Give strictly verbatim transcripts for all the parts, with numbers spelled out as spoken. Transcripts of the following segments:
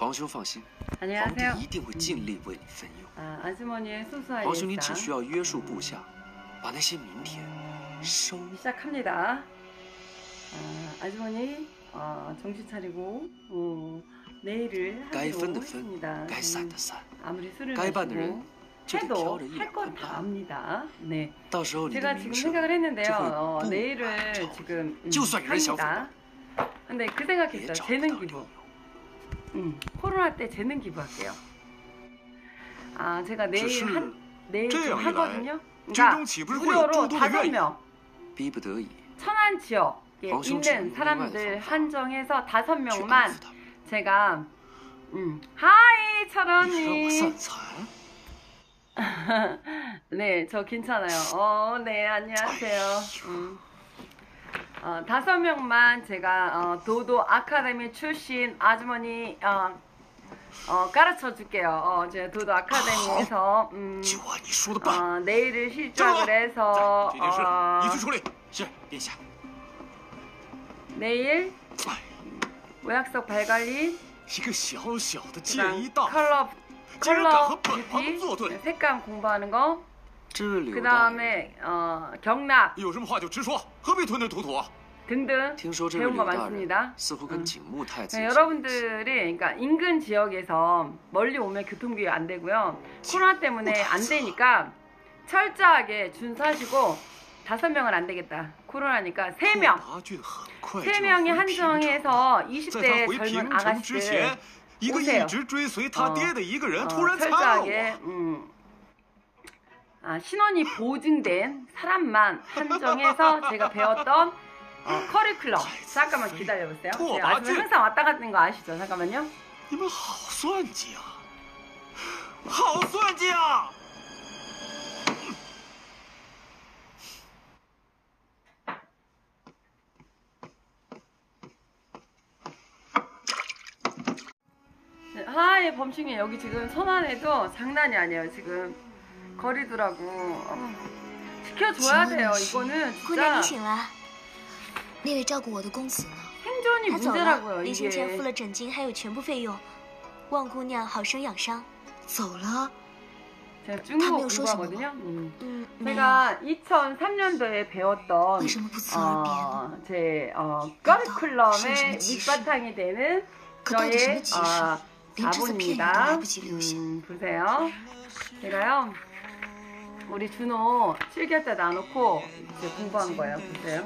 皇兄放心， 안녕하세요. 皇帝一定会尽力为你分忧。 아, 아주머니의 소소한 皇兄，您 일상 只需要约束部下，把那些名田收。 시작합니다. 아, 아주머니 어, 정신 차리고 어, 내일을 하기로 했습니다. 아무리 술을 마시고 해도 할 건 다 합니다. 네. 제가 지금 생각을 했는데요. 어, 내일을 지금 음, 합니다. 근데 그 생각했어요. 재능 기부. 음, 코로나 때 재능 기부할게요. 아, 제가 내일 한 내일 좀 하거든요. 그러니까 무료로 다섯 명. 천안 지역에 있는 사람들 한정해서 다섯 명만 제가 음, 하이 철언니. 네, 저 괜찮아요. 어, 네, 안녕하세요. 음. 어, 다섯 명만 제가 어, 도도 아카데미 출신 아주머니 어, 어, 가르쳐 줄게요. 어, 제가 도도 아카데미에서 음, 어, 내일을 시작을 해서 어, 내일 모약석 발관리, 컬러 컬러 뷰티, 색감 공부하는 거, 그 다음에 어, 경락 등등 배운 거 많습니다. 음. 네, 여러분들이 그러니까 인근 지역에서 멀리 오면 교통비 안 되고요. 코로나 때문에 안 되니까 철저하게 준수하시고 다섯 명은 안 되겠다. 코로나니까 세 명. 세 명이 한정해서 이십 대 젊은 아가씨들 오세요. 어, 어, 철저하게 음, 아, 신원이 보증된 사람만 한정해서 제가 배웠던 어, 커리큘럼. 잠깐만 기다려보세요. 제가 아침에 항상 왔다 갔는 거 아시죠? 잠깐만요. 하이 범충이 여기 지금 천안에도 장난이 아니에요. 지금 거리두라고 어, 지켜줘야 돼요. 이거는 진짜 생존이 문제라고요. 이게. 제가 중국어 공부하거든요. 음. 제가 이천삼 년도에 배웠던 어, 제 어, 커리큘럼의 밑바탕이 되는 저의 어, 자본입니다. 음, 보세요. 제가요 우리 준호 칠 개월째 놔놓고 이제 공부한 거예요. 보세요.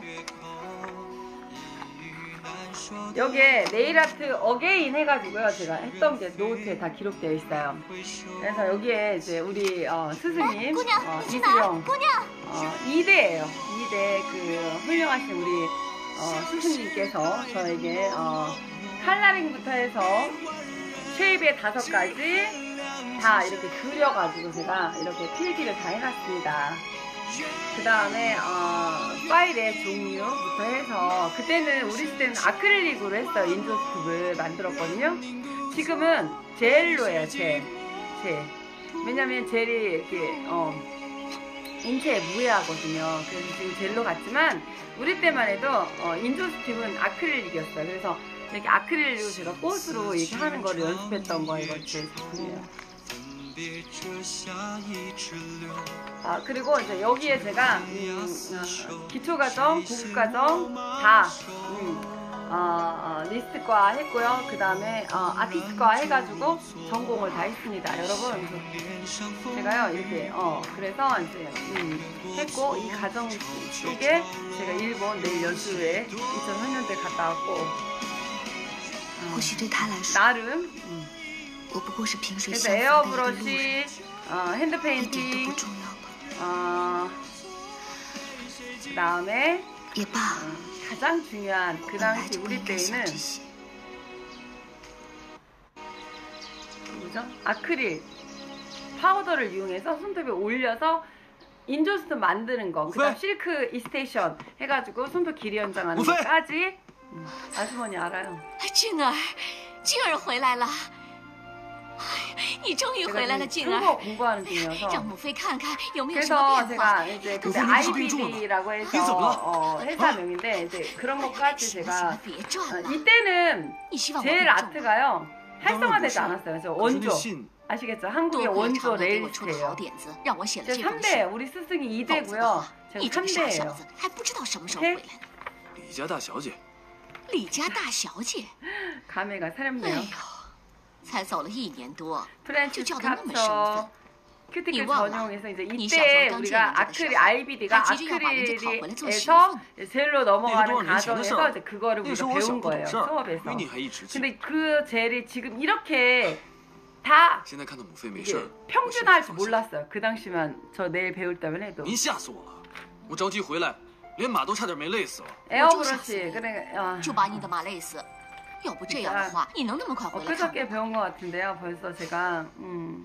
여기에 네일아트 어게인 해가지고요. 제가 했던 게 노트에 다 기록되어 있어요. 그래서 여기에 이제 우리 어, 스승님 어, 이수영 어, 이 대예요. 이 대 그 훌륭하신 우리 어, 스승님께서 저에게 어, 칼라링부터 해서 쉐입의 다섯 가지 다 이렇게 그려가지고 제가 이렇게 필기를 다 해놨습니다. 그 다음에 어, 파일의 종류부터 해서 그때는 우리 시대는 아크릴릭으로 했어요. 인조스톱을 만들었거든요. 지금은 젤로 해요. 젤. 젤. 왜냐면 젤이 이렇게 어, 인체에 무해하거든요. 그래서 지금 젤로 같지만 우리 때만 해도 어, 인조스톱은 아크릴릭이었어요. 그래서 이렇게 아크릴로 제가 꽃으로 이렇게 하는 거를 연습했던 거 이거 제 작품이에요. 아 그리고 이제 여기에 제가 음, 어, 기초과정, 고급과정 다 음, 어, 어, 리스트과 했고요. 그 다음에 어, 아티스트과 해가지고 전공을 다 했습니다. 여러분 제가요 이렇게 어 그래서 이제 음, 했고 이 과정 속에 제가 일본 내일 연수회 이천삼 년도에 갔다 왔고 어, 나름 음. 그래서 에어브러쉬, 어, 핸드페인팅, 어, 그 다음에 어, 가장 중요한 그 당시 우리 때에는 뭐죠? 아크릴 파우더를 이용해서 손톱에 올려서 인조스톱 만드는 거, 그 다음 실크 이스테이션 해가지고 손톱 길이 연장하는 것까지 음, 아주머니 알아요. 静儿，静儿回来了。 你终于回来了，静儿。让母妃看看有没有什么变化。 그래서 제가 이제 그때 아이비디라고 해서 어, 회사명인데 이제 그런 것까지 제가 어, 이때는 제일 아트가요. 활성화되지 않았어요. 저 원조 아시겠죠? 한국의 원조 레일스트예요. 제 삼 대, 우리 스승이 이 대고요. 제가 삼 대예요. 还不知道什么时候回来。 李家大小姐， 李家大小姐， 감회가 哎 사렵네요. 呦，才走了一年多，就 프랜시스 叫得那么生分。 캡처 큐티클 이왕 전용에서 이제 이 이때 샤워 우리가 깡제는 아크릴 데서 아이비디가 다 지리가 많은데 더 원래 좀 아크릴에서 젤로 넘어가는 이거 과정에서 이제 그거를 那时 우리가 候我小 배운 不懂 거예요 事儿， 수업에서. 亏你还一直记。 근데 그 젤이 지금 이렇게 다 现在看到母妃没 이게 事儿， 평준화할 줄 몰랐어요. 그 당시만 저 내일 배울 때만 해도. 您吓死我了！我着急回来，连马都差点没累死了。 에어브러시 그래. 아, 就把你的马累死。要不这样的话，你能那么快回来看吗？ 엊그저께 배운 것 같은데요. 벌써 제가 음,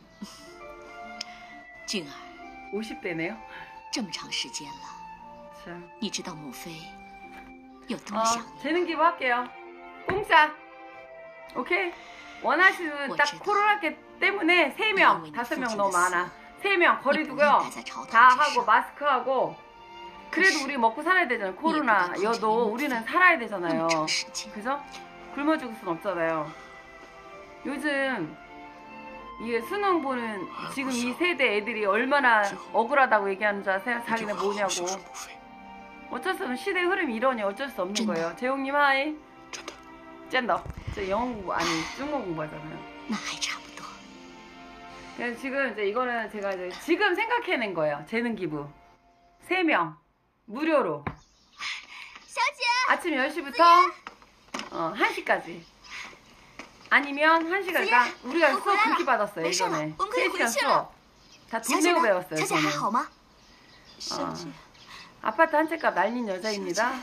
俊儿， 오십 대네요. 这么长时间了， 자, 你知道母妃有多 어, 想你？ 재능 기부 할게요. 공짜. 오케이. 원하시는 뭐 딱 어쩌다. 코로나 때문에 세 명, 뭐 다섯 명 이제 너무 됐어. 많아. 세 명 거리 이 두고요. 본인 다 잘 다 잘 하고 마스크 하고. 그래도 우리 먹고 살아야 되잖아요. 코로나여도 우리는 살아야 那 되잖아요. 么长时间， 그죠? 굶어 죽을 순 없잖아요. 요즘 이게 수능 보는 지금 이 세대 애들이 얼마나 억울하다고 얘기하는 줄 아세요? 就 자기는 好好 뭐냐고. 孝顺母妃， 어쩔 수 없는 시대 흐름이 이러니 어쩔 수 없는 찐다. 거예요. 재용님 하이. 真的。 짠다. 저 영어 공부 아니 중국어 공부하잖아요. 那还差不多。 그래서 지금 이제 이거는 제가 이제 지금 생각해낸 거예요. 재능 기부. 세 명 무료로. 小姐， 아침 열 시부터 어, 한 시까지. 아니면 한 시간, 그러니까 우리가 수업 그렇게 받았어요, 예전에. 세 시간 수업. 다 돈 내고 배웠어요, 小姐还 저는. 好吗？ 어. 아파트 한 채 값 날린 여자입니다.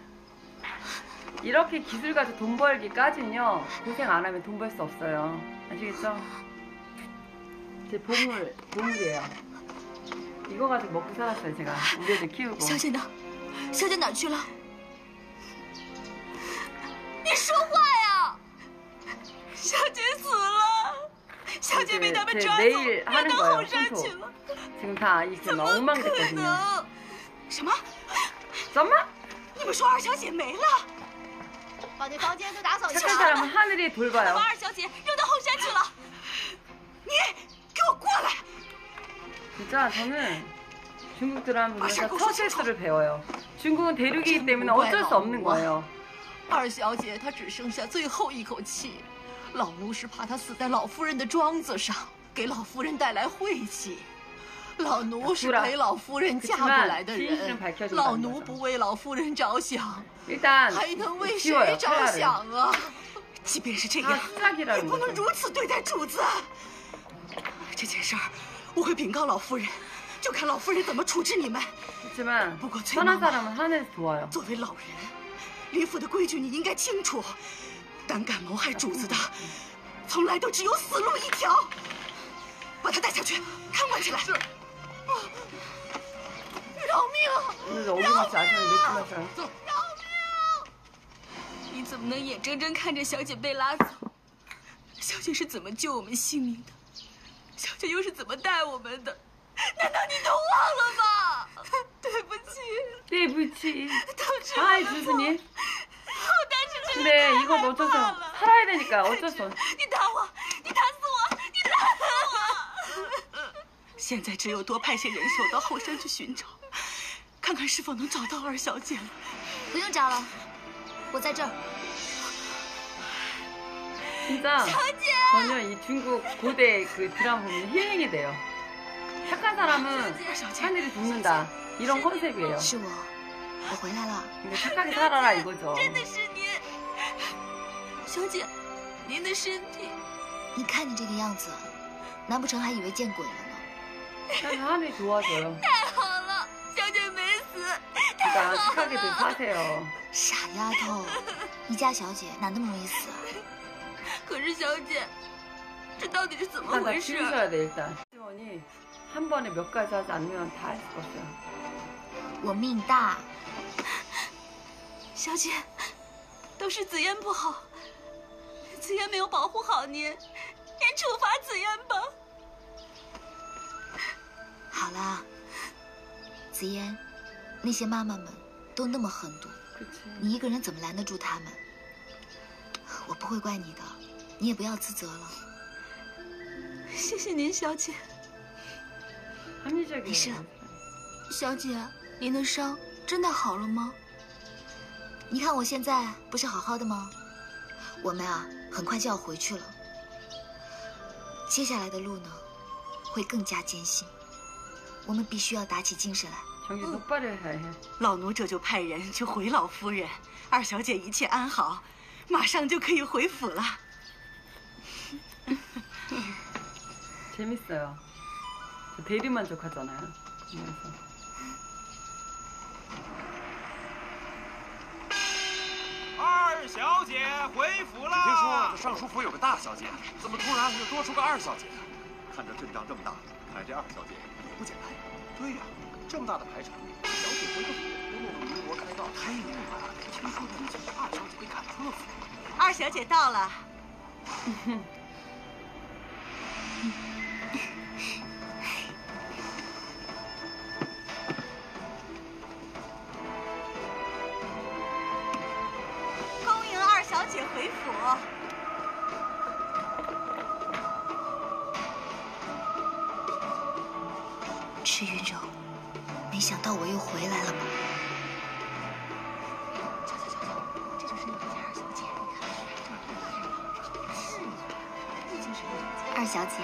이렇게 기술 가지고 돈 벌기까지는요, 고생 안 하면 돈 벌 수 없어요. 아시겠죠? 제 보물, 보물이에요. 이거 가지고 먹고 살았어요, 제가. 우리 애들 키우고. 小姐呢？小姐哪儿去了？你说话呀！小姐死了，小姐被他们抓走， 내일 扔 하는 到 거예요, 后山去 청소. 了。 지금 다 이렇게 막 怎么可 엉망됐거든요. 能？什么？ 잠깐만! 你们说二小姐没了？把那房间都打扫一下。 착한 사람은 하늘이 돌봐요. 把二小姐扔到后山去了。你给我过来！ 진짜 저는 중국 드라마 보면서 첫 실수를 배워요. 중국은 대륙이기 때문에 어쩔 수 없는 거예요. 二小姐她只剩下最后一口气，老奴是怕她死在老夫人的庄子上，给老夫人带来晦气。老奴是陪老夫人嫁过来的人，老奴不为老夫人着想， 일단 还能为 지워요, 谁着 칼라를. 想啊？ 即便是这 다 样， 시작이라는 也不能 거죠. 如此对待主子。这件事儿，我会禀告老夫人，就看老夫人怎么处置你们。 그렇지만 뭐가 선한 죄송하다. 사람은 하늘에서 도와요. 作为老人，李府的规矩你应该清楚，胆敢谋害主子的，从来都只有死路一条。把他带下去，看管起来。饶命！ 오늘 어디서 아시는 맥주 마셔요. 你怎么能眼睁睁看着小姐被拉走？小姐是怎么救我们性命的？小姐又是怎么待我们的？难道你都忘了吗？对不起， 네, 부치. 当时 아이, 교수님. 我当时真的 근데 太 이건 害 어쩔 수 怕 없, 了。 살아야 되니까 어쩔 수 없. 你打我！你打死我！你打死我！现在只有多派些人手到后山去寻找，看看是否能找到二小姐了。 不用找了，我在这儿。 진짜 저는 이 중국 고대 그 드라마 보면 힐링이 돼요. 착한 사람은 하늘이 돕는다. 이런 컨셉이에요. 是我，我回来了。 근데 착하게 살아라 이거죠. 真的是您，小姐，您的身体。 你看你这个样子，难不成还以为见鬼了呢？ 그래서 하늘이 도와줘요. 太好了，小姐没死。 그러니까 착하게들 사세요. 傻丫头，你家小姐哪那么容易死啊？ 可是小姐，这到底是怎么 일단 다 回事？ 키우셔야 돼 일단. 시원이 한 번에 몇 가지 하지 않으면 다 할 수가 없어요. 我命大， 小姐，都是紫嫣不好，紫嫣没有保护好您，您处罚紫嫣吧。 好啦，紫嫣，那些妈妈们都那么狠毒， 그치. 你一个人怎么拦得住他们？我不会怪你的。 你也不要自责了。 谢谢您，小姐。 没事。 小姐，您的伤真的好了吗？ 你看我现在不是好好的吗？我们啊，很快就要回去了。接下来的路呢，会更加艰辛。我们必须要打起精神来。 嗯、老奴这就派人去回老夫人。二小姐一切安好，马上就可以回府了。 재밌어요. 대리만족하잖아요. 二小姐回府了。 听说这尚书府有个大小姐，怎么突然又多出个二小姐？ 看这阵仗这么大，看这二小姐也不简单。对呀、啊，这么大的排场，小姐回个府都弄得鸣锣开道，太厉害了。听说这二小姐被赶出了府。 二小姐到了。小姐回府， 赤云柔，没想到我又回来了吗？ 瞧瞧瞧瞧，这就是你们家二小姐，你看，是呀，毕竟是你们家二小姐。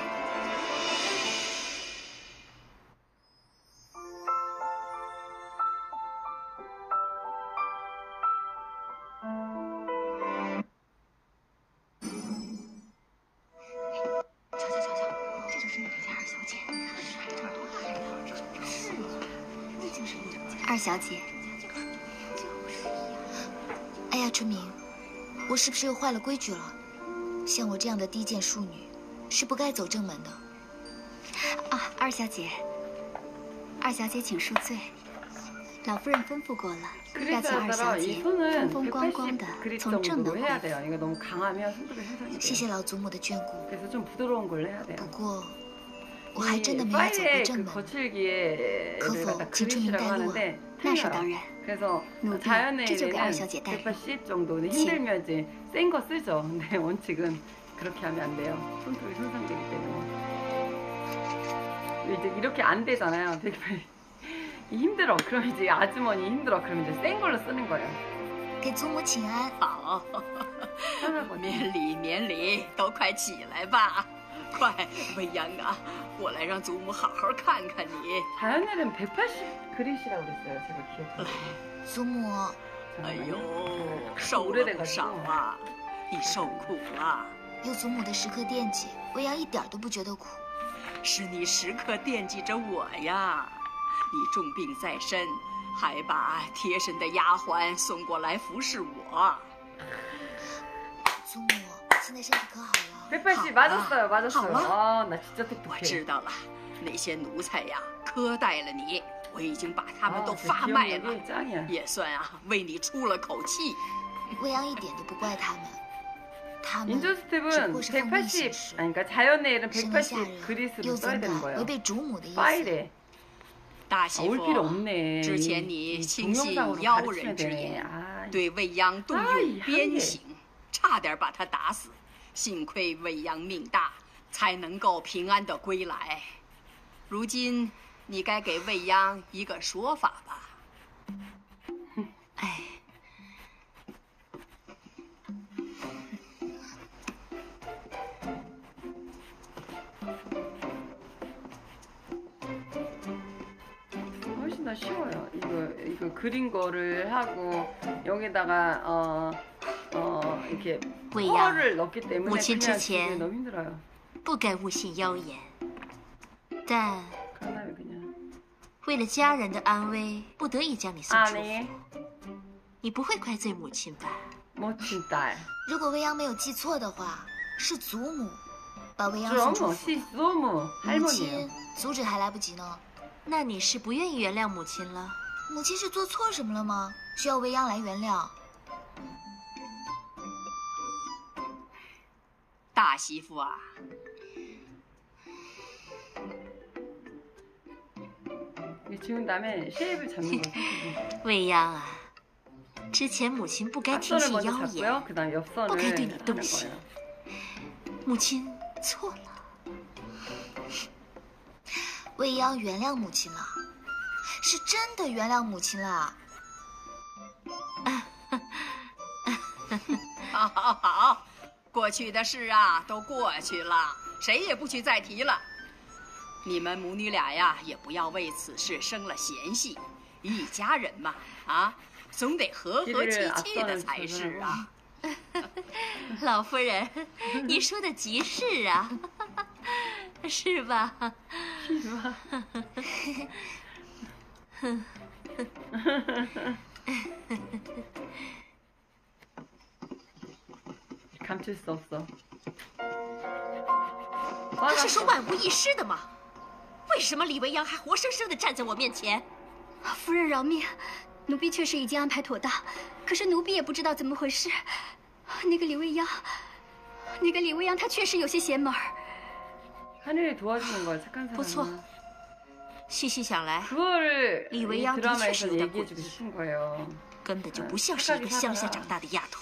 二小姐，哎呀，春明，我是不是又坏了规矩了？像我这样的低贱庶女，是不该走正门的。 啊，二小姐，二小姐请恕罪，老夫人吩咐过了，要请二小姐风风光光的从正门回府。 谢谢老祖母的眷顾。 不过。 我 이 还真的没有走过正门， 거칠기에 可否请春明带路啊？ 那是当然。 그래서 这 자연에는 就给二小姐带路。 백팔십 정도는 힘들면 이제 센 거 쓰죠. 근데 원칙은 그렇게 하면 안 돼요. 손톱이 손상되기 때문에. 이제 이렇게 안 되잖아요. 되게 힘들어. 그럼 이제 아주머니 힘들어. 그럼 이제 센 걸로 쓰는 거예요. 给祖母请安。 好，免礼免礼，都快起来吧。 快，未央啊！我来让祖母好好看看你。 자연에는 백팔십 그릇이라고 그랬어요. 제가 기억하기로. 祖母， 哎呦，受了不少啊！你受苦了。 有祖母的时刻惦记，未央一点都不觉得苦。 是你时刻惦记着我呀！你重病在身，还把贴身的丫鬟送过来服侍我。 祖母，现在身体可好了？ 백팔십 맞았어요, 맞았어요. 아, 나 진짜 똑똑해. 我知道了，那些奴才呀，苛待了你，我已经把他们都发卖了，也算啊，为你出了口气。 未央一点都不怪他们，他们 인조스텝은 백팔십, 아니 그러니까 자연내일은 백팔십 그릿으로 써야 되는 거예요. 违背主母的意思。 파일에. 大媳妇，之前你轻信妖人之言，对未央动用鞭刑，差点把他打死。 幸亏未央命大，才能够平安的归来。如今，你该给未央一个说法吧。 哎， 훨씬 더 쉬워요. 이거 이거 그린 거를 하고 여기다가 어. 어 이렇게 펄을 넣기 때문에 母亲之前 너무 힘들어요. 不该误信妖言，但 그러면 그냥 为了家人的安危，不得已将你送出 아니 府。你不会怪罪母亲吧？ 멋진 딸. 如果未央没有记错的话，是祖母把未央送出祖母是祖母， 母亲阻止还来不及呢。 那你是不愿意原谅母亲了？ 母亲是做错什么了吗？需要未央来原谅？ 大媳妇啊， 未央啊，之前母亲不该听信妖言，不该对你动刑。 母亲错了。未央原谅母亲了，是真的原谅母亲了。 好好好，过去的事啊都过去了，谁也不许再提了。你们母女俩呀，也不要为此事生了嫌隙。一家人嘛，啊，总得和和气气的才是啊。 老夫人，你说的极是啊，是吧？ 是吧？감출 수 없어。 不是说万无一失的吗？为什么李维阳还活生生的站在我面前？ 夫人饶命，奴婢确实已经安排妥当，可是奴婢也不知道怎么回事。那个李未央，那个李未央，他确实有些邪门儿。 하늘이 도와주는 거야, 착한 사람. 不错。细细想来， 그거를 李维 이 央的确 드라마에서 是有点过 얘기해주고 激， 싶은 거예요. 根本就不像是一个乡下长大的丫头。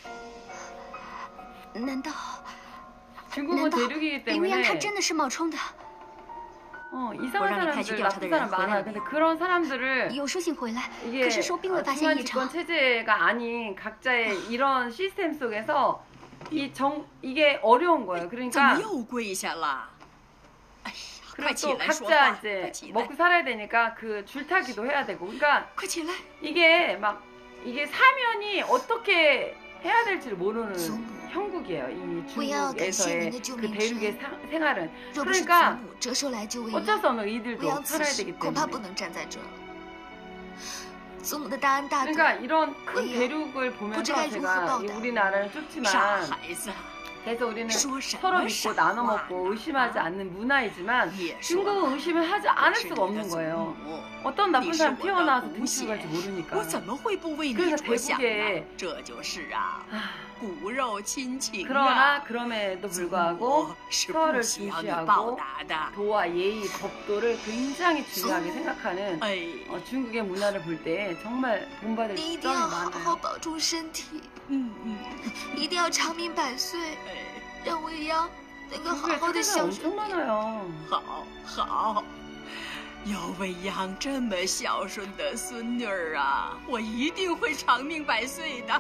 难道 중국은 대륙이기 李未央他 때문에 真的是冒充的？ 어, 이상한 사람들, 나쁜 사람 많아. 근데 그런 사람들을 有书信回来， 이게 可是说兵未发现异 중간 常。 집권 체제가 아닌 각자의 이런 시스템 속에서 이 정 이게 어려운 거예요. 怎么 그러니까 又跪下了？哎呀，快 그리고 起 또 来说 각자 话！ 이제 快起来！ 먹고 살아야 되니까 그 줄타기도 해야 되고. 그러니까 快起来！ 이게 막 이게 사면이 어떻게 해야 될지를 모르는 형국이에요. 이 중국에서의 그 대륙의 사, 생활은. 若不是祖 그러니까 母折寿来救未 어쩔 央， 수 없는 未 이들도 央此 살아야 时 되기 恐怕 때문에. 不能站在这。祖母的大恩大德， 그러니까 이런 큰 왜요? 대륙을 보면서 부지가 제가 이 루흐 우리나라를 傻 쫓지만 孩子， 그래서 우리는 说什 서로 么 믿고 傻 나눠 话 먹고 의심하지 않는 문화이지만 也说 중국은 의심을 하지 않을 是 수가 你的 없는 祖 거예요. 母， 어떤 你 나쁜 是 사람 我的 태어나서 骨 등치고 血， 갈지 모르니까. 我怎么会不为你 그래서 着想呢 대국에 ？ 这就是啊， 아, 骨肉亲情 그러나 啊。 그럼에도 祖 불구하고 母是不 서로를 需要你报 중시하고 答的。 도와 예의 법도를 굉장히 중요하게 소- 생각하는 哎， 어, 중국의 문화를 볼 때 정말 본받을 你一定 점이 要好好 많아요. 保重身体， 嗯嗯， 一定要长命百岁， 哎， 让未央能够好 중국에 好的 사례가 孝 엄청 顺你。 많아요. 好好，有未央这么孝顺的孙女儿啊，我一定会长命百岁的。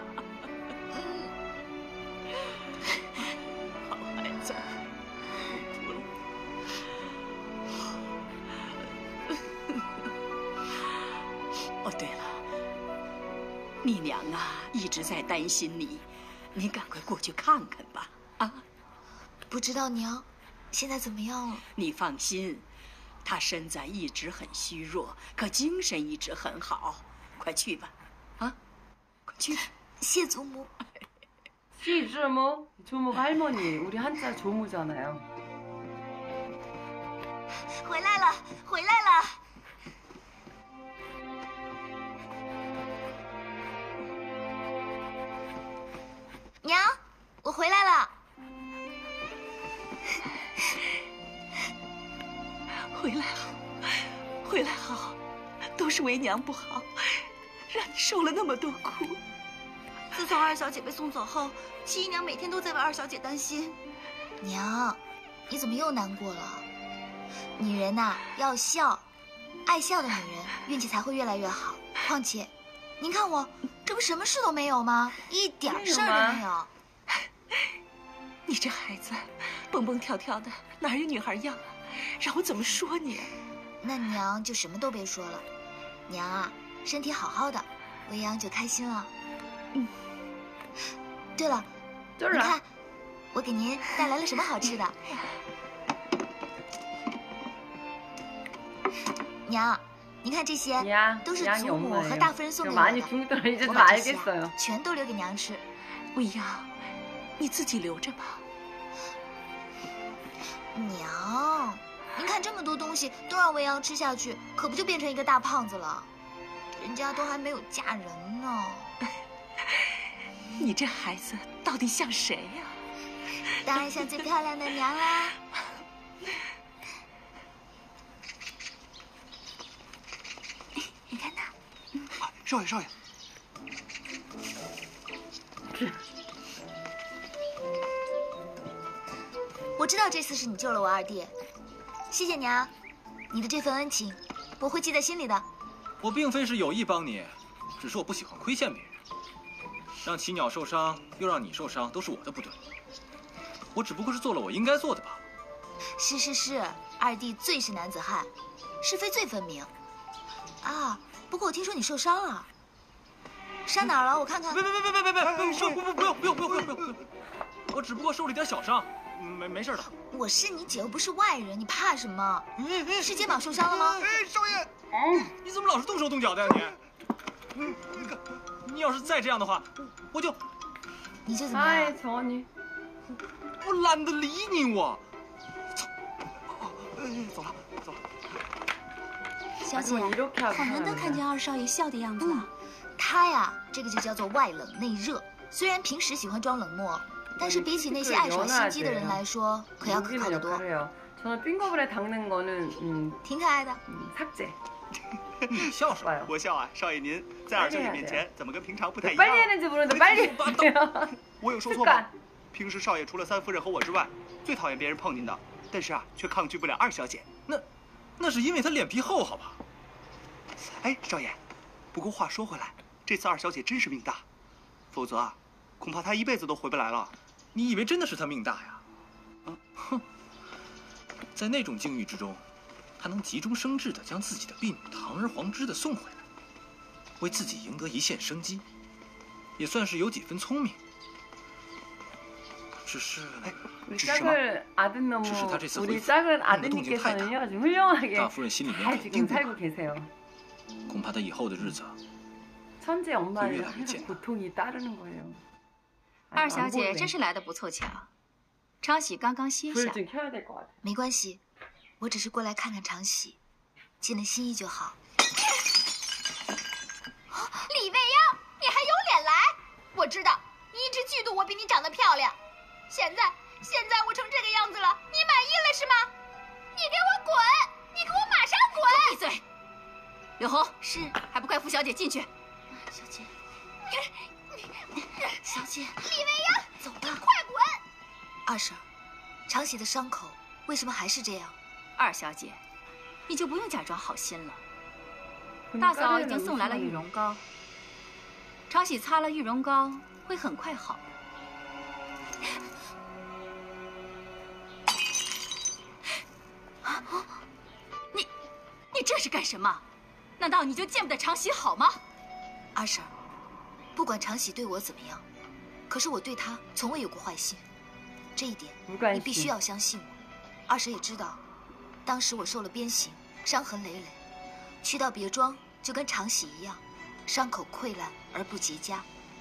好孩子，不哭了。哦，对了，你娘啊一直在担心你，你赶快过去看看吧。啊， 不知道娘现在怎么样了？ 你放心，她身子一直很虚弱，可精神一直很好。快去吧，啊，快去吧。 谢祖母。 시주모, 조모가 할머니, 우리 한자 조모잖아요. 回来了，回来了。娘，我回来了。 回来好，回来好，都是为娘不好，让你受了那么多苦。 自从二小姐被送走后，七姨娘每天都在为二小姐担心。娘，你怎么又难过了？女人呐、要笑，爱笑的女人运气才会越来越好。况且，您看我，这不什么事都没有吗？一点事儿都没有。 你这孩子，蹦蹦跳跳的，哪有女孩样啊？让我怎么说你？ 那娘就什么都别说了。娘啊，身体好好的，未央就开心了。嗯。对了，你看，我给您带来了什么好吃的？娘，您看这些都是祖母和大夫人送给我的，我把这些啊全都留给娘吃。 未央，你自己留着吧。 娘，您看这么多东西都让未央吃下去，可不就变成一个大胖子了？人家都还没有嫁人呢。 你这孩子到底像谁呀、啊？ 当然像最漂亮的娘啦。你看他， 嗯，少爷，少爷。 我知道这次是你救了我二弟，谢谢你啊！你的这份恩情，我会记在心里的。 我并非是有意帮你，只是我不喜欢亏欠别人。让奇鸟受伤，又让你受伤，都是我的不对。我只不过是做了我应该做的罢了。 是是是，二弟最是男子汉，是非最分明。啊，不过我听说你受伤了，伤哪儿了？我看看。 别别别别别别别！受不不不用不用不用不用不用！我只不过受了一点小伤，没没事的。 我是你姐，又不是外人，你怕什么？是肩膀受伤了吗？ 哎，少爷，嗯，你怎么老是动手动脚的呀你？嗯，你看，你要是再这样的话，我就…… 你就怎么样？ 哎，求你， 我懒得理你，我。走，走了走了。 小姐，好难得看见二少爷笑的样子啊。 他呀，这个就叫做外冷内热。虽然平时喜欢装冷漠，但是比起那些爱耍心机的人来说，可要可靠得多。 저는 띵거블에 닦는 거는 음, 挺可爱的。 음, 삭제. 你笑什么？ 我笑啊，少爷您在二小姐面前怎么跟平常不太一样？ 빨리 했는지 모르는데 빨리. 我有说错吗？平时少爷除了三夫人和我之外，最讨厌别人碰您的，但是啊，却抗拒不了二小姐。 那，那是因为她脸皮厚，好吧？ 哎，少爷，不过话说回来，这次二小姐真是命大，否则啊，恐怕她一辈子都回不来了。 你以为真的是她命大呀？嗯，哼。 在那种境遇之中，他能急中生智地将自己的婢女堂而皇之地送回来，为自己赢得一线生机，也算是有几分聪明。只是，哎，只是什么？只是他这次回府弄得动静太大，大夫人心里面肯定不满。恐怕他以后的日子会越来越艰难。 二小姐真是来得不凑巧。 常喜刚刚歇下， 没关系，我只是过来看看常喜，尽了心意就好。 李未央，你还有脸来？我知道你一直嫉妒我比你长得漂亮，现在现在我成这个样子了，你满意了是吗？你给我滚！你给我马上滚！ 闭嘴！柳红，是，还不快扶小姐进去？ 小姐，小姐， 李未央， 走吧， 快滚！ 二婶，常喜的伤口为什么还是这样？ 二小姐，你就不用假装好心了。大嫂已经送来了玉容膏，常喜擦了玉容膏会很快好的。你，你这是干什么？难道你就见不得常喜好吗？ 二婶，不管常喜对我怎么样，可是我对他从未有过坏心。 这一点你必须要相信我。二婶也知道，当时我受了鞭刑，伤痕累累，去到别庄就跟常喜一样，伤口溃烂而不结痂。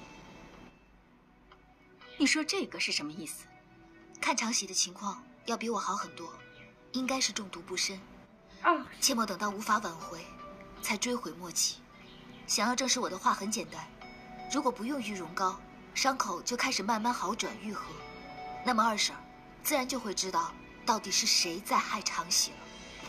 你说这个是什么意思？ 看常喜的情况要比我好很多，应该是中毒不深。啊！切莫等到无法挽回，才追悔莫及。想要证实我的话很简单，如果不用玉容膏，伤口就开始慢慢好转愈合。 那么二婶自然就会知道到底是谁在害常喜了。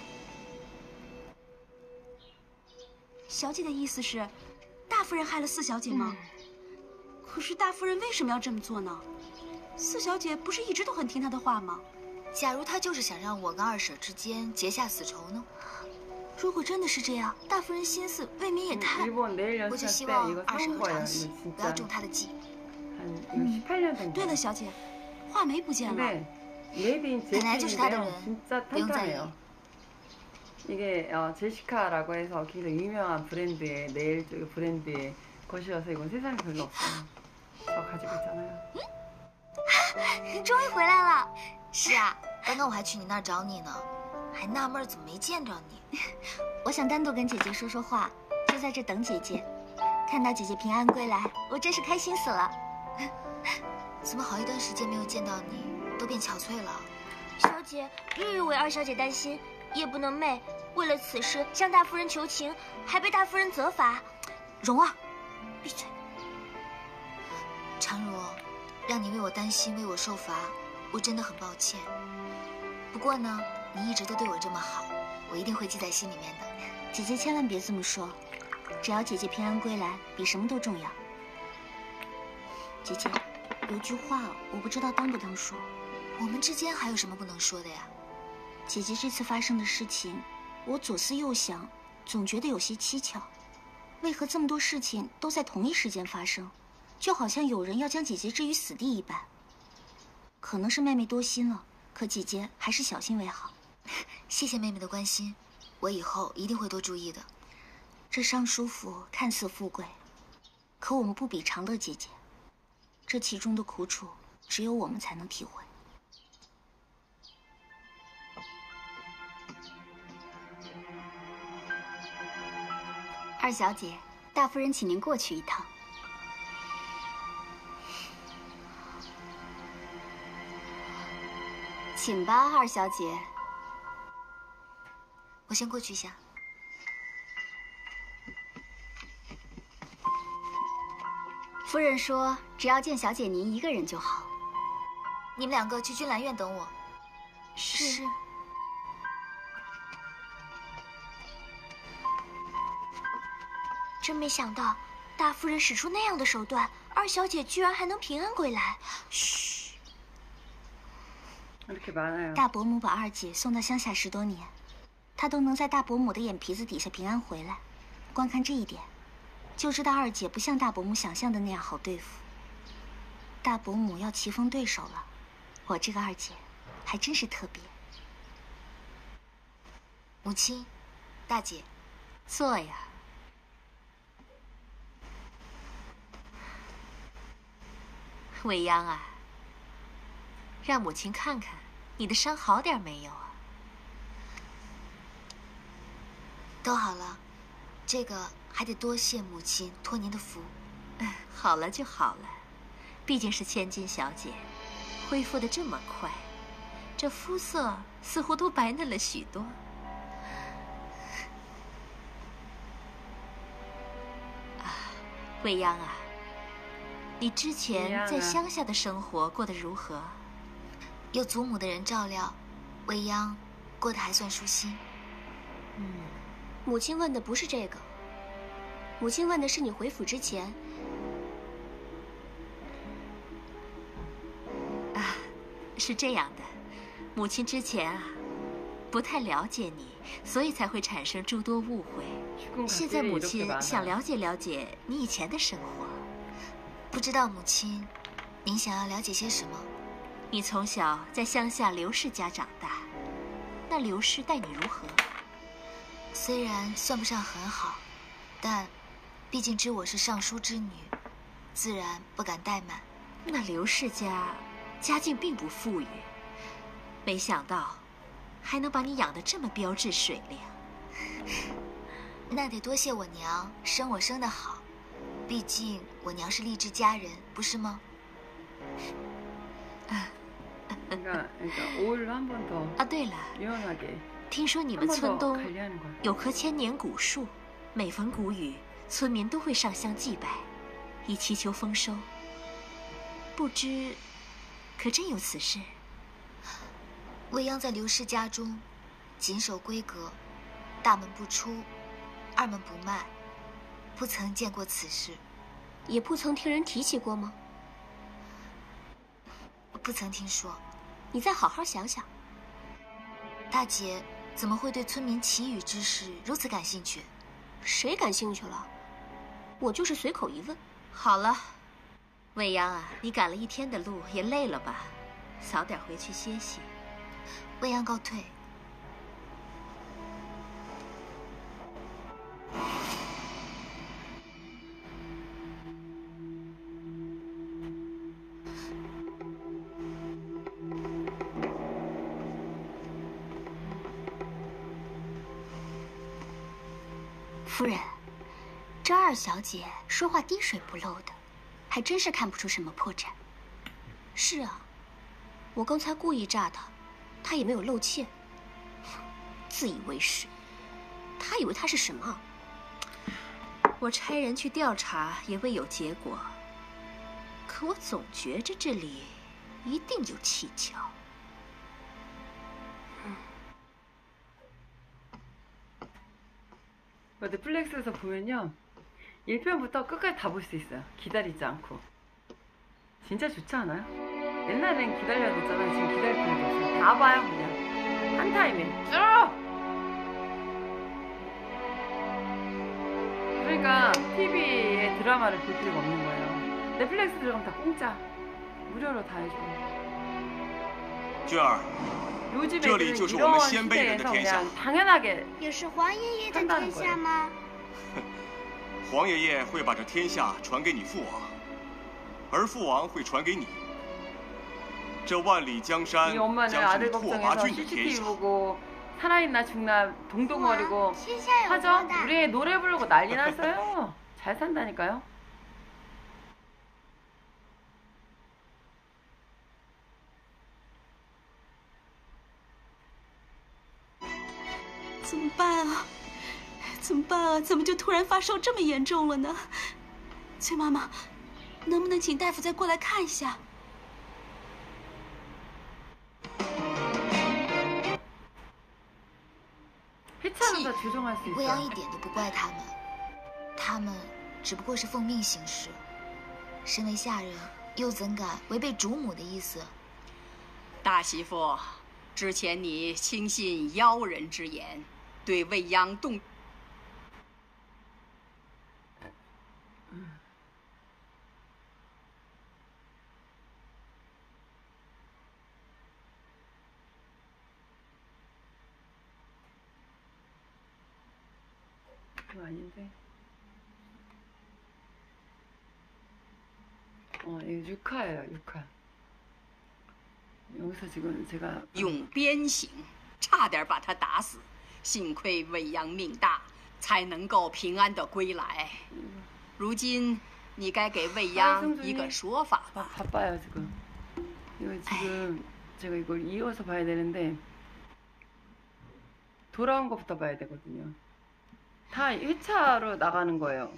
小姐的意思是，大夫人害了四小姐吗？嗯、可是大夫人为什么要这么做呢？四小姐不是一直都很听她的话吗？ 假如她就是想让我跟二婶之间结下死仇呢？如果真的是这样，大夫人心思未免也太……我就希望二婶和常喜不要中她的计。 嗯，对了，小姐。 画眉不见了， 本来就是他的人，不用在意。 이게 어, 제시카라고 해서 굉장히 유명한 브랜드의 네일 쪽 브랜드의 것이어서 이건 세상에 별로 없어요. 저 가지고 있잖아요. 你终于回来了。是啊，刚刚我还去你那儿找你呢，还纳闷怎么没见着你。 我想单独跟姐姐说说话，就在这等姐姐。看到姐姐平安归来，我真是开心死了。 怎么好一段时间没有见到你，都变憔悴了？ 小姐，日日为二小姐担心，夜不能寐，为了此事向大夫人求情，还被大夫人责罚。 蓉儿，闭嘴！常如，让你为我担心，为我受罚，我真的很抱歉。不过呢，你一直都对我这么好，我一定会记在心里面的。 姐姐千万别这么说，只要姐姐平安归来，比什么都重要。姐姐。 有句话我不知道当不当说， 我们之间还有什么不能说的呀？ 姐姐这次发生的事情，我左思右想，总觉得有些蹊跷。为何这么多事情都在同一时间发生，就好像有人要将姐姐置于死地一般？可能是妹妹多心了，可姐姐还是小心为好。 谢谢妹妹的关心，我以后一定会多注意的。 这尚书府看似富贵，可我们不比长乐姐姐，这其中的苦楚，只有我们才能体会。 二小姐，大夫人请您过去一趟。请吧，二小姐。 我先过去一下。 夫人说，只要见小姐您一个人就好。 你们两个去君兰院等我。 是。 真没想到，大夫人使出那样的手段，二小姐居然还能平安归来。嘘。 大伯母把二姐送到乡下十多年，她都能在大伯母的眼皮子底下平安回来。光看这一点，就知道二姐不像大伯母想象的那样好对付。大伯母要棋逢对手了，我这个二姐还真是特别。 母亲，大姐， 坐呀。未央啊，让母亲看看你的伤好点没有啊？ 都好了，这个还得多谢母亲托您的福。 好了就好了，毕竟是千金小姐，恢复得这么快，这肤色似乎都白嫩了许多。啊，未央啊，你之前在乡下的生活过得如何？ 有祖母的人照料，未央过得还算舒心。 嗯，母亲问的不是这个，母亲问的是你回府之前。 啊，是这样的，母亲之前啊不太了解你，所以才会产生诸多误会。现在母亲想了解了解你以前的生活。 不知道母亲，您想要了解些什么？ 你从小在乡下刘氏家长大，那刘氏待你如何？ 虽然算不上很好，但毕竟知我是尚书之女，自然不敢怠慢。 那刘氏家家境并不富裕，没想到还能把你养得这么标致水灵。 那得多谢我娘生我生得好，毕竟我娘是励志佳人，不是吗？ 啊，对了，听说你们村东有棵千年古树，每逢谷雨，村民都会上香祭拜，以祈求丰收。不知可真有此事？ 未央在刘氏家中，谨守规格，大门不出，二门不迈，不曾见过此事。 也不曾听人提起过吗？ 不曾听说。 你再好好想想。 大姐怎么会对村民祈雨之事如此感兴趣？ 谁感兴趣了？我就是随口一问。 好了，未央啊，你赶了一天的路，也累了吧？早点回去歇息。 未央告退。 夫人，这二小姐说话滴水不漏的，还真是看不出什么破绽。是啊，我刚才故意炸她，她也没有露怯。自以为是，她以为她是什么？ 我差人去调查，也未有结果。可我总觉着这里一定有蹊跷。 넷플릭스에서 보면요 일 편부터 끝까지 다 볼 수 있어요. 기다리지 않고. 진짜 좋지 않아요? 옛날엔 기다려야 됐잖아요. 지금 기다릴 필요도 없어요. 다 봐요 그냥 한 타임에 쭉. 그러니까 티비에 드라마를 볼 필요가 없는 거예요. 넷플릭스 들어가면 다 공짜, 무료로 다 해줘. 娟儿， 요즘 这里 애들은 就是我们 이런 鲜卑人的 시대에서 天下。 그냥 당연하게 也是黄爷爷的 한다는 天 거예요. 下吗？ 皇爷爷会把这天下传给你父王，而父王会传给你。这万里江山 이 엄마는 将 아들 是拓跋 걱정해서 郡的天 씨씨티비 下。 보고 살아있나 죽나 동동거리고 天下有 하죠? 多大？ 우리 애 노래 부르고 난리 났어요. 잘 산다니까요. 怎么办啊？怎么办啊？怎么就突然发烧这么严重了呢？崔妈妈，能不能请大夫再过来看一下？ 회차는 다 조정할 수 未央一 있어요. 点都不怪他们，他们只不过是奉命行事。身为下人，又怎敢违背主母的意思？ 大媳妇，之前你轻信妖人之言，对未央动。 그거 아닌데. 어, 이거 육 화예요, 육 화. 여기서 지금 제가 用鞭刑，差点把他打死，幸亏未央命大，才能够平安的归来。如今你该给未央一个说法吧。 아, 바빠요 지금. 이거 지금 제가 이걸 이어서 봐야 되는데 돌아온 것부터 봐야 되거든요. 다 회차로 나가는 거예요.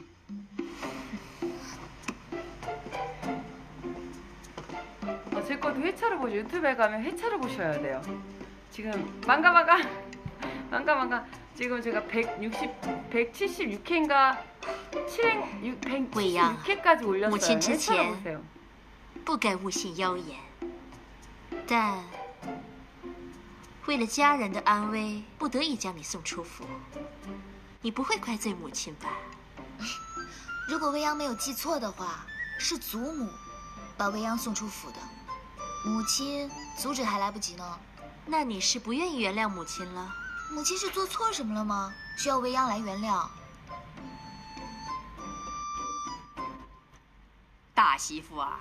어, 제 것도 회차로 보죠. 유튜브에 가면 회차로 보셔야 돼요. 지금 망가 망가 망가 망가 지금 제가 백육십, 백칠십육 회인가 칠 회, 백칠십육 회까지 올렸어요. 회차로 보세요. 不该误信妖言，但为了家人的安危，不得已将你送出府。你不会怪罪母亲吧？ 如果未央没有记错的话，是祖母把未央送出府的，母亲阻止还来不及呢。 那你是不愿意原谅母亲了？ 母亲是做错什么了吗？需要未央来原谅？ 大媳妇啊！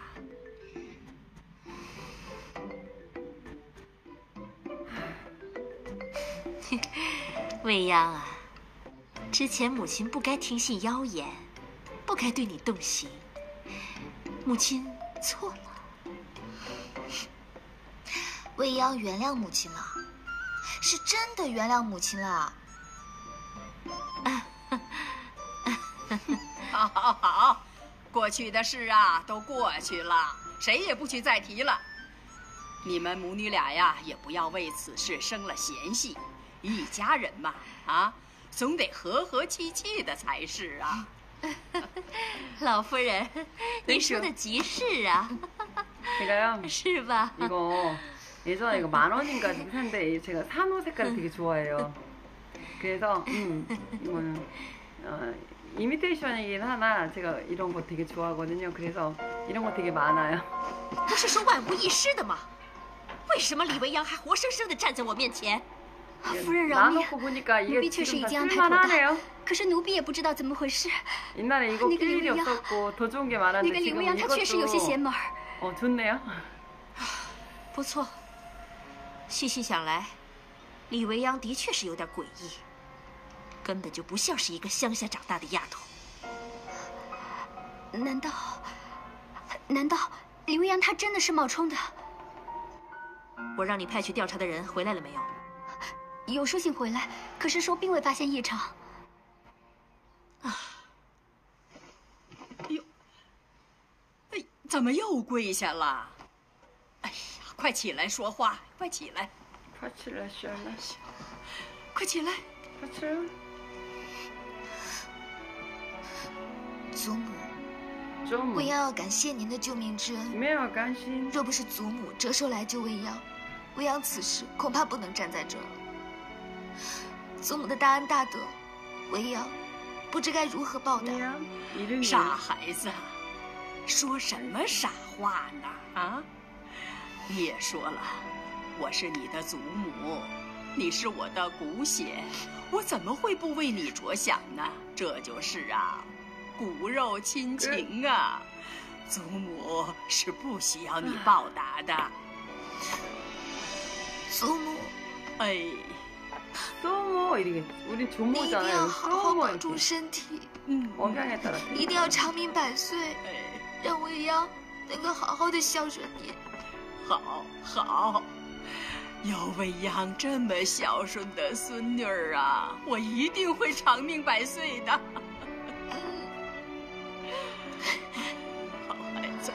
未央啊，之前母亲不该听信妖言，不该对你动刑。母亲错了。 未央原谅母亲了，是真的原谅母亲了。 好好好，过去的事啊都过去了，谁也不许再提了。你们母女俩呀，也不要为此事生了嫌隙。 一家人嘛，啊，总得和和气气的才是啊。 老夫人，你说的极是啊。 제가요. 是吧? 이거 예전에 이거 만 원인가 샀는데 제가 산호 색깔을 되게 좋아해요. 그래서 음 이거는 어, 이미테이션이긴 하나 제가 이런 거 되게 좋아하거든요. 그래서 이런 거 되게 많아요. 不是说万无一失的吗？为什么李未央还活生生的站在我面前？ 夫人饶命， 나놓고 보니까 奴 이게 婢确实 지금 已 다 经安排妥当， 쓸만하네요. 可是奴婢也不知道怎么回事。 옛날에 이거 那个李 필일이 未央， 없었고 더 좋은 게 那 많았는데 个李 지금 未央她确实有些邪 이것도 门。 어 좋네요. 不错，细细想来，李未央的确是有点诡异，根本就不像是一个乡下长大的丫头。 难道，难道李未央她真的是冒充的？ 我让你派去调查的人回来了没有？ 有书信回来，可是说并未发现异常。 啊！哟，哎，怎么又跪下了？哎呀，快起来说话，快起来！ 快起来，轩儿， 快起来！ 快起来！ 祖母， 未央要感谢您的救命之恩。若不是祖母折手来救未央，未央此时恐怕不能站在这儿。祖母的大恩大德，未央不知该如何报答。 傻孩子，说什么傻话呢？啊，你也说了，我是你的祖母，你是我的骨血，我怎么会不为你着想呢？这就是啊，骨肉亲情啊，祖母是不需要你报答的。 祖母， 哎， 祖母이렇게 우리 조모잖아요. 你一定要好好保重身体， 嗯，억양에 따라 一定要长命百岁，让未央能够好好的孝顺你。 好，好。有未央这么孝顺的孙女儿啊，我一定会长命百岁的。好孩子，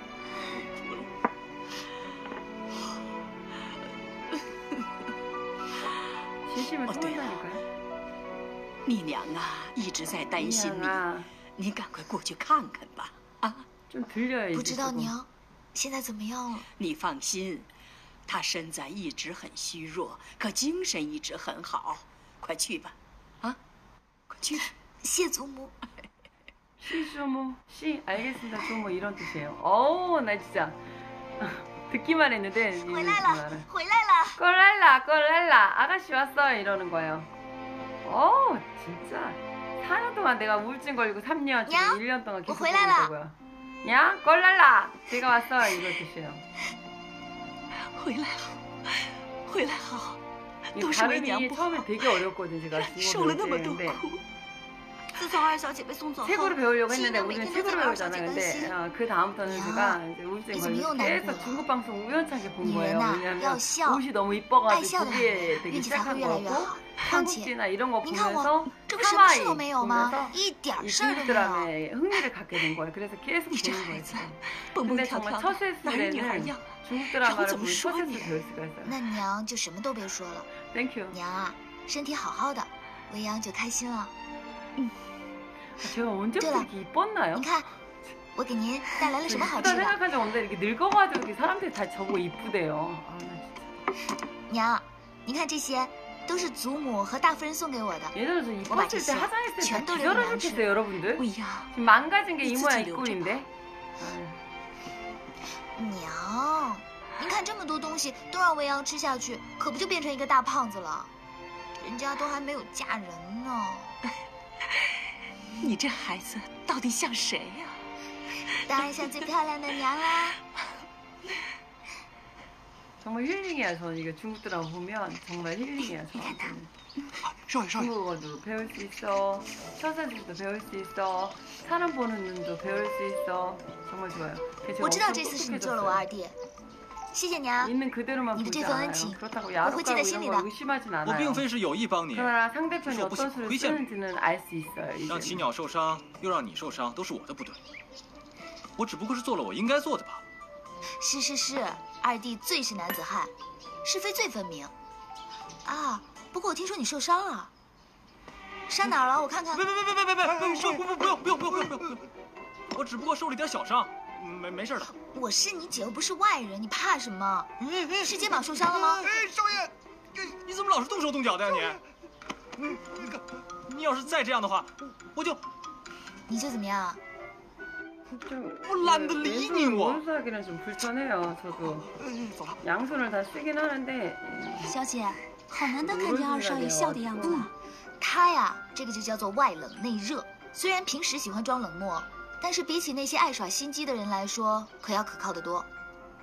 哦，对了，你娘啊一直在担心你，你赶快过去看看吧。啊， 不知道娘现在怎么样了？ 你放心。他身子一直很虚弱，可精神一直很好。快去吧，啊，快去！ 谢祖母。 시 조모, 시 알겠습니다. 조모 이런 뜻이에요. 어우, 나 진짜 듣기만 했는데. 回来了，回来了。 꼴랄라, 꼴랄라. 아가씨 왔어요. 이러는 거예요. 어우, 진짜. 사 년 동안 내가 우울증 걸리고 삼 년, 지금 일 년 동안 계속 걸린다고요. 야, 꼴랄라. 제가 왔어요. 이런 뜻이에요. 回来好，回来好，都是为娘不好，受了那么多苦。 自从二小姐被送走后， 책으로 배우려고 했는데 우리는 책으로 배우잖아요. 근데 어, 그 다음부터는 제가 이제 우울증 걸리고 계속 중국 방송 우연찮게 본 거예요. 왜냐면 옷이 너무 이뻐가지고 그게 되게 시작한 거고 한국지나 이런 거 보면서 하와이 보면서 이 중국 드라마에 흥미를 갖게 된 거예요. 그래서 계속 보는 거예요. 근데 정말 첫 세스에는 중국 드라마를 보면 첫 세스 배울 수가 있어요. 那娘就什么都别说了。 Thank you. 娘啊，身体好好的，未央就开心了。嗯。 제가 언제부터 이렇게 이뻤나요? 你看，我给您带来了什么好吃的？ 생각하지 않는데 이렇게 늙어가지고 이렇게 사람들이 다 저보고 이쁘대요. 아, 나 진짜. 娘，你看这些都是祖母和大夫人送给我的。 예전에 저 이뻤을 때 화장했을 때 다 기절하셨겠어요, 여러분들? 지금 망가진 게 이 모양 이 꼴인데. 娘，您看这么多东西都让未央吃下去，可不就变成一个大胖子了？人家都还没有嫁人呢。 你这孩子到底像谁呀？ 当然像最漂亮的娘啦。 정말 힐링이야. 저는 이거 중국 드라마 보면 정말 힐링이야. 저한테는. 중국어도 배울 수 있어. 서사들도 배울 수 있어. 사람 보는 눈도 배울 수 있어. 정말 좋아요. 我知道这次是你救了我二弟，谢谢娘。 있는 그대로만 보지 않아요. 그렇다고 야속하고 이런 걸 의심하진 않아요. 我并非是有意帮你， 그러나 상대편이 어떤 수를 쓰는지는 알 수 있어요. 让齐鸟受伤，又让你受伤，都是我的不对。我只不过是做了我应该做的吧。 是是是，二弟最是男子汉，是非最分明。啊，不过我听说你受伤了，伤哪儿了？我看看。 别别别别别别别！不不不用不用不用不用不用！我只不过受了点小伤，没没事的。 我是你姐，又不是外人，你怕什么？是肩膀受伤了吗？ 哎，少爷， 你怎么老是动手动脚的呀你？嗯，你要是再这样的话，我就…… 你就怎么样？ 我懒得理你我。 하기는 좀 불편해요. 저도 양손을 다 쓰긴 하는데. 小姐，好难得看见二少爷笑的样子啊。 他呀，这个就叫做外冷内热。虽然平时喜欢装冷漠，但是比起那些爱耍心机的人来说，可要可靠得多。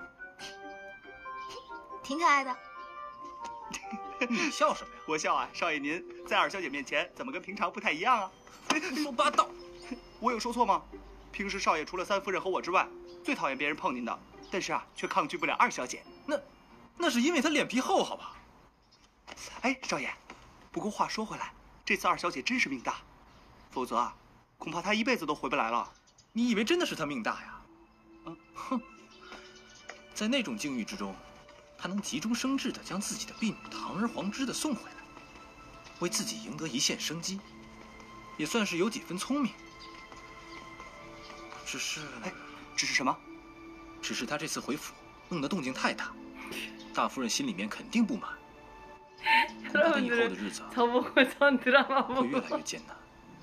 挺可爱的。 你笑什么呀？ 我笑啊，少爷您在二小姐面前怎么跟平常不太一样啊？ 说八道， 我有说错吗？ 平时少爷除了三夫人和我之外，最讨厌别人碰您的，但是啊，却抗拒不了二小姐。 那，那是因为她脸皮厚，好吧？ 哎，少爷，不过话说回来，这次二小姐真是命大，否则啊，恐怕她一辈子都回不来了。 你以为真的是她命大呀？嗯，哼，在那种境遇之中，她能急中生智的将自己的婢女堂而皇之的送回来，为自己赢得一线生机，也算是有几分聪明。 只是， 哎，只是什么？ 只是他这次回府弄得动静太大，大夫人心里面肯定不满。恐怕他以后的日子会越来越艰难。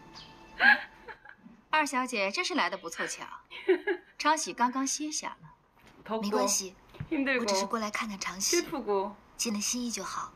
二小姐真是来得不凑巧，常喜刚刚歇下了。 没关系，我只是过来看看常喜，尽了心意就好。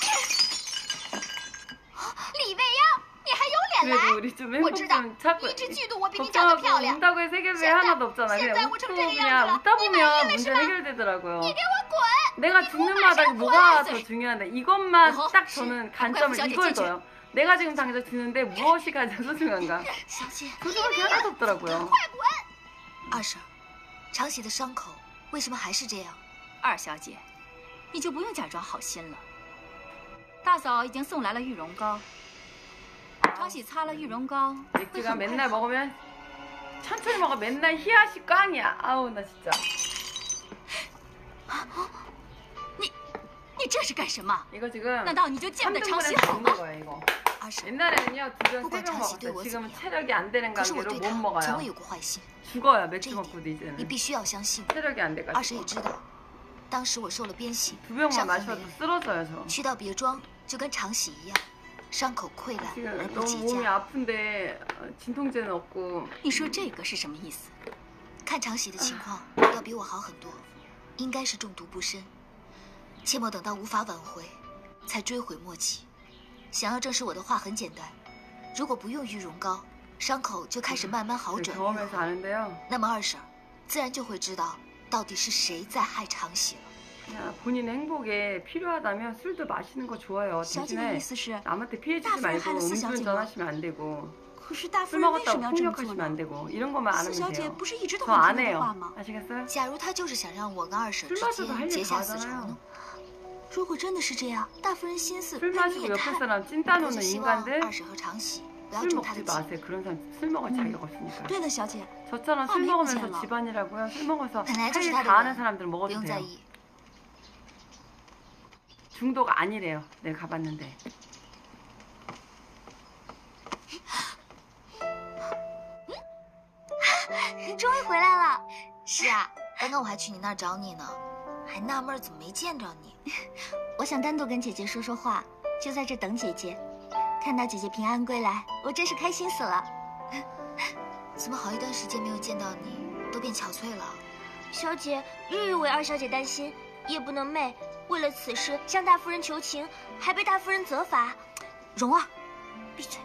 李未央，你还有脸来？我知道，你一直嫉妒我比你长得漂亮。现在，现在我成这个样子了，你满意了是吗？你给我滚！ 내가 죽는 마당에 뭐가 더 중요한데 이것만 딱 저는 관점을 이걸 둬요. 내가 지금 당장 죽는데 무엇이 가장 소중한가? 소중한 게 하나도 없더라고요. 二婶，常喜的伤口为什么还是这样？ 二小姐，你就不用假装好心了。大嫂已经送来了玉容膏，常喜擦了玉容膏。 맥주가 맨날 먹으면 천천히 먹어. 맨날 희야식 꽝이야. 아우 나 진짜. 你这是干什么？ 이거 지금 难道你就见不得常喜好吗？ 옛날에는요 두 병 세 병 먹었어요. 지금은 체력이 안 되는 관계로 못 먹어요. 죽어요 맥주 먹고도 이제는. 你必须要相信。 체력이 안 돼가지고. 二婶也知道，当时我受了鞭刑， 두 병만 마셔도 쓰러져요 저. 去到别庄就跟常喜一样，伤口溃烂而不 너무 结 몸이 痂。 아픈데 진통제는 없고. 你说这个是什么意思？ 看常喜的情况要比我好很多，应该是中毒不深。 切莫等到无法挽回，才追悔莫及。想要证实我的话很简单，如果不用玉容膏，伤口就开始慢慢好转。那么二婶自然就会知道到底是谁在害常喜了。 본인 행복에 필요하다면 술도 마시는 거 좋아요. 대신에 남한테 피해 주지 말고 음주운전 하시면 안 되고. 술 먹었다고 폭력하시면 안 되고 이런 것만 안 하면 돼요. 저 안 해요. 아시겠어요? 假如他就是想让我跟二婶之间结下死仇呢？ 如果真的是这样，大夫人心思那你也太……我只希望二婶和常喜不要中他的计。 对的，小姐。저처럼 술 먹으면서 집안이라고요. 술 먹어서 사일 다 하는 사람들 먹어도 돼요. 중독 아니래요. 내가 가봤는데. 你终于回来了。是啊，刚刚我还去你那儿找你呢。 还纳闷怎么没见着你， 我想单独跟姐姐说说话，就在这等姐姐。看到姐姐平安归来，我真是开心死了。 怎么好一段时间没有见到你，都变憔悴了？ 小姐，日日为二小姐担心，夜不能寐，为了此事向大夫人求情，还被大夫人责罚。蓉儿，闭嘴。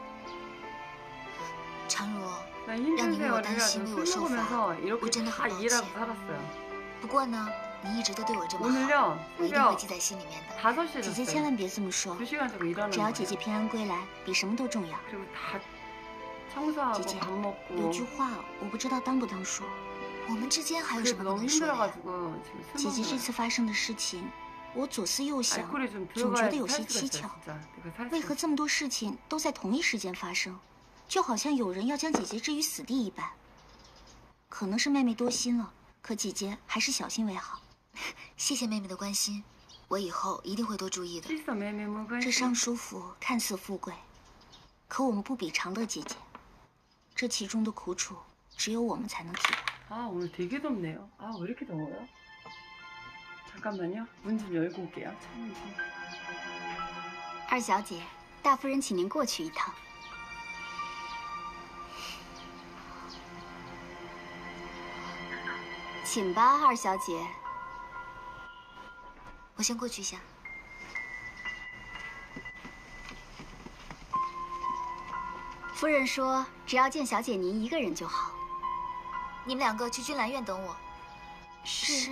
常如，让你为我担心，为我受罚，我真的很抱歉。不过呢。 你一直都对我这么好，我一定会记在心里面的。 姐姐千万别这么说，只要姐姐平安归来，比什么都重要。姐姐，有句话我不知道当不当说。 我们之间还有什么不能说的呀？ 姐姐这次发生的事情，我左思右想，总觉得有些蹊跷。为何这么多事情都在同一时间发生，就好像有人要将姐姐置于死地一般？可能是妹妹多心了，可姐姐还是小心为好。 谢谢妹妹的关心，我以后一定会多注意的。 这尚书府看似富贵，可我们不比长乐姐姐，这其中的苦楚只有我们才能体会。 아 오늘 되게 덥네요. 아 왜 이렇게 더워요? 잠깐만요. 문 좀 열고 올게요. 창문 좀. 二小姐，大夫人请您过去一趟。请吧，二小姐。 我先过去一下。 夫人说，只要见小姐您一个人就好。 你们两个去君兰院等我。 是。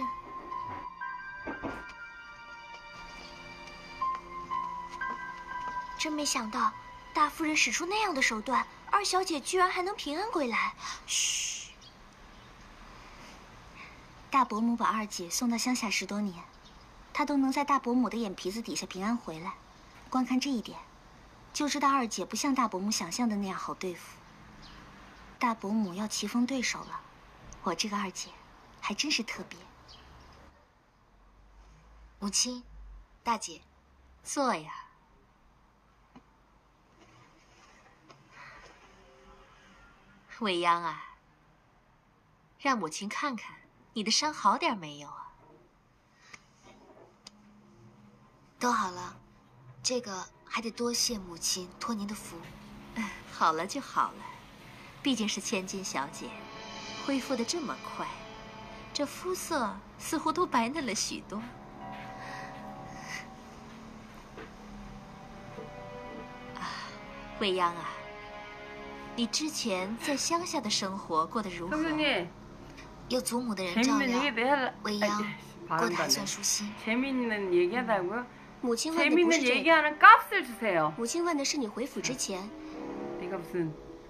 真没想到，大夫人使出那样的手段，二小姐居然还能平安归来。嘘。大伯母把二姐送到乡下十多年。 他都能在大伯母的眼皮子底下平安回来，光看这一点，就知道二姐不像大伯母想象的那样好对付。大伯母要棋逢对手了，我这个二姐还真是特别。 母亲，大姐， 坐呀。未央啊， 让母亲看看你的伤好点没有啊？ 都好了，这个还得多谢母亲托您的福。 好了就好了，毕竟是千金小姐，恢复的这么快，这肤色似乎都白嫩了许多。啊，未央啊，你之前在乡下的生活过得如何？ 有祖母的人照料，未央过得还算舒心。 재밌는 얘기하다고요? 母亲问的不 재밌는 是这个。 얘기하는 값을 주세요. 母亲问的是你回府之前。 내가 무슨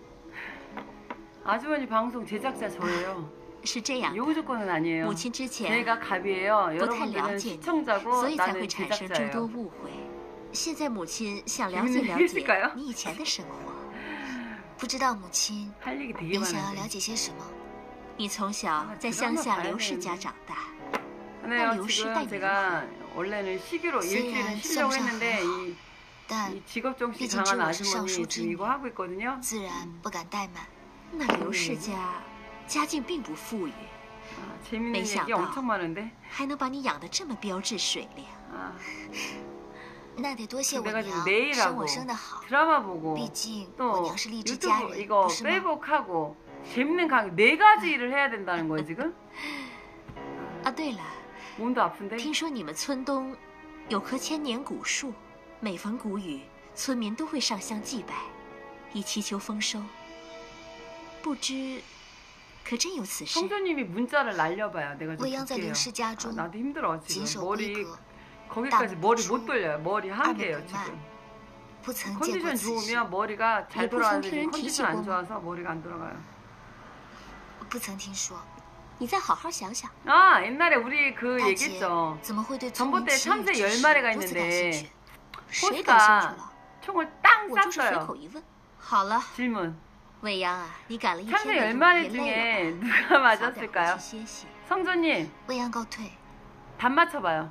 아주머니 방송 제작자 저예요. 是这样， 요구 조건은 아니에요. 母亲之前 제가 갑이에요. 不太了 여러분들은 解你， 시청자고 所以才会 나는 产生诸多 제작자예요. 误会。现在母亲想了解 재밌는 了解 얘기일까요? 你以前的生活。 不知道母亲 할 얘기 되게 您想要 많은데. 了解些什么？ 你从小在乡下刘氏家长大， 근데요, 나 지금 요시 제가 원래는 시기로 일주일은 쉬려고 했는데 이, 이 직업 정신이 강한 아주머니 지금 이거 하고 있거든요. 自然不敢怠慢。 那刘氏家家境并不富裕， 아, 재밌는 没想 얘기 到 엄청 많은데. 还能把你养得这么标致水亮。 아, 那得多谢我 내가 지금 娘生 내일하고 我生的好。 드라마 보고 毕竟我 또 娘是励志佳 유튜브 人， 이거 不是吗？ 빼곡하고 재밌는 강의 네 가지 일을 해야 된다는 거예요 지금? 啊，对了， 몸도 아픈데? 听说你们村东有棵千年古树，每逢谷雨，村民都会上香祭拜，以祈求丰收。不知可真有此事？ 성조님이 문자를 날려봐요. 내가 좀 未央在 볼게요. 刘氏家 아, 中 나도 힘들어 谨 지금 守规 머리 格， 거기까지 땀 머리 수, 못 돌려요. 머리 한계예요 안 지금. 不曾见过 컨디션 此事， 좋으면 머리가 잘 你不曾 돌아가는데 听人提起 컨디션 过 안 吗？ 좋아서 머리가 안 돌아가요. 不曾听说。 你再好好想想。 아 옛날에 우리 그 大姐 얘기했죠. 怎么会对村民 전봇대 祈雨 참새 之 열 事 마리가 如此感兴 있는데 趣？ 谁感兴趣 포스가 了？ 총을 땅 我就是随 쐈어요. 口一问。 好了， 질문. 未央啊，你赶了一 참새 天的 열 路， 마리 也累 중에 了吧？ 누가 早点回 맞았을까요? 去歇歇。 성조님 未央告退， 답 맞춰봐요.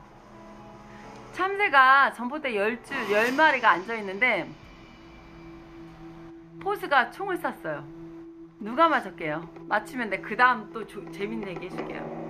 참새가 전봇대 열 줄, 열 마리가 앉아있는데 포스가 총을 쐈어요. 누가 맞았게요? 맞추면 내 그 다음 또 조, 재밌는 얘기 해줄게요.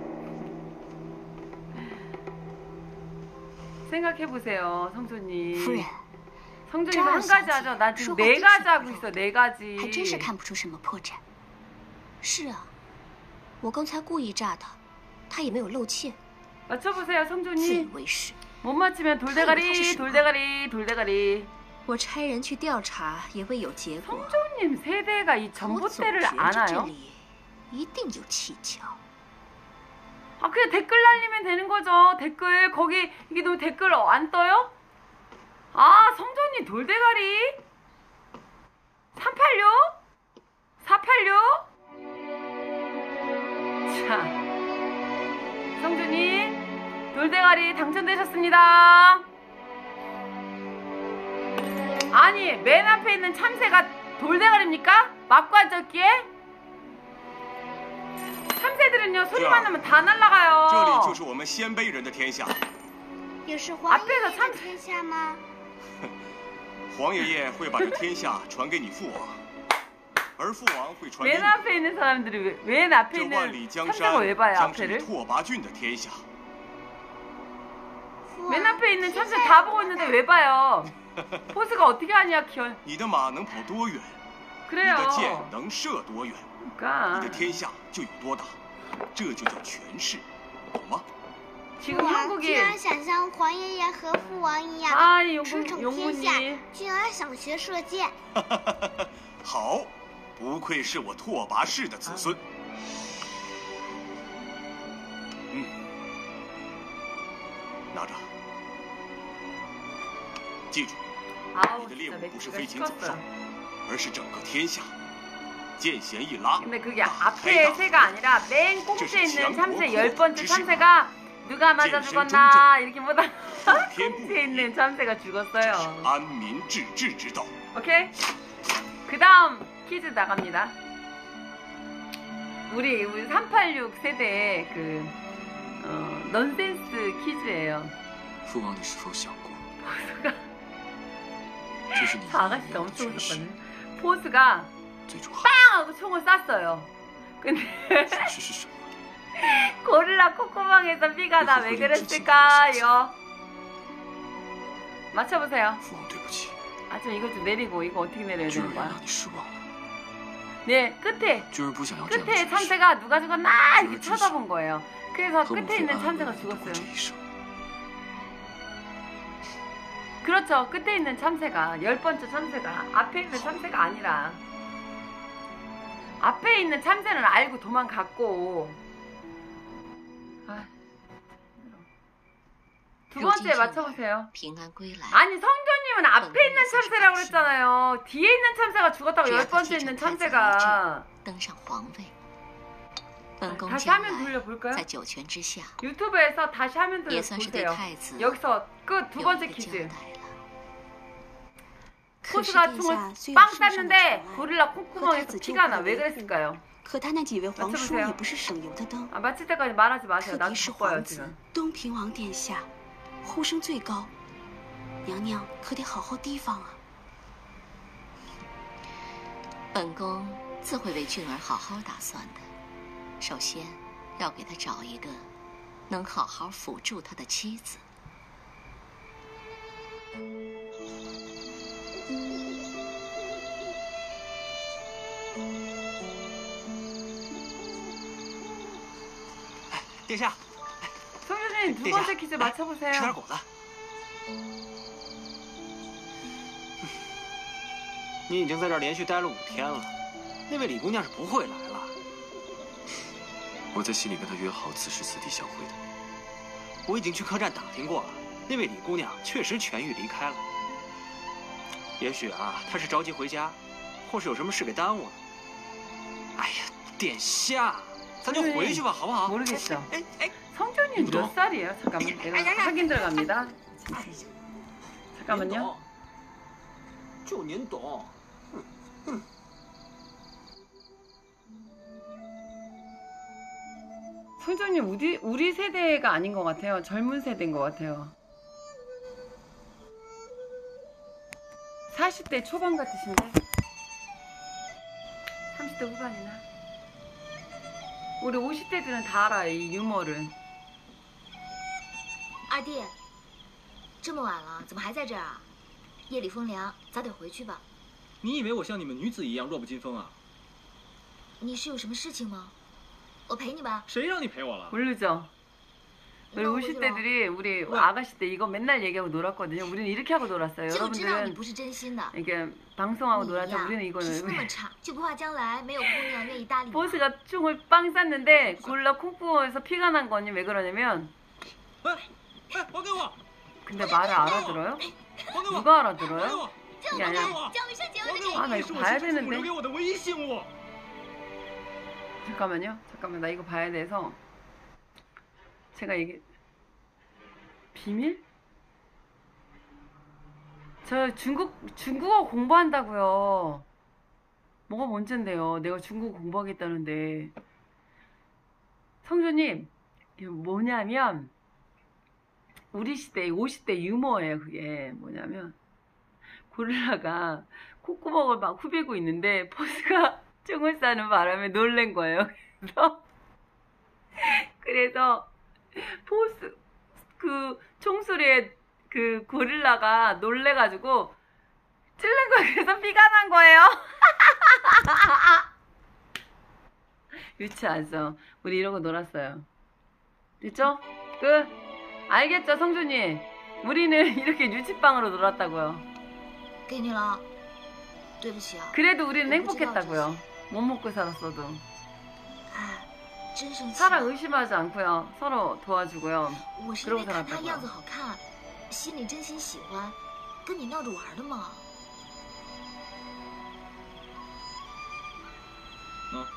생각해보세요, 성조님. 夫人， 성조님 한 가지 하죠. 나 지금 네 가지 하고 있어, 네 가지. 还真是看不出什么破绽。是啊，我刚才故意炸他，他也没有露怯， 맞춰보세요, 自以 성조님. 为是。 못 맞히면 돌대가리, 돌대가리, 돌대가리. 我差人去调查，也未有结果。 성조님 세대가 이 我总 전봇대를 觉着这 아나요? 里一定有蹊跷。 아 그냥 댓글 날리면 되는 거죠. 댓글 거기 이게 너무 댓글 안 떠요? 아 성조님 돌대가리 삼팔육 사팔육 자 성조님 돌대가리 당첨되셨습니다. 아니 맨 앞에 있는 참새가 돌대가리입니까? 맞고 앉았기에? 참새들은요 소리만 나면 다 날아가요. 这里就是我们鲜卑人的天下。 也是皇爷爷的天下吗？ 皇爷爷会把这天下传给你父王，而父王会传给 맨 你。 앞에 있는 사람들이 왜, 맨 앞에 这万里 있는 江 참새가 왜 山 봐요 将是你 앞에를? 拓跋浚的天下。 맨 앞에 있는 참새 다 보고 있는데 왜 봐요? 포스가 어떻게 하냐 기현. 你的马能跑多远，你 그래요. 的箭能射多远， 그러니까 你的天下就有多大，这就叫权势，懂吗？ 지금 父王 한국이 君儿想像皇爷爷和父王一样 아 驰 용군 骋天下 용군이 ， 君儿想学射箭。 好，不愧是我拓跋氏的子孙。嗯，拿着，记住， 아우 你的猎 진짜 物不是 맥주가 飞禽走兽 식었어요. ， 而是整个天下。剑弦一拉， 근데 그게 앞에 새가 아니라 맨 꽁트에 있는 참새 열 번째 참새가 누가 맞아 죽었나 이렇게 보다 꽁트에 있는 참새가 죽었어요. 安民治治之道。 오케이. 그 다음 퀴즈 나갑니다. 우리 우리 삼팔육 세대의 그 어, 넌센스 퀴즈예요. 父王，你是否想过， 포스가 这是你 저 아가씨가 엄청 웃었거든요. 포스가 最主 빵 하고 총을 쐈어요. 근데 这是什么？ 고릴라 콧구멍에서 피가 나 왜 그랬을까요? 맞춰보세요. 父王，对不起， 아, 좀 이거 좀 내리고 이거 어떻게 내려야 军 되는 人 거야? 让你失望了。 네, 끝에 军人不想要这样的 끝에 结局。 참새가 누가 죽었나 이렇게 그렇지. 쳐다본 거예요. 그래서 和母 끝에 妃 있는 安 참새가 稳地度过 죽었어요. 这一生。 그렇죠. 끝에 있는 참새가 열 번째 참새가 앞에 있는 참새가 아니라 앞에 있는 참새는 알고 도망갔고 아, 두 번째 맞춰보세요. 아니 성조님은 앞에 있는 참새라고 그랬잖아요. 뒤에 있는 참새가 죽었다고 열 번째 있는 참새가. 다시 화면 돌려볼까요? 유튜브에서 다시 화면 돌려보세요. 여기서 끝 두 번째 퀴즈. 포스가 총을 빵 쐈는데 고릴라 콧구멍에서 피가 나. 왜 그랬을까요? 맞춰보세요. 아, 마칠 때까지 말하지 마세요. 나도 바빠요 지금. 东平王殿下，呼声最高，娘娘可得好好提防啊！ 本宫自会为俊儿好好打算的。首先，要给他找一个能好好辅助他的妻子。 殿下， 성준님 두 번째 퀴즈 맞춰보세요. 吃点果子。你已经在这儿连续待了五天了，那位李姑娘是不会来了。 我在心里跟她约好此时此地相会的。 我已经去客栈打听过了，那位李姑娘确实痊愈离开了。也许啊，她是着急回家，或是有什么事给耽误了。哎呀，殿下。 咱就回去吧，好不好？ 모르겠어. 성준이 몇 살이에요? 잠깐만, 내가 확인 들어갑니다. 잠깐만요. 就您懂。 성준님 우리 우리 세대가 아닌 것 같아요. 젊은 세대인 것 같아요. 사십 대 초반 같으신데? 삼십 대 후반이나? 우리 오십 대들은 다 알아, 이 유머를. 二弟，这么晚了，怎么还在这儿啊？夜里风凉，早点回去吧。 你以为我像你们女子一样弱不禁风啊？ 你是有什么事情吗？我陪你吧。 谁让你陪我了？ 모르죠. 우리 오십 대들이 우리 아가씨 때 이거 맨날 얘기하고 놀았거든요. 우리는 이렇게 하고 놀았어요. 여러분들은 이게 방송하고 놀았죠. 우리는 이거는 보스가 총을 빵 쐈는데 골라 콩쿠어에서 피가 난 거니 왜 그러냐면 근데 말을 알아들어요? 누가 알아들어요? 이게 아니라 아 나 이거 봐야 되는데 잠깐만요. 잠깐만 나 이거 봐야 돼서 제가 얘기 비밀? 저 중국 중국어 공부한다고요. 뭐가 문제인데요? 내가 중국어 공부하겠다는데 성조님 이게 뭐냐면 우리 시대 오십 대 유머예요. 그게 뭐냐면 고릴라가 콧구멍을 막 후비고 있는데 포스가 총을 쏴는 바람에 놀란 거예요. 그래서 그래서 포스 그 총소리에 그 고릴라가 놀래가지고 찔른 거예요. 그래서 피가 난 거예요. 유치하죠. 우리 이러고 놀았어요. 됐죠? 끝. 알겠죠, 성준이? 우리는 이렇게 유치빵으로 놀았다고요. 그래도 우리는 행복했다고요. 못 먹고 살았어도. 사람 의심하지 않고요. 서로 도와주고요. 그러고 살았다고요. 어?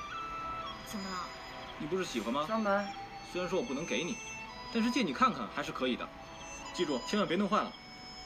你不是喜欢吗？虽然说我不能给你，但是借你看看还是可以的。记住，千万别弄坏了。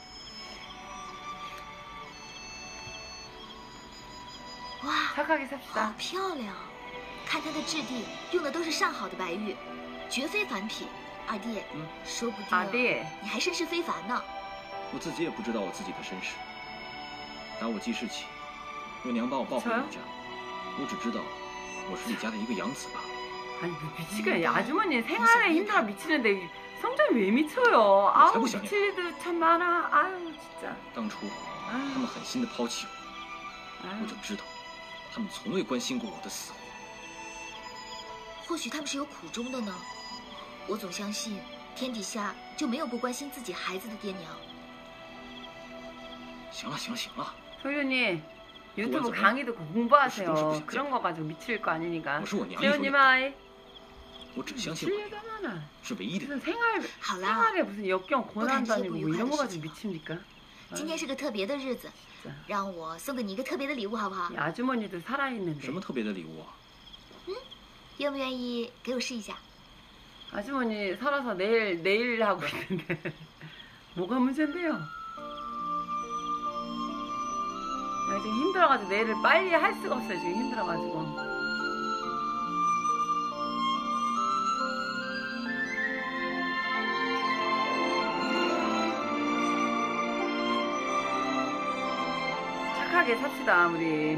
哇， 착하게 삽시다. 好漂亮！看它的质地，用的都是上好的白玉，绝非凡品。二弟，嗯，说不定二弟， 你还身世非凡呢。 我自己也不知道我自己的身世。打我记事起，我娘把我抱回娘家，我只知道我是李家的一个养子吧。 아니 미치겠네. 아주머니 생활에 힘들어 미치는데 성전이 왜 미쳐요? 아우 미칠 일도 참 많아. 아유 진짜. 当初他们狠心的抛弃我，我就知道他们从未关心过我的死活。 或许他们是有苦衷的呢。我总相信天底下就没有不关心自己孩子的爹娘。 行了行了行了， 성준이 유튜브 강의도 공부하세요. 그런 거 가지고 미칠 거 아니니까. 세훈님 아이. 我只相信我是唯一的。 무슨 생활 생활에 무슨 역경 고난도 아니고 뭐 이런 거 가지고 미칩니까? 今天是个特别的日子，让我送给你一个特别的礼物，好不好？ 아주머니도 살아있는데. 什么特别的礼物啊？ 嗯，愿不愿意给我试一下？ 아주머니 살아서 내일 내일 하고 있는데 뭐가 문제인데요? 내가 지금 힘들어가지고 내일을 빨리 할 수가 없어요. 지금 힘들어가지고. 착하게 삽시다 우리.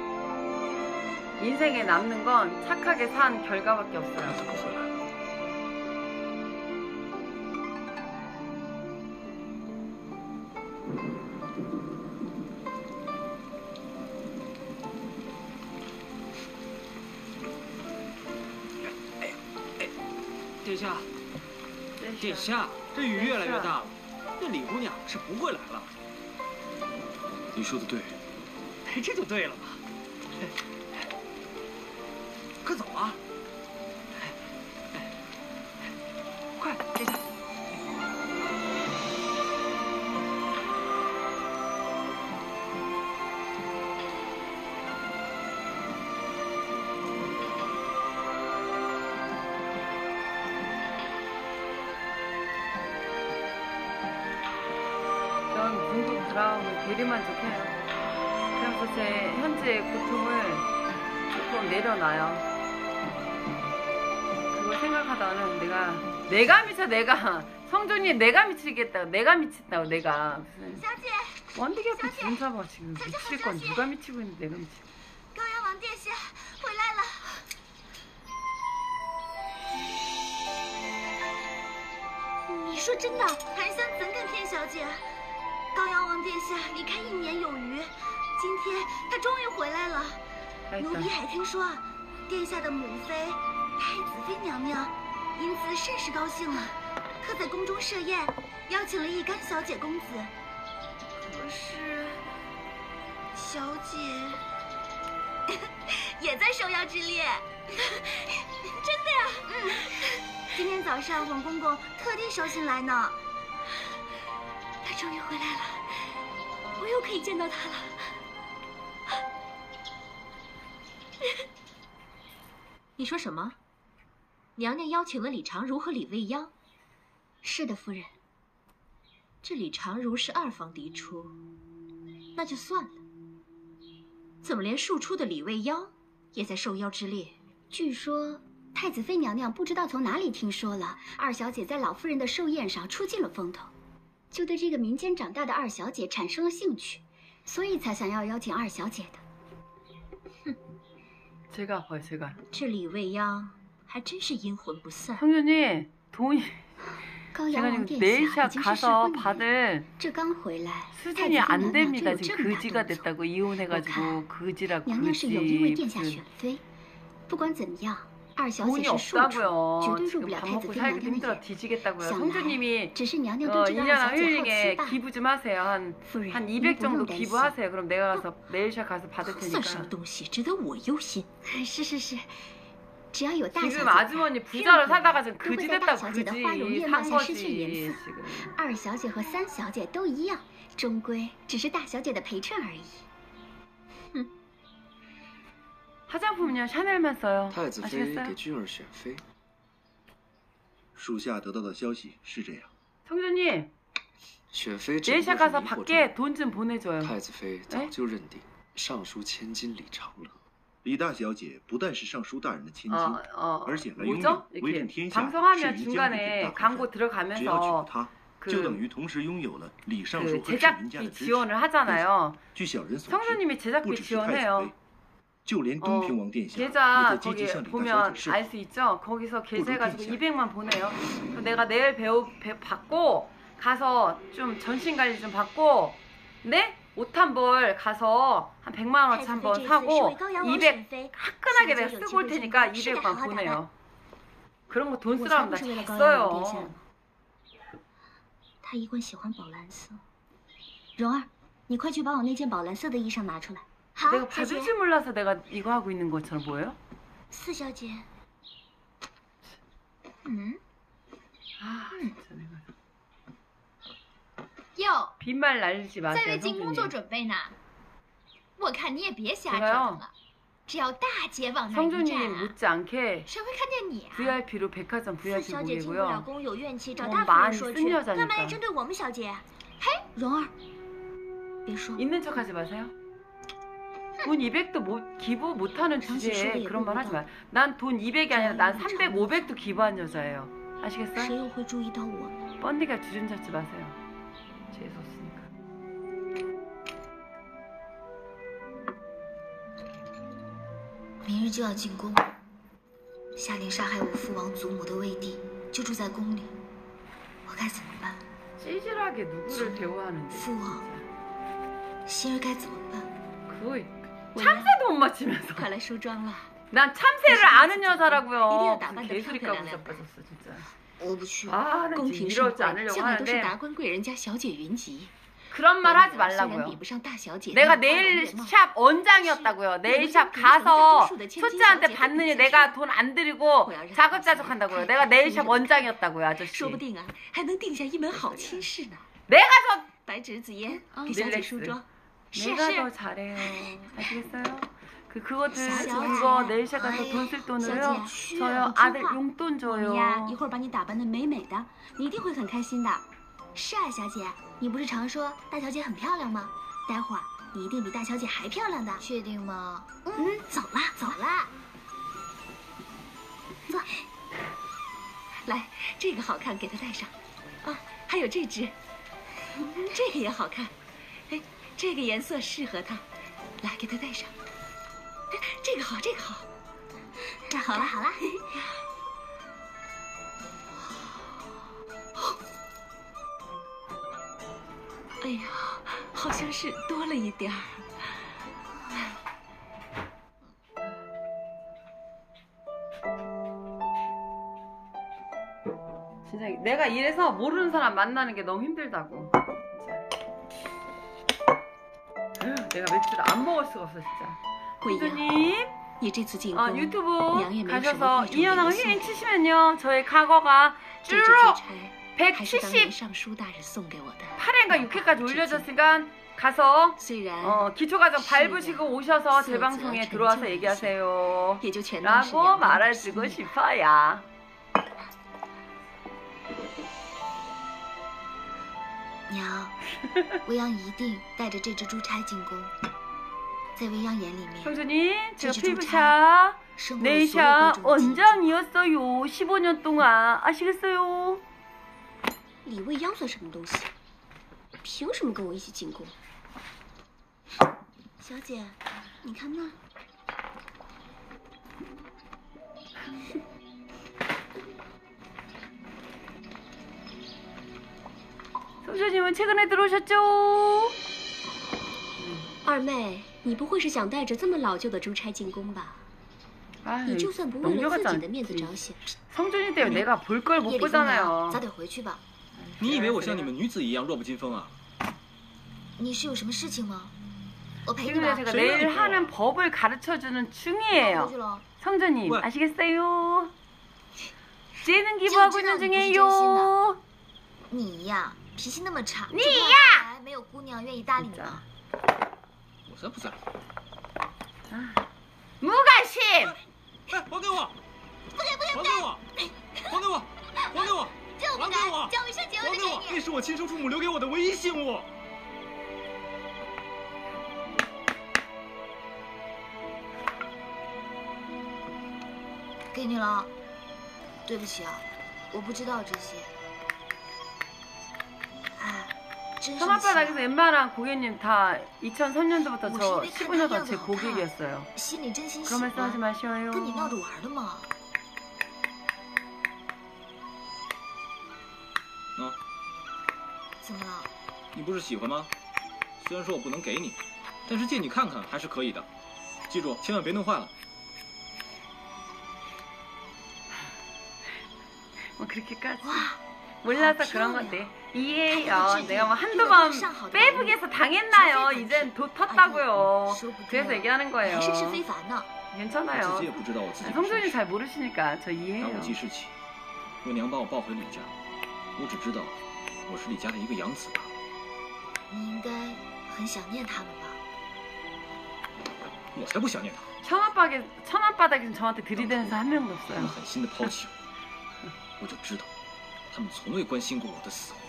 인생에 남는 건 착하게 산 결과밖에 없어요. 예, 殿下，殿下，这雨越来越大了，那李姑娘是不会来了。 你说的对， 这就对了嘛。快走啊！快，殿下。 마음을 대리만족해요. 그래서 제 현재 고통을 조금 내려놔요. 그걸 생각하다가는 내가 내가 미쳐 내가 성준이 내가 미치겠다고 내가 미친다고 내가 무슨 원디기 앞에 준사봐 지금 미칠 건 누가 미치고 있는데 내가 미치고. 高阳王殿下回来了。你说真的？韩香怎跟天小姐？ 高阳王殿下离开一年有余，今天他终于回来了。奴婢还听说，殿下的母妃太子妃娘娘因此甚是高兴了，特在宫中设宴，邀请了一干小姐公子。可是，小姐也在受邀之列。真的呀？嗯。今天早上皇公公特地捎信来呢。 他终于回来了，我又可以见到他了。 你说什么？娘娘邀请了李长儒和李未央。 是的，夫人。 这李长儒是二方嫡出，那就算了。怎么连庶出的李未央也在受邀之列？ 据说太子妃娘娘不知道从哪里听说了二小姐在老夫人的寿宴上出尽了风头。 就对这个民间长大的二小姐产生了兴趣，所以才想要邀请二小姐的。 哼， 제가 봐요, 제가. 这李未央还真是阴魂不散。 성준이 돈이. 高阳王殿下已经是失婚一年，这刚回来， 수준이 안 됩니다. 지금 거지가 됐다고 이혼해가지고 거지라 거지. 娘娘是有意为殿下选妃，不管怎么样。 二小姐是庶出，绝对入不了太子妃娘娘的眼。 뒤지겠다고요. 성주님이 只是娘娘都知道二小姐好奇吧。 기부 좀 하세요. 한 한 이백 정도 기부하세요. 그럼 내가 가서 네일샵 가서 받을 테니까. 算什么东西值得我忧心？ 是是是，只要有大小姐， 지금 아주머니 부자로 살다가 지금 거지 됐다고 거지. 산 거지. 二小姐和三小姐都一样，终归只是大小姐的陪衬而已。哼。 화장품은요 샤넬만 써요. 太子妃给君儿选妃。属下得到的消息是这样。 성준님. 选妃 네일샵 가서 밖에 돈 좀 보내줘요. 太子妃早就认定尚书千金李长乐。 李大小姐不但是尚书大人的千金， 어, 어, 而且来拥 뭐죠? 有威震天下、 방송하면 是于江 중간에 광고 只要 들어가면서 娶她， 그, 就等于同时拥有了李尚书 그 和世民家的 제작비 支持。 지원을 하잖아요. 据小人所知， 성준님이 不 제작비 只是太子妃， 지원해요. 就连东平王殿下也在 계좌 积极 거기 向李大小 보면 姐示 알 好。 수 있죠? 거기서 계좌 해가지고 모두 이백만 보내요. 그럼 내가 내일 배우 배, 받고 가서 좀 전신 관리 좀 받고, 네? 옷 한 벌 가서 한 백만 원어치 한 번 사고 이백 화끈하게 내가 쓰고 올 테니까 이백만 보내요. 그런 거 돈 쓰라면 나 잘 써요. 他一贯喜欢宝蓝色。蓉儿，你快去把我那件宝蓝色的衣裳拿出来。 내가 받을 줄 몰라서 내가 이거 하고 있는 것처럼 보여요? 四小姐。 嗯。 아, 진짜 내가. 哟， 빈말 날리지 在 마세요, 为进宫做 성준이. 准备呢。我看你也别瞎折腾了，只要大姐往那一 성준이 站啊， 못지않게 谁会看见你啊？ 브이아이피로 백화점 四 브이아이피 小姐进不了 보내고요. 宫有怨气，找 뭐 大夫人 많이 说 쓴 去，干嘛来 여자니까. 针对我们小姐？嘿，蓉儿，别说， 있는 척하지 마세요. 돈 이백도 못, 기부 못하는 주제에 그런 말 하지 마. 난 돈 이백이 아니라 난 삼백, 오백도 기부한 여자예요. 아시겠어요? 谁又会注意到我呢？ 뻔디가 주전 잡지 마세요. 재수 없으니까. 明日就要进宫，夏令杀害我父王祖母的卫帝就住在宫里，我该怎么办？ 찌질하게 누구를 대우하는데. 父王，心儿该怎么办？ 거의 참새도 못 맞히면서. 快来梳妆了。 난 참새를 아는 여자라고요. 이리요, 나만 개소리까지 다 자빠졌어 진짜. 我不去。 아, 나 宫 지금 廷盛 이러지 会 않으려고 向来都是 하는데 达官贵人家小姐云集。 그런 말 하지 虽然 말라고요. 比不上大小姐， 내가 但花容 네일 月貌 샵 원장이었다고요. 네일 샵 가서 초짜한테 받느니 내가 돈 안 들이고 자급자족 한다고요. 내가 네일 샵 원장이었다고요, 아저씨. 说不定啊，还能定下一门好亲事呢。 내가 더 白纸紫嫣，给小姐梳妆。 내가 더 잘해요. 아시겠어요? 그 그것들 그거 네일샵 가서 돈 쓸 돈으로요. 저요 아들 용돈 我们呀， 줘요. 一会儿把你打扮的美美的，你一定会很开心的。是啊，小姐，你不是常说大小姐很漂亮吗？待会儿你一定比大小姐还漂亮的。 确定吗？ 嗯，走啦，走啦。坐。 来，这个好看，给她戴上。啊，还有这只，这个也好看。哎，这个颜色适合她，来给她戴上。哎，这个好，这个好。 好了好了。 哎呀，好像是多了一点儿。 진짜 내가 이래서 모르는 사람 만나는 게 너무 힘들다고. 진짜. 내가 맥주를 안 먹을 수가 없어 진짜. 공주님, 어, 유튜브 가셔서 이현아가 힐링 치시면요 저의 과거가 쭉 백칠십팔 회인가 육 회까지 올려졌으니까 가서 어, 기초과정 밟으시고 오셔서 제 방송에 들어와서 얘기하세요 라고 말해주고 싶어요. 娘，未央一定带着这只珠钗进宫。在未央眼里面， 형수님, 제가 피부샵, 네일샵 원장이었어요. 십오 년 동안. 아시겠어요? 李未央算什么东西？凭什么跟我一起进宫？小姐，你看那。 성주님은 최근에 들어오셨죠? 二妹，你不会是想带着这么老旧的珠钗进宫吧？你就算不为了自己的面子着想， 성준이 때문에 내가 볼 걸 못 보잖아요. 早点回去吧。 你以为我像你们女子一样弱不禁风啊？ 你是有什么事情吗？我陪你 지금 吧。 제가 내일 하는 법을 가르쳐주는 중이에요. 성준님 아시겠어요? 재능 기부하고 있는 중이에요. 你呀，脾气那么差， 你呀， 没有姑娘愿意搭理你吗？ 我才不在乎。 무관심! 哎，还给我！ 不给不给还给我！还给我！还给我！ 就不给我！叫一声姐，我就给你。 那是我亲生父母留给我的唯一信物。 给你了。对不起啊，我不知道这些。哎，这 천안바닥에서 웬만한 고객님 다 이천삼 년도부터 저 십오 년도 제 고객이었어요. 그런 말씀 하지 마셔요. 어? 你不是喜欢吗？虽然说我不能给你，但是借你看看还是可以的。记住，千万别弄坏了。 뭐 그렇게까지 몰라서 그런 건데 이해해요. 내가 뭐 한두 번 페이북에서 당했나요? 이젠 도 텄다고요. 그래서 얘기하는 거예요. 괜찮아요. 성준이 잘 모르시니까 저 이해해요. 当我记事起，我娘把我抱回李家，我只知道我是李家的一个养子罢了。 你应该很想念他们吧？ 我才不想念他。 천안바닥에 천안바닥에서 저한테 들이대는 사람 한 명도 없어요. 他们狠心的抛弃我。 我就知道，他们从未关心过我的死活。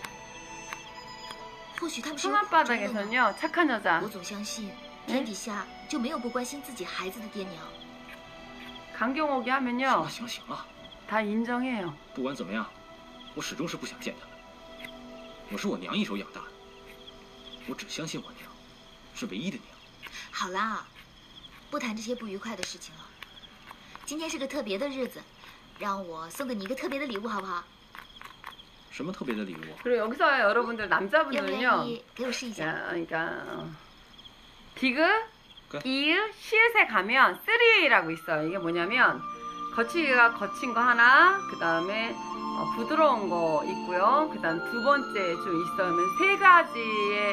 천안바닥에서는요 착한 여자. 我总相信天底下就没有不关心自己孩子的爹娘。 강경옥이 하면요. 行了行了， 다 인정해요. 不管怎么样，我始终是不想见他们。我是我娘一手养大的，我只相信我娘是唯一的娘。 好啦，不谈这些不愉快的事情了。今天是个特别的日子。 让我送给你一个特别的礼物，好不好？ 什么特别的礼物？ 그리고 여기서 여러분들 남자분들은요. 그러니까 디귿, 이읒, 시읒에 가면 쓰리라고 있어요. 이게 뭐냐면 거치기가 거친 거 하나, 그 다음에 어, 부드러운 거 있고요. 그 다음 두 번째 좀 있어요. 세 가지의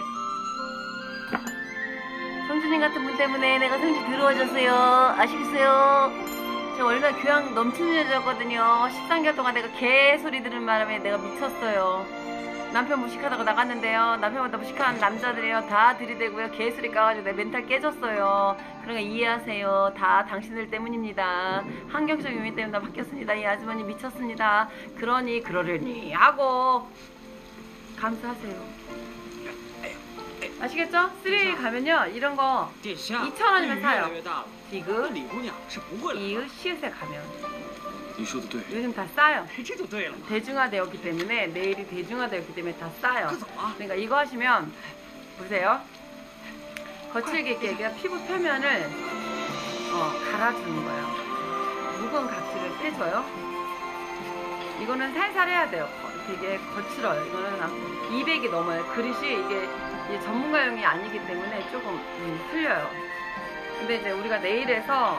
성준님 같은 분 때문에 내가 성질 더러워졌어요. 아시겠어요? 저 원래 교양 넘치는 여자거든요. 십삼 개월 동안 내가 개소리 들은 바람에 내가 미쳤어요. 남편 무식하다고 나갔는데요. 남편보다 무식한 남자들이요. 다 들이대고요. 개소리 까가지고 내 멘탈 깨졌어요. 그러니까 이해하세요. 다 당신들 때문입니다. 환경적 요인 때문에 바뀌었습니다. 이 아주머니 미쳤습니다. 그러니 그러려니 하고 감사하세요. 아시겠죠? 쓰리 가면요. 이런 거 이천 원이면 사요. 디귿, 이읒, 시읒에 가면 요즘 다 싸요. 대중화되었기 때문에 내일이 대중화되었기 때문에 다 싸요. 그러니까 이거 하시면 보세요. 거칠게 이렇게 그냥 피부 표면을 어, 갈아주는 거예요. 묵은 각질을 빼줘요. 이거는 살살 해야 돼요. 되게 거칠어요. 이거는 이백이 넘어요. 그릇이 이게, 이게 전문가용이 아니기 때문에 조금 음, 틀려요. 근데 이제 우리가 네일에서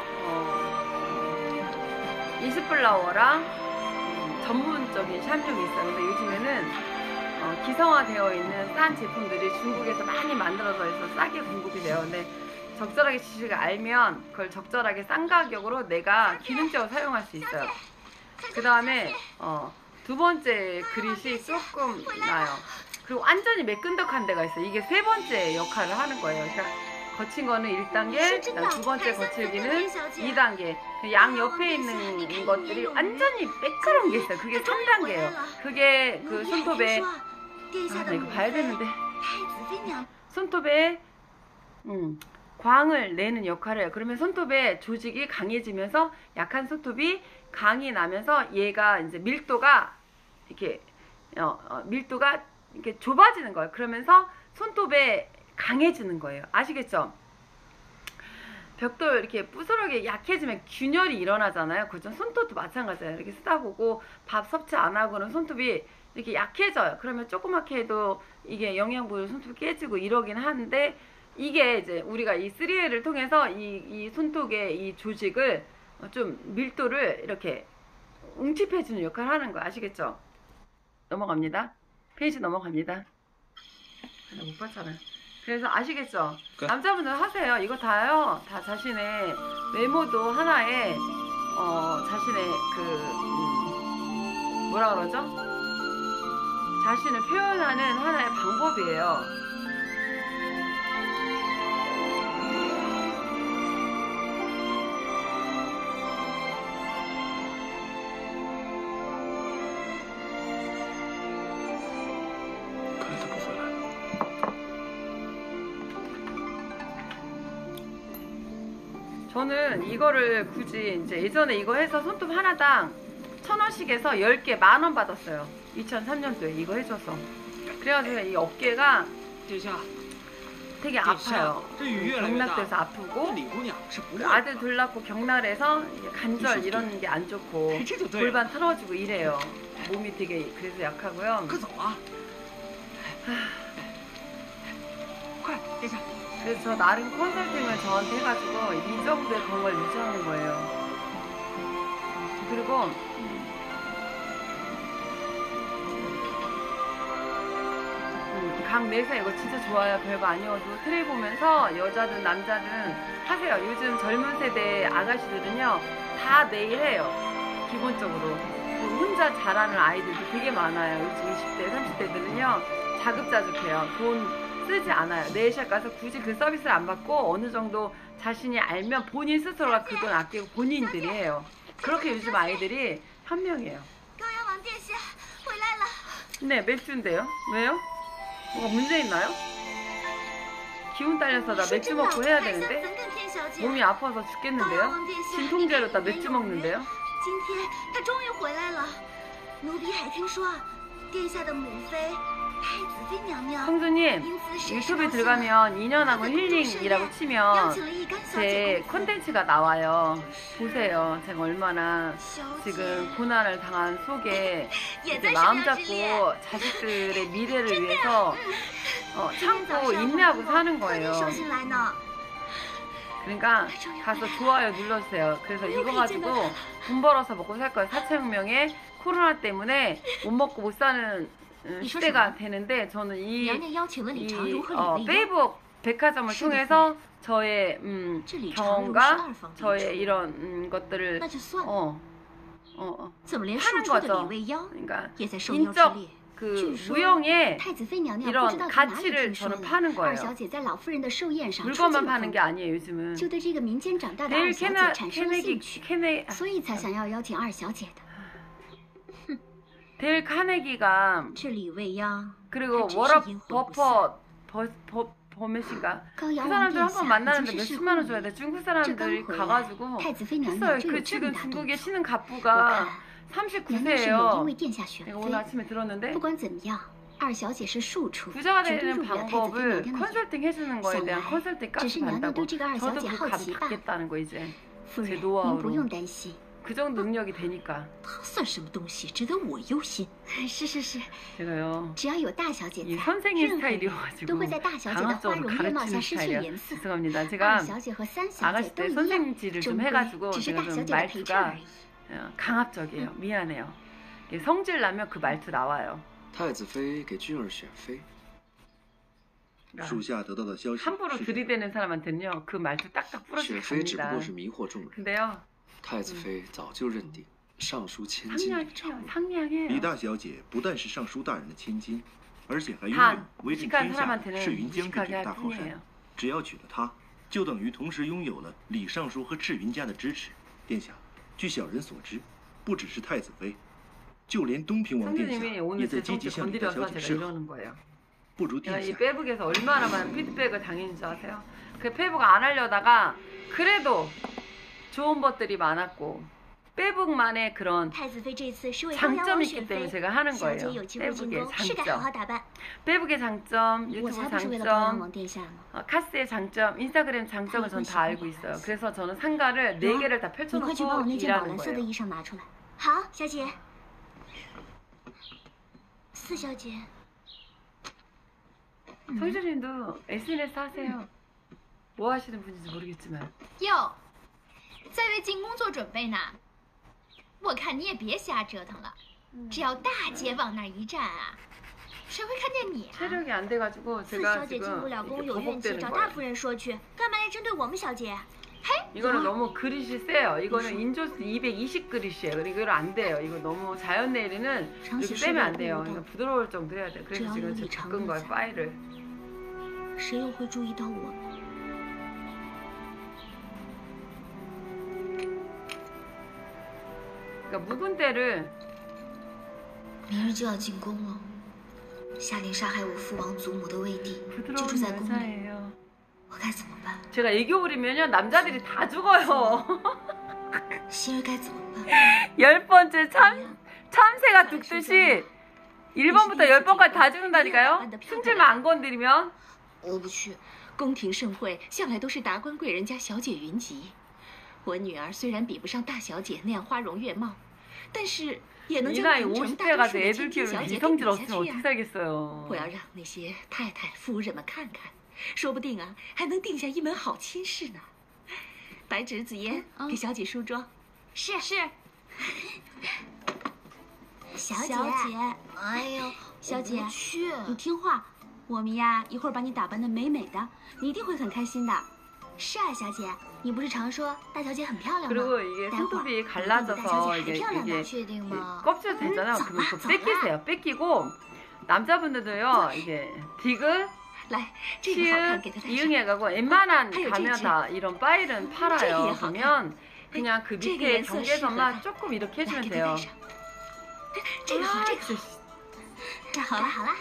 어, 이스플라워랑 음, 전문적인 샴푸이 있어요. 근데 요즘에는 어, 기성화되어 있는 싼 제품들이 중국에서 많이 만들어져 있어 싸게 공급이 돼요. 근데 적절하게 지식을 알면 그걸 적절하게 싼 가격으로 내가 기능적으로 사용할 수 있어요. 그 다음에 어, 두 번째 그릇이 조금 나요. 그리고 완전히 매끈덕한 데가 있어요. 이게 세 번째 역할을 하는 거예요. 그러니까 거친 거는 일 단계, 그다음 두 번째 거칠기는 이 단계. 양 옆에 있는 것들이 완전히 매끄러운 게 있어요. 그게 삼 단계예요. 그게 그 손톱에 아, 나 이거 봐야 되는데 손톱에 음, 광을 내는 역할을 해요. 그러면 손톱의 조직이 강해지면서 약한 손톱이 강이 나면서 얘가 이제 밀도가 이렇게 어, 어, 밀도가 이렇게 좁아지는 거예요. 그러면서 손톱에 강해지는 거예요. 아시겠죠? 벽돌 이렇게 부스러기 약해지면 균열이 일어나잖아요. 그죠? 손톱도 마찬가지예요. 이렇게 쓰다 보고 밥 섭취 안 하고는 손톱이 이렇게 약해져요. 그러면 조그맣게 해도 이게 영양분 손톱이 깨지고 이러긴 하는데 이게 이제 우리가 이 쓰리엘을 통해서 이, 이 손톱의 이 조직을 좀 밀도를 이렇게 웅집해주는 역할을 하는 거 아시겠죠? 넘어갑니다. 페이지 넘어갑니다. 나 못 봤잖아요. 그래서 아시겠죠? 그래. 남자분들 하세요. 이거 다요. 다 자신의 외모도 하나의 어 자신의 그 음, 뭐라 그러죠? 자신을 표현하는 하나의 방법이에요. 저는 이거를 굳이 이제 예전에 이거 해서 손톱 하나당 천 원씩 해서 열 개 만 원 받았어요. 이천삼 년도에 이거 해줘서. 그래가지고 이 어깨가 되게 아파요. 경락돼서 아프고 아들 둘 낳고 경락해서 관절 이런 게 안 좋고 골반 틀어지고 이래요. 몸이 되게 그래서 약하고요. 그래서 저 나름 컨설팅을 저한테 해가지고 이 정도의 건강을 유지하는 거예요. 그리고 음, 강 내사 이거 진짜 좋아요. 별거 아니어도 트레이 보면서 여자든 남자든 하세요. 요즘 젊은 세대 아가씨들은요 다 네일 해요. 기본적으로. 혼자 자라는 아이들도 되게 많아요. 요즘 이십 대, 삼십 대들은요 자급자족해요. 돈 쓰지 않아요. 네일샵 가서 굳이 그 서비스를 안 받고 어느 정도 자신이 알면 본인 스스로가 그 돈 아끼고 본인들이 해요. 그렇게 요즘 아이들이 현명해요. 네, 맥주인데요. 왜요? 뭐가 문제 있나요? 기운 딸려서 나 맥주 먹고 해야 되는데 몸이 아파서 죽겠는데요? 진통제로 다 맥주 먹는데요? 今天他终于回来了。奴婢还听说，殿下的母妃太子妃娘娘 성주님 유튜브에 들어가면 인연하고 힐링이라고 치면 제 콘텐츠가 나와요. 보세요. 제가 얼마나 지금 고난을 당한 속에 이제 마음 잡고 자식들의 미래를 위해서 어, 참고 인내하고 사는 거예요. 그러니까 가서 좋아요 눌러주세요. 그래서 이거 가지고 돈 벌어서 먹고 살 거예요. 사차혁명에 코로나 때문에 못 먹고 못 사는 음, 시대가 되는데 저는 이, 이 어, 페이북 백화점을 통해서 저의 음, 경험과 저의 이런 음, 것들을 어, 어, 어, 파는 거죠. 그러니까 인적 그 무형의 이런 가치를 저는 파는 거예요. 물건만 파는 게 아니에요. 요즘은. 내일 캐나, 캐네기, 캐네, 데일 카네기가 그리고 워러 버퍼 버, 버, 버맷인가 그 사람들 한 번 만나는데 몇십만 원 줘야 돼. 중국 사람들이 가가지고 했어요. 그 지금 중국에 신은 갑부가 삼십구 세예요. 내가 오늘 아침에 들었는데 부자가 되는 방법을 컨설팅 해주는 거에 대한 컨설팅까지 받는다고. 저도 그 값 받겠다는 거 이제 제 노하우로. 그 정도 능력이 되니까. 제가요 이 선생님 스타일이어가지고 강압적으로 가르치는 스타일이에요. 죄송합니다. 제가 아가씨 때 선생님질을 좀 해가지고 제가 좀 말투가 강압적이에요. 미안해요. 성질 나면 그 말투 나와요. 함부로 들이대는 사람한테는요 그 말투 딱딱 부러지게 갑니다. 근데요 太子妃早就认定尚书千金与常务。 李大小姐不但是尚书大人的千金，而且还拥有威震天下赤云江这座大靠山。只要娶了她，就等于同时拥有了李尚书和赤云家的支持。殿下，据小人所知，不只是太子妃，就连东平王殿下也在积极向李大小姐示好。不如殿下。이 페북에서 얼마나 많은 피드백을 당했는지 아세요? 그 페북 안 하려다가 그래도 좋은 것들이 많았고 페북만의 그런 장점이 있기 때문에 제가 하는 거예요. 페북의 장점, 페북의 장점, 유튜브 장점, 어, 카스의 장점, 인스타그램 장점을 전 다 알고 있어요. 그래서 저는 상가를 네 개를 다 펼쳐놓고 일하는 거예요. 好，小姐。四小姐。 성주님도 에스엔에스 하세요. 뭐 하시는 분인지 모르겠지만. 哟。 在为进宫做准备呢，我看你也别瞎折腾了，只要大姐往那儿一站啊，谁会看见你啊？ 체력이 안 돼가지고 제가 지금 버벅대는 거예요. 이거는 너무 그릇이 세요. 이거는 인조스 이백이십 그릇이에요. 이거 안 돼요. 이거 너무 자연 네일은 이렇게 세면 안 돼요. 이거 부드러울 정도 해야 돼. 그래서 지금 제가 바꾼 거예요. 파일을. 그러니까 묵은 때를 明日就要进宫了，下令杀害我父王祖母的卫帝，就住在宫里，我该怎么办？ 제가 애교 부리면요 남자들이 다 죽어요. 心儿该怎么办？ 열 번째 참 참새가 죽듯이 일 번부터 십 번까지 다 죽는다니까요? 승질만 안 건드리면. 我不去。 宫廷盛会向来都是达官贵人家小姐云集，我女儿虽然比不上大小姐那样花容月貌，但是也能将平城大多数的千金小姐给比下去呀。我要让那些太太夫人们看看，说不定啊还能定下一门好亲事呢。白芷紫嫣，给小姐梳妆。 是是。 小姐， 哎呦， 小姐， 去， 你听话。 我们呀，一会儿把你打扮得美美的，你一定会很开心的。是啊，小姐，你不是常说大小姐很漂亮吗？ 그리고 이게 손톱이 갈라져서 이게 이게 껍질 되잖아요. 그러면 그거 뺏기세요. 뺏기고 남자분들도요. 이게 디귿, 시읒, 이응해가고 웬만한 가면 다 이런 파일은 팔아요. 그러면 그냥 그 밑에 경계선만 조금 이렇게 해주면 돼요. 아, 好了好了。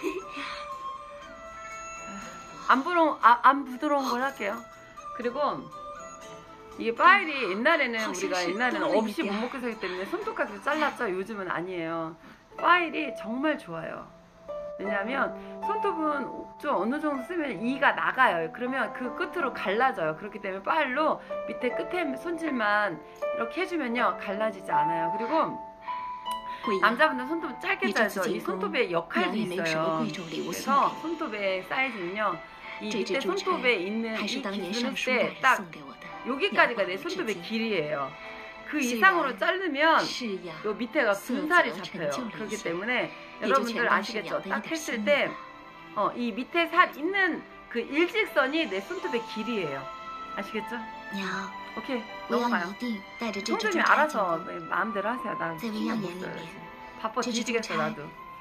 안 부러운, 아, 안 부드러운 걸 할게요. 그리고 이게 파일이 옛날에는 우리가 옛날에는 없이 못 먹게 사기 때문에 손톱까지 잘랐죠. 요즘은 아니에요. 파일이 정말 좋아요. 왜냐하면 손톱은 좀 어느 정도 쓰면 이가 나가요. 그러면 그 끝으로 갈라져요. 그렇기 때문에 파일로 밑에 끝에 손질만 이렇게 해주면요 갈라지지 않아요. 그리고 남자분들 손톱은 짧게 짜죠. 이 손톱의 역할도 있어요. 그래서 손톱의 사이즈는요. 이 밑에 손톱에 있는 이 기준을 때 딱 여기까지가 내 손톱의 길이에요. 그 이상으로 자르면 요 밑에가 분살이 잡혀요. 그렇기 때문에 여러분들 아시겠죠? 딱 했을 때 어, 이 밑에 살 있는 그 일직선이 내 손톱의 길이에요. 아시겠죠? 오케이, 넘어가요. 선생님이 알아서 마음대로 하세요. 난 바빠 뒤지겠어 나도.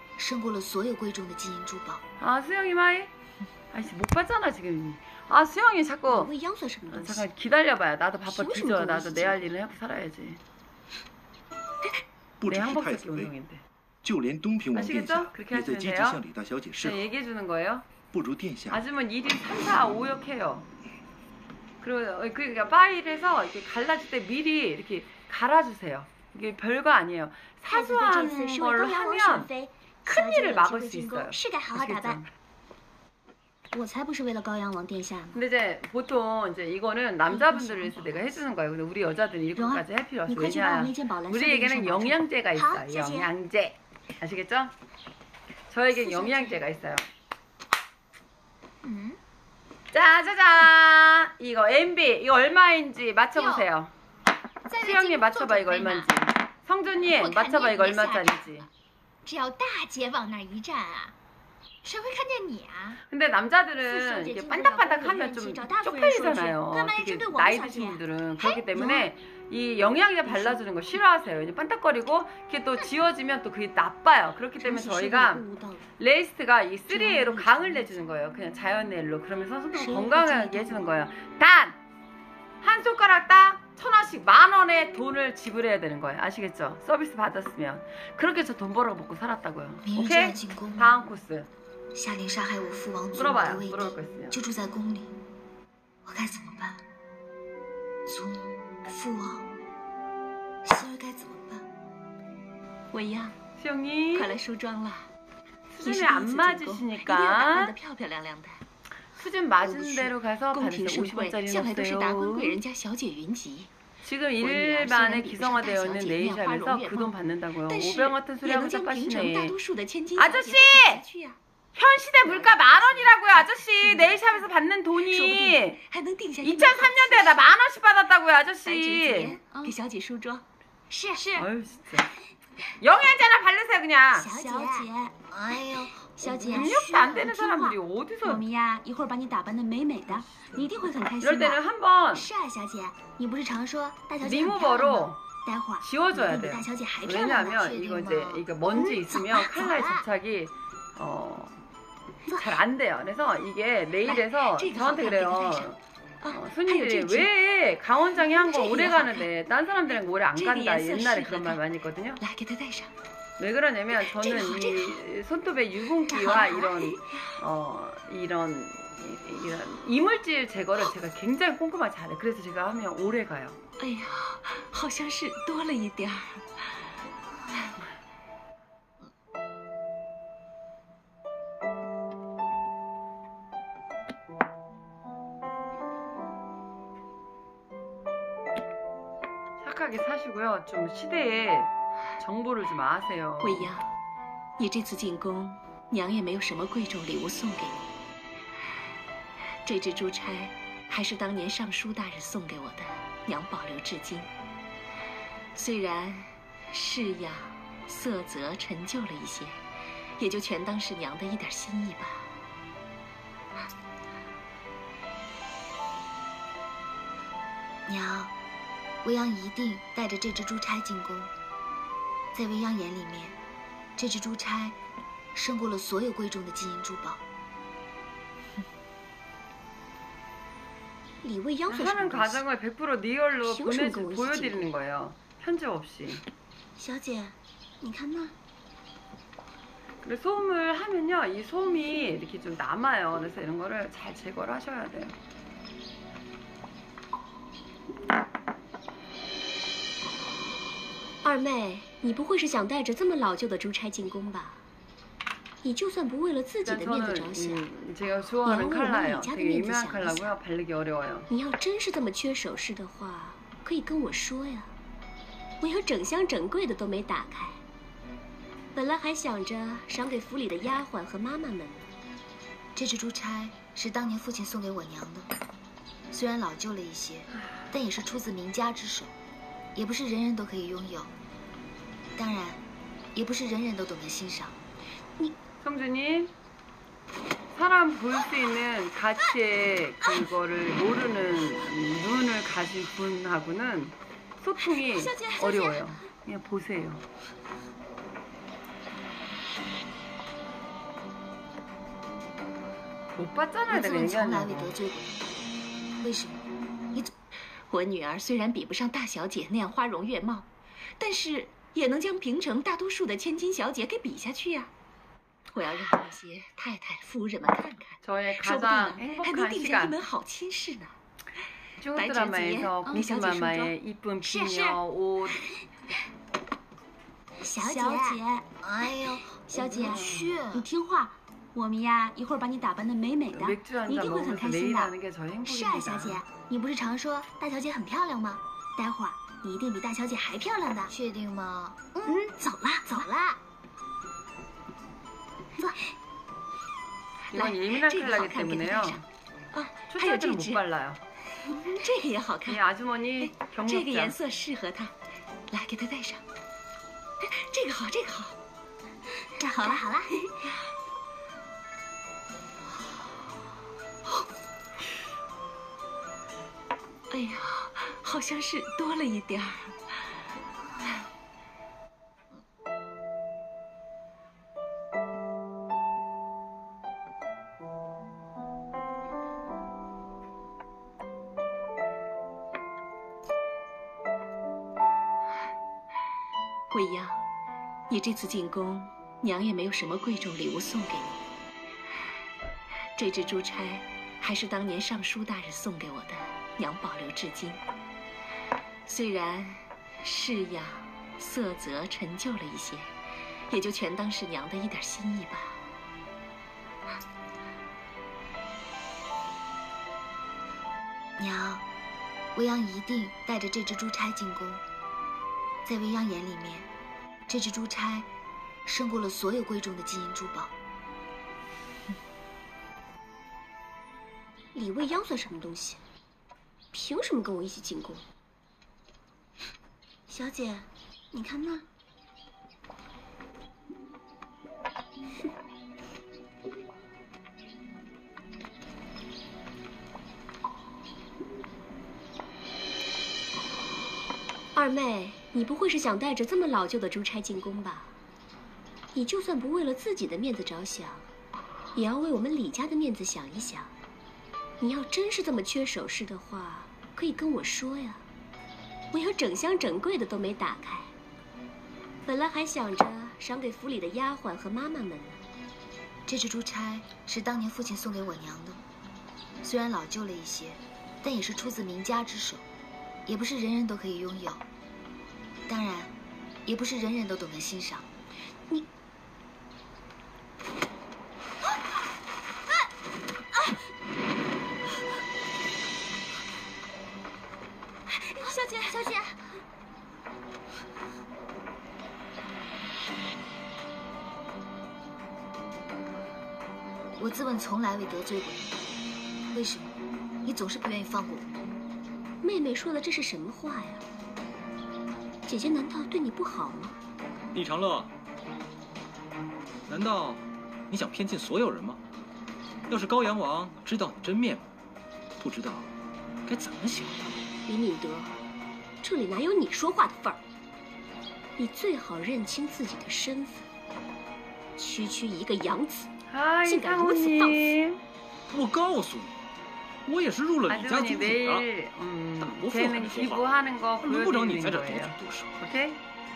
아 수영이 마이? 아니 못 봤잖아 지금. 아 수영이 자꾸 잠깐 기다려봐요. 나도 바빠 뒤져. 나도 내 할 일을 하고 살아야지. 내 항복새끼 운동인데. 아시겠죠? 그렇게 하시면 돼요. 네, 얘기해주는 거예요. 아줌은 일 인 삼, 사, 오역 해요. 그리고 그러니까 파일에서 이렇게 갈라질 때 미리 이렇게 갈아주세요. 이게 별거 아니에요. 사소한 걸로 하면 큰 일을 막을 수 있어요. 아시겠죠? 근데 이제 보통 이제 이거는 남자분들을 위해서 내가 해주는 거예요. 근데 우리 여자들은 이렇게까지 할 필요 없어요. 왜냐하면 우리에게는 영양제가 있어요. 영양제. 아시겠죠? 저에겐 영양제가 있어요. 짜자잔! 이거 엠비 이거 얼마인지 맞춰보세요. 수영님 맞춰봐 이거 얼마인지. 성준님 맞춰봐 이거 얼마짜리인지. 只要大姐往那儿一站啊，谁会看见你啊？ 근데 남자들은 이게 반딱반딱하면 좀 쪽팔리잖아요. 되게 나이 드신 분들은. 그렇기 때문에 이 영양제 발라주는 거 싫어하세요. 이제 반딱거리고 이렇게 또 지워지면 또 그게 나빠요. 그렇기 때문에 저희가 레이스가 이 쓰리에이로 강을 내주는 거예요. 그냥 자연 네일로. 그러면서 손톱을 건강하게 해주는 거예요. 단! 한 손가락 딱 천 원씩 만 원의 돈을 지불해야 되는 거예요. 아시겠죠? 서비스 받았으면. 그렇게 저 돈 벌어 먹고 살았다고요. 오케이? 다음 코스. 물어봐요. 물어볼 거 있으면. 就住在宫里，我该怎么办？祖母、父王，希儿该怎么办？ 文央， 수영님 快来梳妆了。 수준이 안 맞으시니까 수준 맞은 대로 가서 받으세요. 오십 원짜리는 없어요. 지금 일반에 기성화되어 있는 네일샵에서 그 돈 받는다고요. 오병 같은 소리 하고 짝하시네. 아저씨! 현시대 물가 만 원이라고요. 아저씨 네일샵에서 받는 돈이 이천삼 년도에 나 만 원씩 받았다고요. 아저씨. 아유 진짜. 영양제나 바르세요 그냥. 小姐，哎呦，小姐， 능력도 안 되는 사람들이 어디서? 我们呀，一会儿把你打扮得美美的，你一定会很开心的。 이럴 때는 한번 是啊，小姐，你不是常说大小姐很漂亮 리무버로 吗？待会儿 지워줘야 比 돼요. 大小姐还漂亮呢。 왜냐하면 이거 이제 이거 먼지 있으면 칼날 접착이 어, 잘 안 돼요. 그래서 이게 네일에서 저한테 그래요. 어, 손님들이 왜 강원장이 한 거 오래 가는데 딴 사람들은 오래 안 간다. 옛날에 그런 말 많이 했거든요. 왜 그러냐면 저는 이 손톱의 유분기와 이런 어 이런 이런 이물질 제거를 제가 굉장히 꼼꼼하게 잘해요. 그래서 제가 하면 오래 가요. 哎呀，好像是多了一点儿。 착하게 사시고요. 좀 시대에 정보를 좀 아세요. 未央，你这次进宫，娘也没有什么贵重礼物送给你。这只珠钗，还是当年尚书大人送给我的，娘保留至今。虽然式样、色泽陈旧了一些，也就全当是娘的一点心意吧。 娘，未央一定带着这只珠钗进宫。在未央眼里面，这只珠钗胜过了所有贵重的金银珠宝。 李未央 하는 과정을 백 퍼센트 리얼로 보내 보여드리는 거예요. 편집 없이. 小姐，你看那。 그리고 소음을 하면요, 이 소음이 이렇게 좀 남아요. 그래서 이런 거를 잘 제거를 하셔야 돼요. 二妹，你不会是想带着这么老旧的珠钗进宫吧？你就算不为了自己的面子着想， 제가 좋아하는 컬러예요. 되게 유명한 컬러고요. 바르기 어려워요. 你要真是这么缺首饰的话，可以跟我说呀。我有整箱整柜的都没打开，本来还想着赏给府里的丫鬟和妈妈们呢。 这只珠钗是当年父亲送给我娘的，虽然老旧了一些，但也是出自名家之手，也不是人人都可以拥有。当然，也不是人人都懂得欣赏。你。 성준이 사람 볼 수 있는 가치의 그거를 모르는 눈을 가진 분하고는 소통이 어려워요. 그냥 보세요. 못 봤잖아요, 내가 얘기하는 거. 为什么？你我女儿虽然比不上大小姐那样花容月貌，但是也能将平城大多数的千金小姐给比下去呀、啊。 我要让那些太太、夫人们看看，说不定还能定下一门好亲事呢。白芷姐，你小姐梳妆。 是是。 小姐， 哎呦， 小姐，你听话，我们呀一会儿把你打扮得美美的，你一定会很开心的。是啊，小姐，你不是常说大小姐很漂亮吗？待会儿你一定比大小姐还漂亮的。 确定吗？ 嗯，走了，走了。 坐， 来，这个好看，给她戴上。 啊，还有这只，这个也好看。这个颜色适合她，来给她戴上。这个好，这个好。 这好了，好了。 哎呀，好像是多了一点儿。 未央，你这次进宫，娘也没有什么贵重礼物送给你。这只珠钗，还是当年尚书大人送给我的，娘保留至今。虽然式样、色泽陈旧了一些，也就全当是娘的一点心意吧。 娘，未央一定带着这只珠钗进宫。 在未央眼里面，这只珠钗胜过了所有贵重的金银珠宝。 李未央算什么东西？凭什么跟我一起进宫？小姐，你看那。 二妹。 你不会是想带着这么老旧的珠钗进宫吧？你就算不为了自己的面子着想，也要为我们李家的面子想一想。你要真是这么缺首饰的话，可以跟我说呀。我有整箱整柜的都没打开，本来还想着赏给府里的丫鬟和妈妈们呢。 这只珠钗是当年父亲送给我娘的，虽然老旧了一些，但也是出自名家之手，也不是人人都可以拥有。 当然，也不是人人都懂得欣赏。你， 小姐，小姐， 我自问从来未得罪过你，为什么你总是不愿意放过我？ 妹妹说的这是什么话呀？姐姐难道对你不好吗？ 李长乐，难道你想骗尽所有人吗？要是高阳王知道你真面目，不知道该怎么想。 李敏德，这里哪有你说话的份儿？你最好认清自己的身份。区区一个养子，竟敢如此放肆！ 我告诉你，我也是入了李家族谱的。大伯父还没说话，轮不着你在这多嘴多舌。 OK。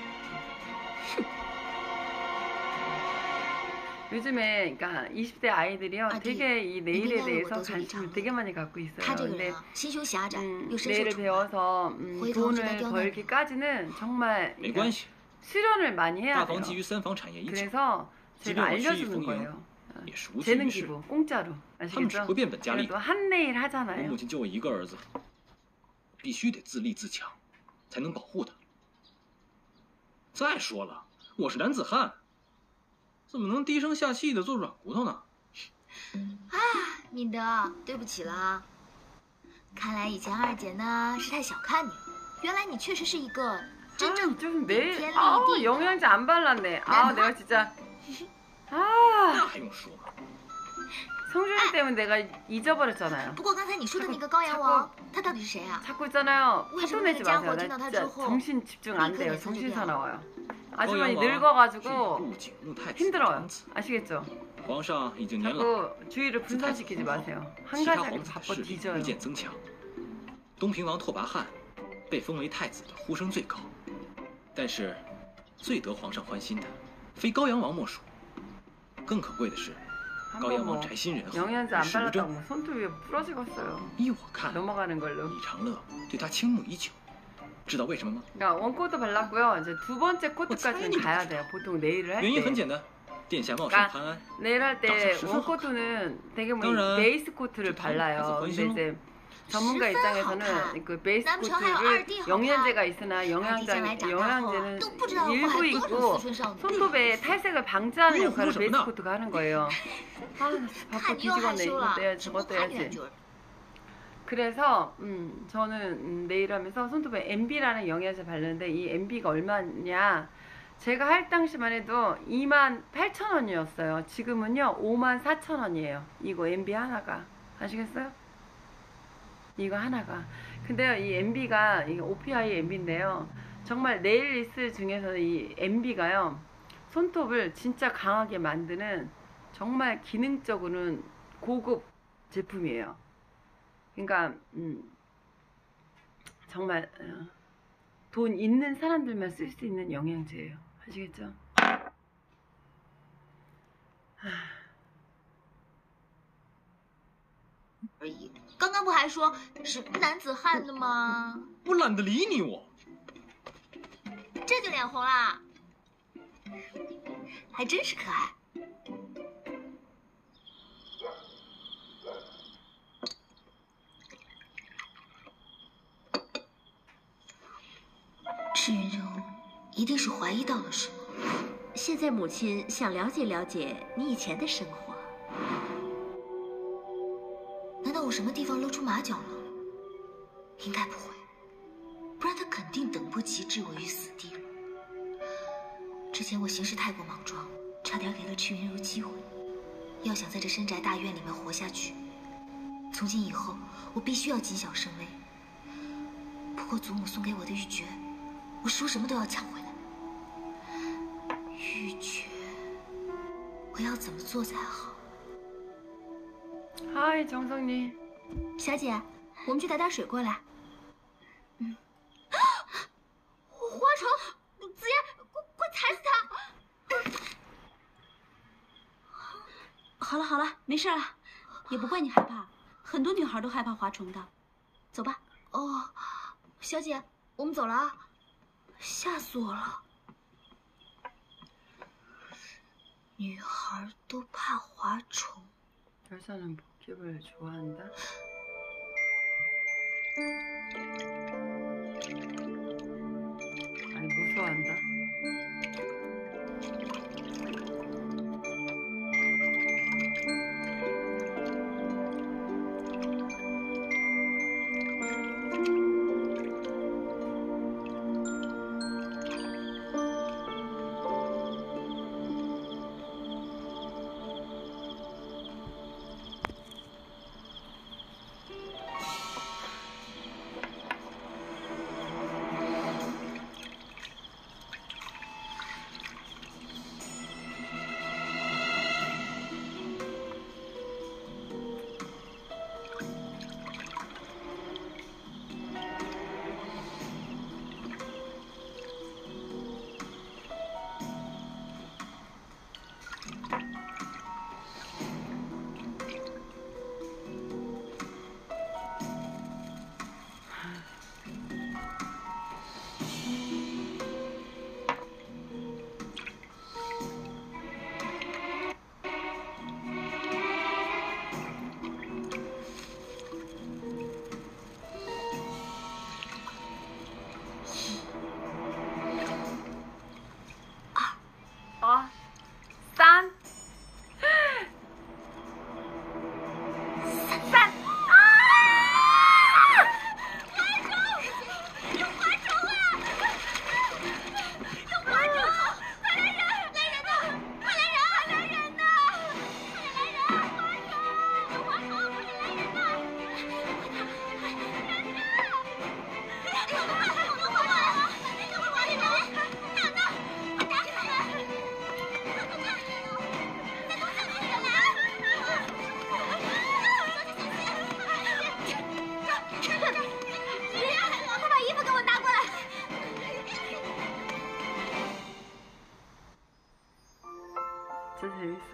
요즘에 그러니까 이십 대 아이들이요 아, 되게 이 네일에 대해서 관심을 되게 많이 갖고 있어요. 근데 음, 네일을 배워서 음, 돈을 벌기까지는 정말 그러니까 수련을 많이 해야 돼요. 그래서 제가 알려주는 거예요. 재능 기부 공짜로 아시겠죠? 그래도 한 네일 하잖아요. 母亲就我一个儿子，必须得自立自强，才能保护他。再说了，我是男子汉。 怎么能低声下气的做软骨头呢？ 啊，敏德，对不起了。看来以前二姐呢是太小看你了。原来你确实是一个真正顶天立地。 아, 영양제 안 발랐네. 아, 내가 진짜. 아. 那还用说吗？ 성준이 때문에 내가 잊어버렸잖아요. 不过刚才你说的那个高阳王，他到底是谁啊？ 찾고 있잖아요. 화도 내지 마세요. 나 진짜 정신 집중 안 돼요. 정신 사나워요. 아주머니 늙어가지고 힘들어요. 아시겠죠? 자꾸 주위를 분산시키지 마세요. 한 가지 하기 바빠 뒤져요. 东平王拓跋汉被封为太子的呼声最高，但是最得皇上欢心的非高阳王莫属。更可贵的是，高阳王宅心仁厚，与世无争。依我看，李长乐对他倾慕已久。 知道为什么吗？ 그러니까 원코트 발랐고요. 이제 두 번째 코트까지는 가야 돼요. 보통 네일을 할 때. 原因很简单，殿下茂盛潘安。 네일 할 때 원코트는 되게 뭐 베이스 코트를 발라요. 근데 이제 전문가 입장에서는 그 베이스 코트를 영양제가 있으나 영양제 영양제는 일부 있고 손톱에 탈색을 방지하는 역할을 베이스 코트가 하는 거예요. 아, 바빠 뒤지겠네. 이것도 해야지, 저것도 해야지. 그래서 음, 저는 음, 네일 하면서 손톱에 엠비라는 영양제 바르는데 이 엠비가 얼마냐? 제가 할 당시만 해도 이만 팔천 원이었어요. 지금은요 오만 사천 원이에요. 이거 엠비 하나가. 아시겠어요? 이거 하나가. 근데요 이 엠비가 이게 오피아이 엠비인데요. 정말 네일리스 중에서 이 엠비가요 손톱을 진짜 강하게 만드는 정말 기능적으로는 고급 제품이에요. 그러니까 음, 정말 어, 돈 있는 사람들만 쓸 수 있는 영양제예요. 아시겠죠? 而已。刚刚不还说是男子汉的吗？ 我懒得理你我。 这就脸红啦，还真是可爱。 赤云柔一定是怀疑到了什么。 现在母亲想了解了解你以前的生活。 难道我什么地方露出马脚了？应该不会，不然他肯定等不及置我于死地了。之前我行事太过莽撞，差点给了赤云柔机会。要想在这深宅大院里面活下去，从今以后我必须要谨小慎微。不过祖母送给我的玉珏。 我说什么都要抢回来。玉珏，我要怎么做才好？ 嗨，정성님， 小姐，我们去打点水过来。 嗯。花虫，子夜，快快踩死他！ 好了好了，没事了，也不怪你害怕，很多女孩都害怕滑虫的。走吧。 哦，小姐，我们走了啊。 吓死我了！女孩都怕滑虫。 여자는 복집을 좋아한다. 아니 무서워한다.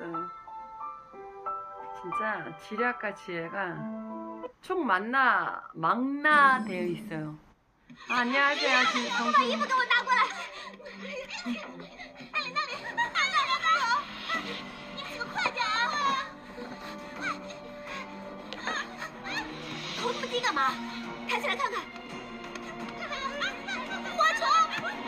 있어요. 진짜 지략같이 얘가 총 만나 망나 되어 있어요. 아, 안녕하세요. 정수. 把衣服给我拿过来。那里那里，那里那里，你们几个快点啊！头这么低干嘛？抬起来看看。蝗虫！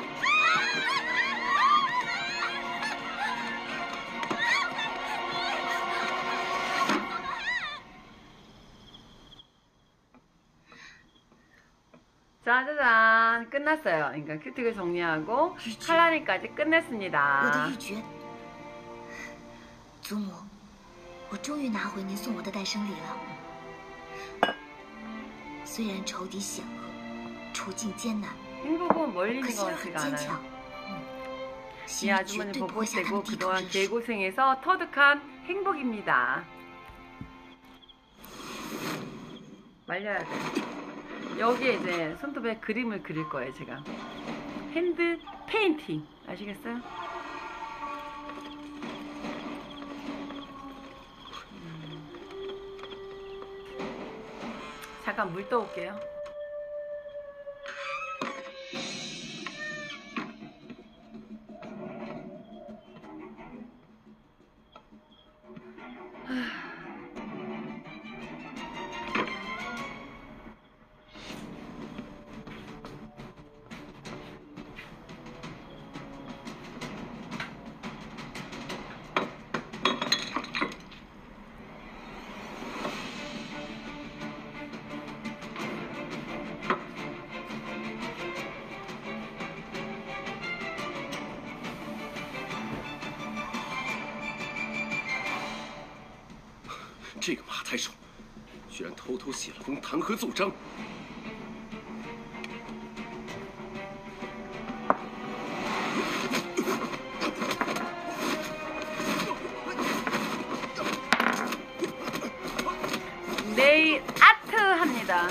짜자잔 끝났어요. 그러니까 큐티를 정리하고 칼라니까지 끝냈습니다. 我的玉珏，祖母，我终于拿回您送我的诞生礼了。虽然仇敌险恶，处境艰难， 행복은 멀리 있는 可 것 心儿 같지가 很坚 않아요. 强。 이 아주머니 벚꽃되고 그동안 개고생해서 터득한 행복입니다. 말려야 돼. 여기에 이제 손톱에 그림을 그릴 거예요, 제가. 핸드 페인팅. 아시겠어요? 음. 잠깐 물 떠올게요. 아, 这个马太守，居然偷偷写了封弹劾奏章。 네일 아트 합니다.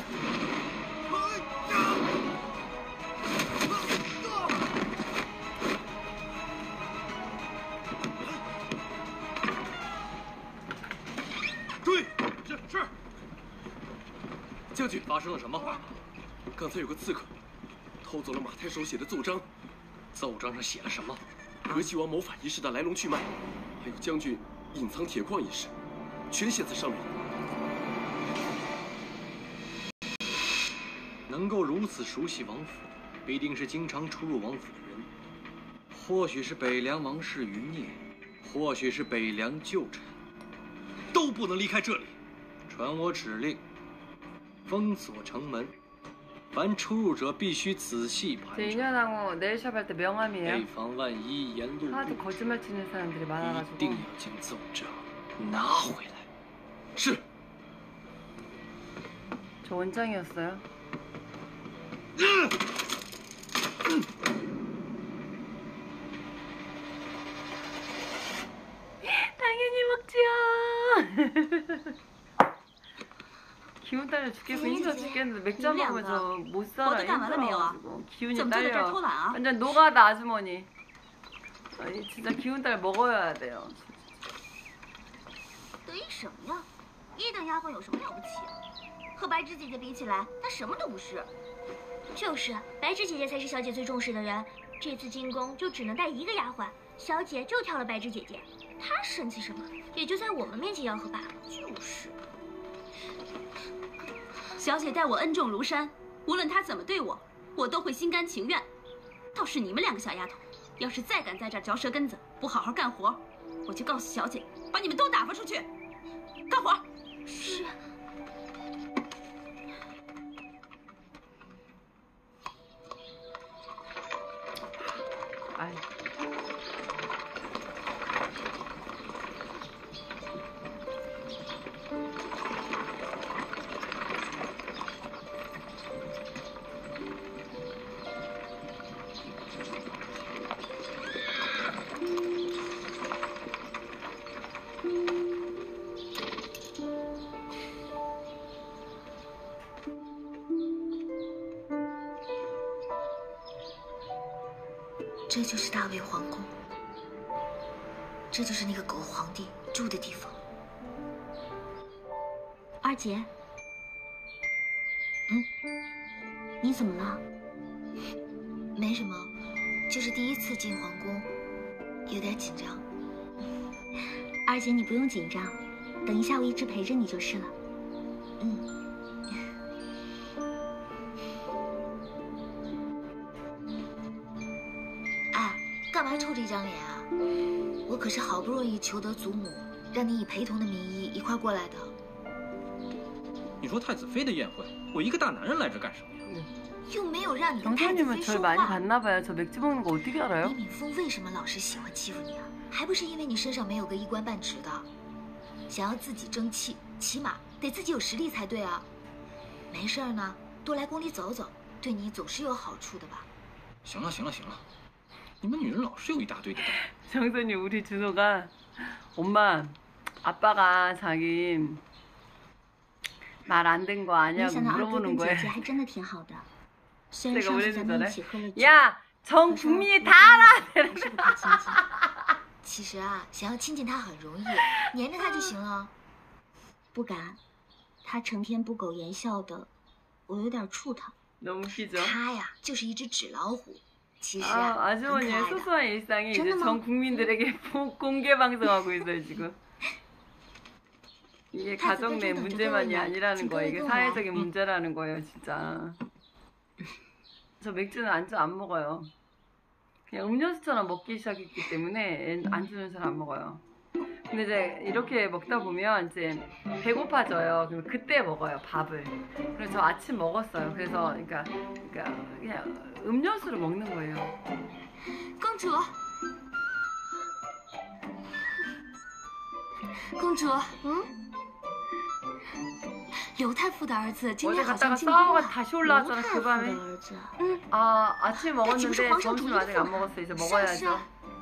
네, 是是。将军， 发生了什么？ 刚才有个刺客偷走了马太守写的奏章。 奏章上写了什么？ 河西王谋反一事的来龙去脉，还有将军隐藏铁矿一事，全写在上面了。 能够如此熟悉王府，必定是经常出入王府的人。或许是北凉王室余孽，或许是北凉旧臣，都不能离开这里。传我指令，封锁城门，凡出入者必须仔细盘查， 인연하고 네일샵 할 때 명함이에요. 以防万一沿路 하도 거짓말 치는 사람들이 一 많아가지고. 定要将奏章拿回来。 是。 저 원장이었어요. 당연히 먹지요. 기운 딸려 죽겠고 힘들어 죽겠는데 맥주 안 먹으면서 못 살아. 힘들어가지고 기운이 딸려. 완전 노가다 아주머니. 아니 진짜 기운 딸 먹어야 돼요. 得意什么呀？一等丫鬟有什么了不起？和白芝姐姐比起来，她什么都不是。就是，白芝姐姐才是小姐最重视的人。这次进宫就只能带一个丫鬟，小姐就挑了白芝姐姐。她生气什么？也就在我们面前吆喝罢了。就是。 小姐待我恩重如山，无论她怎么对我，我都会心甘情愿。倒是你们两个小丫头，要是再敢在这儿嚼舌根子，不好好干活，我就告诉小姐，把你们都打发出去。干活。 是。 哎。 这就是大魏皇宫， 这就是那个狗皇帝住的地方。 二姐，嗯，你怎么了？ 没什么，就是第一次进皇宫，有点紧张。 二姐，你不用紧张，等一下我一直陪着你就是了。嗯。 干嘛臭这张脸啊？我可是好不容易求得祖母，让你以陪同的名义一块过来的。 你说太子妃的宴会，我一个大男人来这干什么呀？ 又没有让你跟太子妃说话。 李敏峰为什么老是喜欢欺负你啊？还不是因为你身上没有个一官半职的，想要自己争气，起码得自己有实力才对啊。没事儿呢，多来宫里走走，对你总是有好处的吧？ 行了行了行了。 你们女人老是有一大堆的。 정선이 우리 준호가 엄마 아빠가 자기 말 안 된 거 아냐고 물어보는 거예요. 제가 왜 저래? 야, 전 국민이 다 알아. 其实啊，想要亲近他很容易，黏着他就行了。 不敢，他成天不苟言笑的，我有点怵他。 너무 웃기죠? 他呀，就是一只纸老虎。 아, 아주머니의 소소한 일상이 이제 전 국민들에게 공개 방송하고 있어요 지금. 이게 가정 내 문제만이 아니라는 거예요. 이게 사회적인 문제라는 거예요 진짜. 저 맥주는 안주 안 먹어요. 그냥 음료수처럼 먹기 시작했기 때문에 안주는 잘 안 먹어요. 근데 이제 이렇게 먹다 보면 이제 배고파져요. 그럼 그때 먹어요 밥을. 그래서 저 아침 먹었어요. 그래서 그러니까 그러니까 그냥 음료수를 먹는 거예요. 公主，公主，嗯，刘太傅的儿子今天好像进宫了。 다시 올라왔잖아 그 밤에. 응. 아 아침 먹었는데 점심 아직 안 먹었어. 이제 먹어야죠.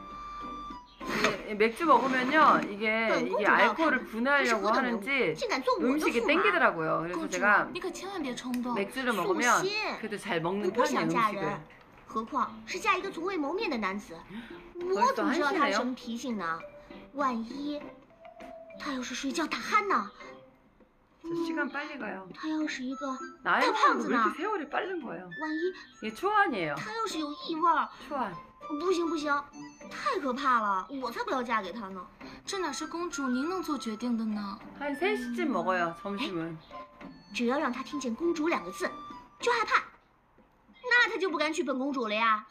이게 맥주 먹으면요 이게 이게 알코올을 분해하려고 하는지 음식이 땡기더라고요. 그래서 제가 맥주를 먹으면 그래도 잘 먹는 편이에요 음식을. 何况是嫁一个从未谋面的男子，我怎么知道他什么脾性呢？万一他要是睡觉打鼾呢？ 시간 빨리 가요. 他要是一个大胖子呢？ 왜 이렇게 세월이 빠른 거예요? 万一 이게 초안이에요. 他要是有异味， 초안. 不行不行，太可怕了，我才不要嫁给他呢。 这哪是公主您能做决定的呢？ 한 세 시쯤 먹어요 점심은. 只要让他听见公主两个字，就害怕。 那他就不敢娶本公主了呀。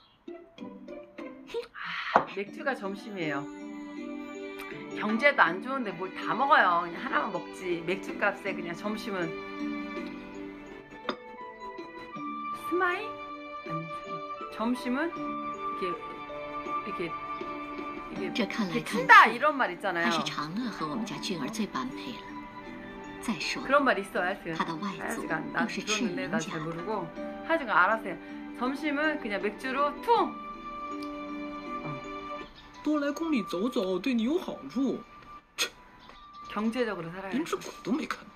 아, 맥주가 점심이에요. 경제도 안 좋은데 뭘 다 먹어요. 그냥 하나만 먹지. 맥주 값에 그냥 점심은. 스마일? 아니, 점심은 이렇게 이렇게 이게 이렇게 춘다 이런 말 있잖아요. 그런 말 있어 하여튼. 하여간 나 들었는데 나 잘 모르고 하여튼 알았어요. 점심은 그냥 맥주로 퉁. 多来宫里走走，对你有好处。 경제적으로 살아야 돼. 连只狗都没看到。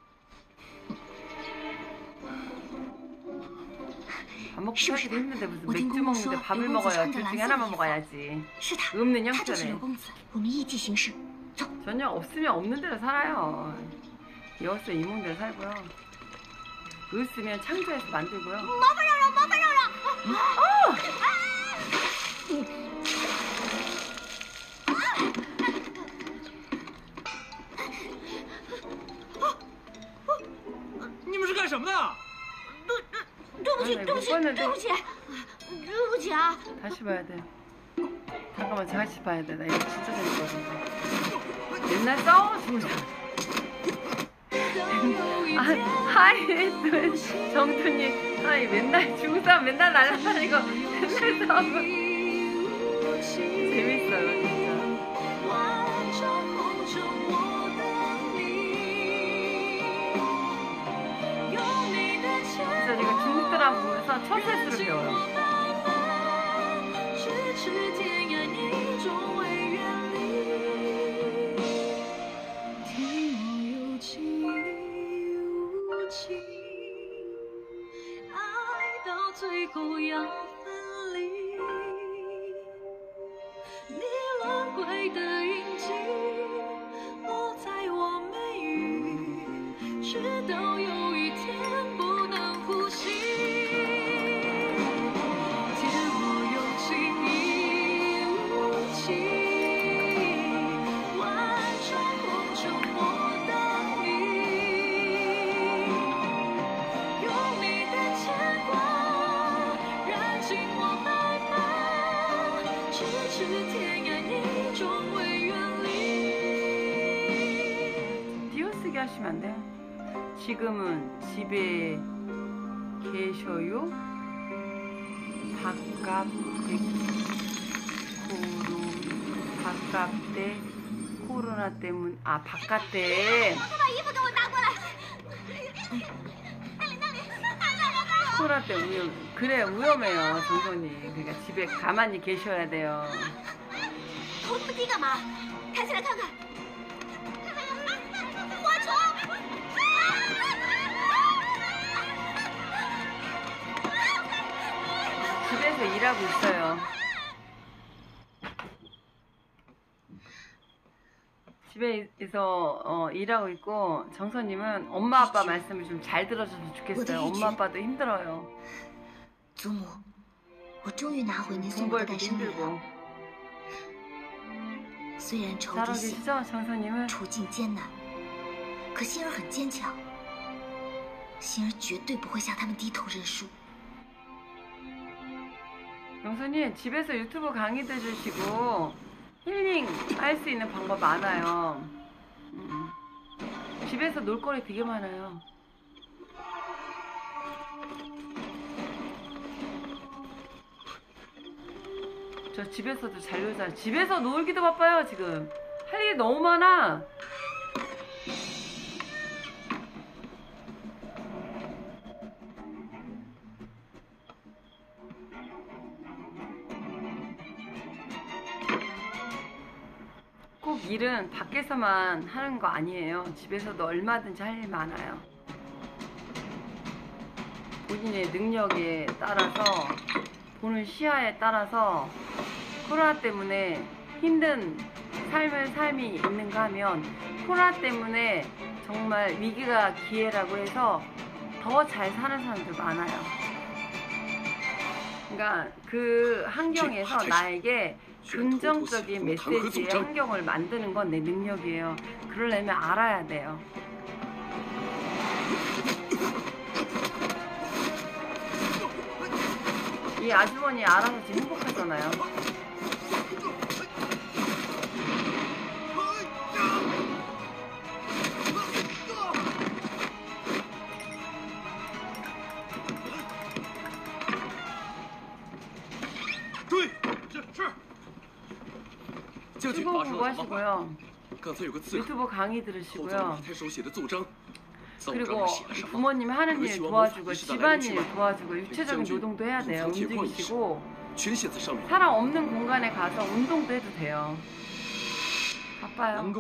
밥 먹고 살기도 힘든데 무슨 맥주 먹는데 밥을 먹어요. 둘 중에 하나만 먹어야지. 없는 형편에. 전혀 없으면 없는 대로 살아요. 여었으면 이몽 대로 살고요. 없으면 창조해서 만들고요. 어! 你们是干什么的？ 对不起，对不起，对不起，对不起啊！ 다시 봐야 돼. 잠깐만 다시 봐야 돼. 나 이거 진짜 재밌거든. 옛날 싸워주고 아, 하이 정tun이 하이 맨날 중국 사람 맨날 날라다니고 맨날 싸우고 재밌어요 진짜. 진짜 제가 중국 드라마 보면서 첫 세트로 배워요. 네轮回的 지금은 집에 계셔요? 바깥에 코로 바깥에 코로나 때문 아 바깥에 코로나 때문에 위험 그래 위험해요 정선이. 그러니까 집에 가만히 계셔야 돼요. 头那么低干嘛？抬起来看看。蝗虫！ 집에서 일하고 있어요. 집에서 어, 일하고 있고 정선님은 엄마 아빠 말씀을 좀 잘 들어줘서 좋겠어요. 엄마 아빠도 힘들어요. 祖母，我终于拿回您送我的 공부하기도 带生礼了。 힘들고. 虽然仇敌 잘하고 险， 계시죠 정선님은? 处境艰难，可心儿很坚强。心儿绝对不会向他们低头认输。 정선님 집에서 유튜브 강의 들으시고 힐링 할 수 있는 방법 많아요. 음. 집에서 놀거리 되게 많아요. 저 집에서도 잘 놀잖아요. 집에서 놀기도 바빠요 지금. 할 일이 너무 많아. 꼭 일은 밖에서만 하는 거 아니에요. 집에서도 얼마든지 할 일 많아요. 본인의 능력에 따라서 보는 시야에 따라서 코로나 때문에 힘든 삶을 삶이 있는가 하면 코로나 때문에 정말 위기가 기회라고 해서 더 잘 사는 사람들 많아요. 그러니까 그 환경에서 나에게 긍정적인 메시지의 환경을 만드는 건 내 능력이에요. 그러려면 알아야 돼요. 이 아주머니 알아서 지금 행복하잖아요. 유튜브 보고 하시고요. 유튜브 강의 들으시고요. 그리고 부모님 하는 일 도와주고 집안일 도와주고 유체적인 노동도 해야 돼요. 움직이시고 사람 없는 공간에 가서 운동도 해도 돼요. 바빠요.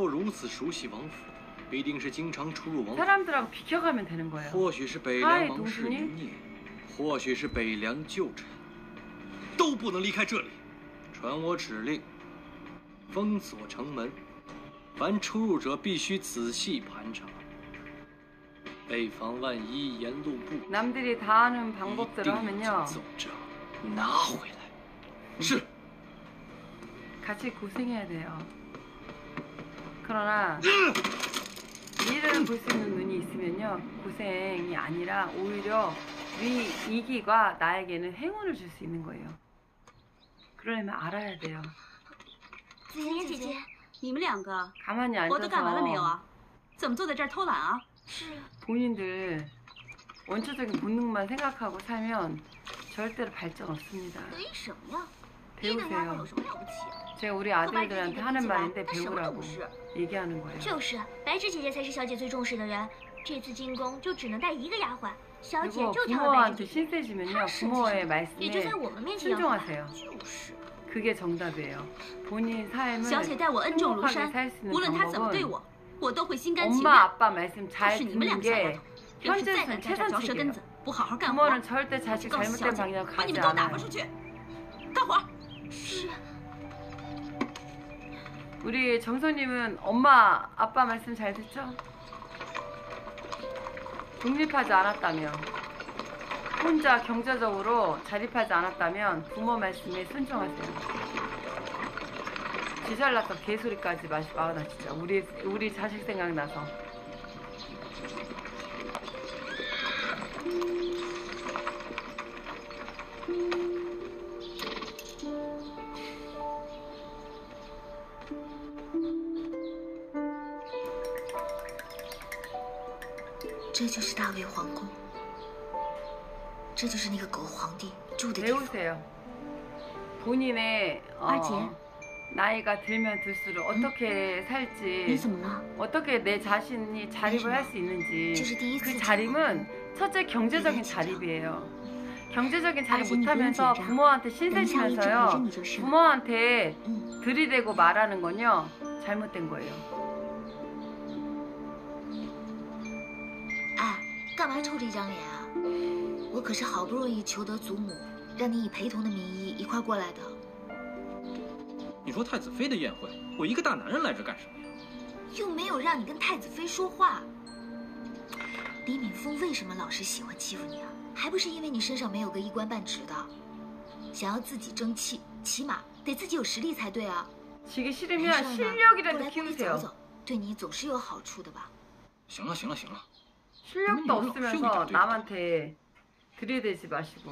사람들하고 비켜가면 되는 거예요. 하이 동순이 或许是北凉旧臣，都不能离开这里。传我指令，封锁城门，凡出入者必须仔细盘查，备防万一沿路不 남들이 다 하는 방법대로 하면요. 拿回来。是。 같이 고생해야 돼요. 그러나 일을 볼 수 있는 눈이 있으면요. 고생이 아니라 오히려 위, 위기가 나에게는 행운을 줄 수 있는 거예요. 그러려면 알아야 돼요. 子妍姐姐，你们两个 가만히 活都干完了没有 앉아서 啊？怎么坐在这儿偷懒啊？ 본인들 원초적인 본능만 생각하고 살면 절대로 발전 없습니다. 为什么呀？ 배우세요. 제가 우리 아들들한테 하는 말인데 배우라고 얘기하는 거예요. 就是白芷姐姐才是小姐最重视的人，这次进宫就只能带一个丫鬟，小姐 그리고 就挑了白芷 부모한테 姐姐。 신세지면요. 부모의 也 말씀에 就在我们面前要换。 순종하세요. 그게 정답이에요. 본인 삶을 小姐待我恩重如 행복하게 山 살 수 ， 있는 无论她怎么对 방법은 我，我都会心甘情 엄마 愿。 아빠 말씀 잘 是你们两 듣는 个小丫 게 头，要是再 현재선 敢在这儿嚼舌根 최선책이에요. 子，不好好干活， 부모는 절대 我就 자식 告诉小 잘못된 姐， 방향 把你 가지 们都打发 않아요. 出去，干活。 是。 우리 정선님은 엄마 아빠 말씀 잘 듣죠? 독립하지 않았다면 혼자 경제적으로 자립하지 않았다면 부모 말씀에 순종하세요. 지잘났던 개소리까지 마시 마나 진짜 우리 우리 자식 생각나서. 这就是大魏皇宫，这就是那个狗皇帝住的地方。 본인의 어, 나이가 들면 들수록 어떻게 살지, 어떻게 내 자신이 자립을 할 수 있는지. 그 자립은 첫째 경제적인 자립이에요. 경제적인 자립 못하면서 부모한테 신세지면서요, 부모한테 들이대고 말하는 건요 잘못된 거예요. 哎，干嘛臭这张脸啊？我可是好不容易求得祖母，让你以陪同的名义一块过来的。 你说太子妃的宴会，我一个大男人来这干什么呀？ 又没有让你跟太子妃说话。李敏峰为什么老是喜欢欺负你啊？还不是因为你身上没有个一官半职的，想要自己争气，起码得自己有实力才对啊。 지기 싫으면 실력이라도 키우세요. 对你总是有好处的吧？ 行了行了行了， 실력도 없으면서 남한테 들이대지 마시고.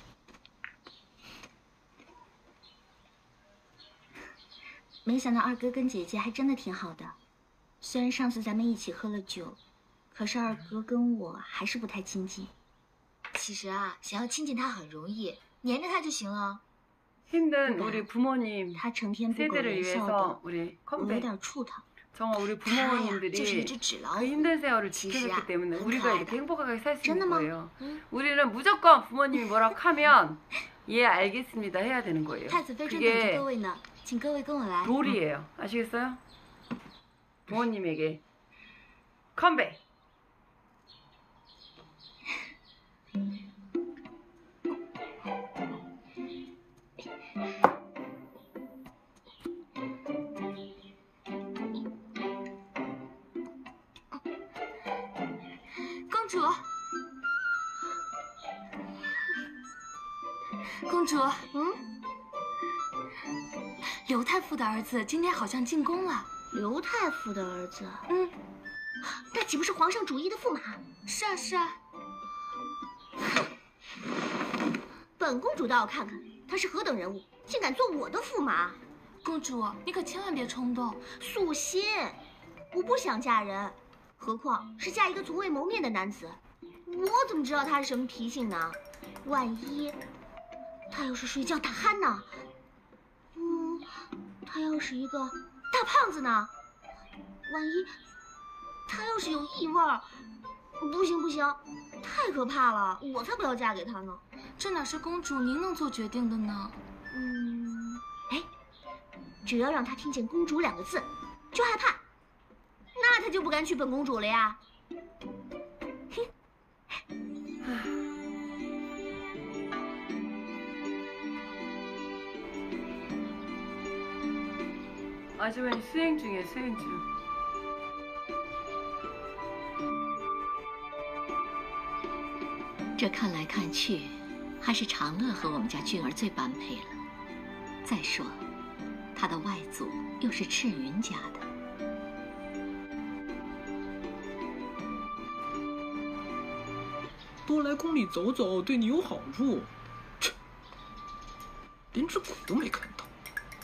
没想到二哥跟姐姐还真的挺好的，虽然上次咱们一起喝了酒，可是二哥跟我还是不太亲近。 其实啊，想要亲近他很容易，黏着他就行了。 힘든 우리 부모님 他成天不苟 세대를 言笑 위해서 的， 우리 我有 컴백. 点怵他。 정말 우리 부모님들이 그 힘든 세월을 지켜줬기 때문에 우리가 이렇게 행복하게 살 수 있는 거예요. 우리는 무조건 부모님이 뭐라고 하면 예 알겠습니다 해야 되는 거예요. 그게 롤이에요. 아시겠어요? 부모님에게 컴백. 公主，公主，嗯，刘太傅的儿子今天好像进宫了。 刘太傅的儿子， 嗯， 那岂不是皇上主义的驸马？ 是啊，是啊。 本公主倒要看看他是何等人物，竟敢做我的驸马！ 公主，你可千万别冲动， 素心，我不想嫁人。 何况是嫁一个从未谋面的男子，我怎么知道他是什么脾性呢？万一他要是睡觉打鼾呢？嗯，他要是一个大胖子呢？万一他要是有异味儿，不行不行，太可怕了，我才不要嫁给他呢。 这哪是公主您能做决定的呢？ 嗯，哎，只要让他听见“公主”两个字，就害怕。 那他就不敢娶本公主了呀！哼。 아주머니 수행 중이에요, 수행 중. 저 看来看去，还是长乐和我们家俊儿最般配了。再说，他的外祖又是赤云家的。 多来宫里走走，对你有好处。切，连只鬼都没看到。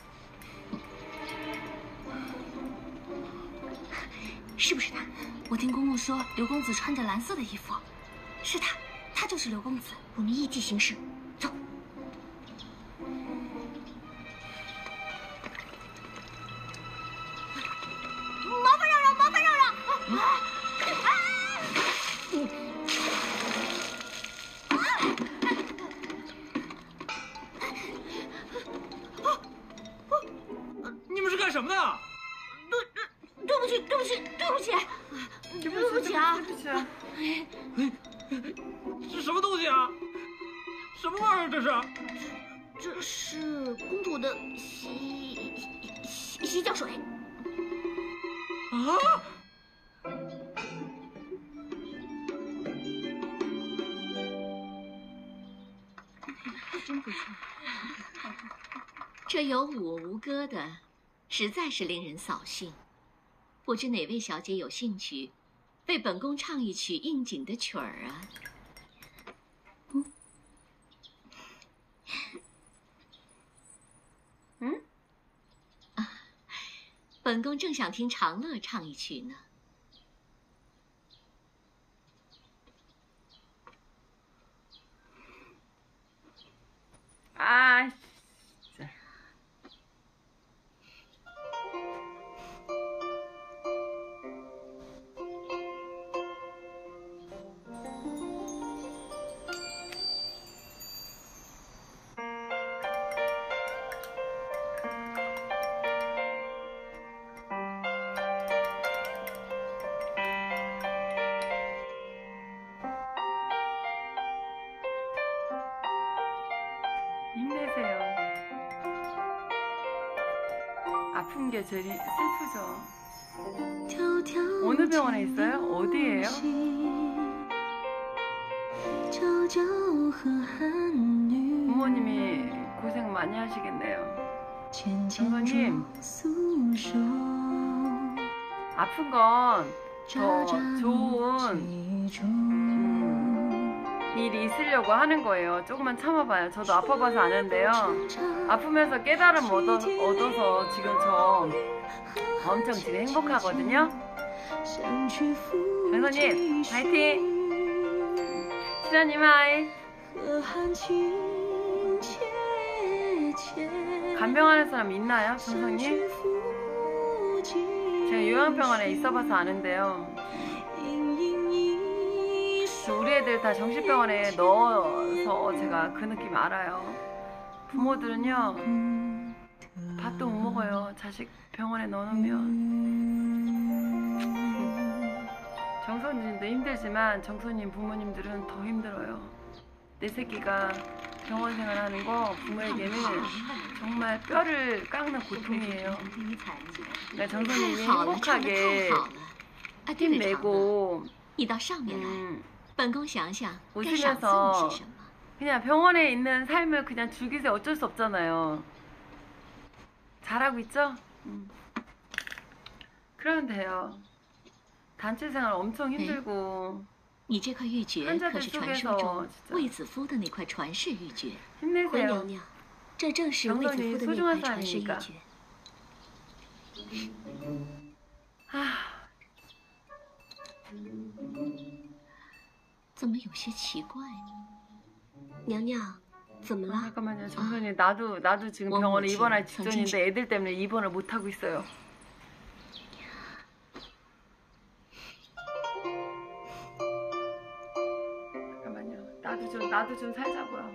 是不是他？我听公公说，刘公子穿着蓝色的衣服，是他，他就是刘公子。 我们依计行事，走。麻烦让让，麻烦让让！啊！啊！嗯你们是干什么的？ 对对不起，对不起，对不起，对不起啊！ 对不起啊！ 是什么东西啊？什么味儿啊？这是？ 这这是公主的洗洗洗脚水。 啊！ 真不错。 这有舞无歌的，实在是令人扫兴。不知哪位小姐有兴趣，为本宫唱一曲应景的曲儿啊？ 嗯， 嗯，啊，本宫正想听长乐唱一曲呢。 아픈 게 제일 슬프죠. 어느 병원에 있어요? 어디예요? 부모님이 고생 많이 하시겠네요. 장모님, 아픈 건 더 좋은 음, 일이 있으려고 하는 거예요. 조금만 참아봐요. 저도 아파봐서 아는데요. 아프면서 깨달음 얻어, 얻어서 지금 저 엄청 지금 행복하거든요. 장선님 파이팅! 신하님 하이! 간병 하는 사람 있나요? 정선님? 제가 요양병원에 있어봐서 아는데요. 우리 애들 다 정신병원에 넣어서 제가 그 느낌 알아요. 부모들은요 밥도 못 먹어요. 자식 병원에 넣어놓으면. 정선님도 힘들지만 정선님 부모님들은 더 힘들어요. 내 새끼가 병원 생활하는 거 부모에게는 정말 뼈를 깎는 고통이에요. 그러니까 정선님이 행복하게 힘내고 음, 웃으면서 그냥 병원에 있는 삶을 그냥 즐기세요. 어쩔 수 없잖아요. 잘하고 있죠? 음. 그러면 돼요. 단체 생활 엄청 힘들고 你这块玉诀可是传说中卫子夫的那块传世玉诀。回娘娘，这正是卫子夫的那块传世玉诀。怎么有些奇怪呢？娘娘，怎么了？ 잠깐만요, 정선이. 나도 나도 지금 병원에 입원할 직전인데 애들 때문에 입원을 못 하고 있어요. 나도 좀, 나도 좀 살자고요.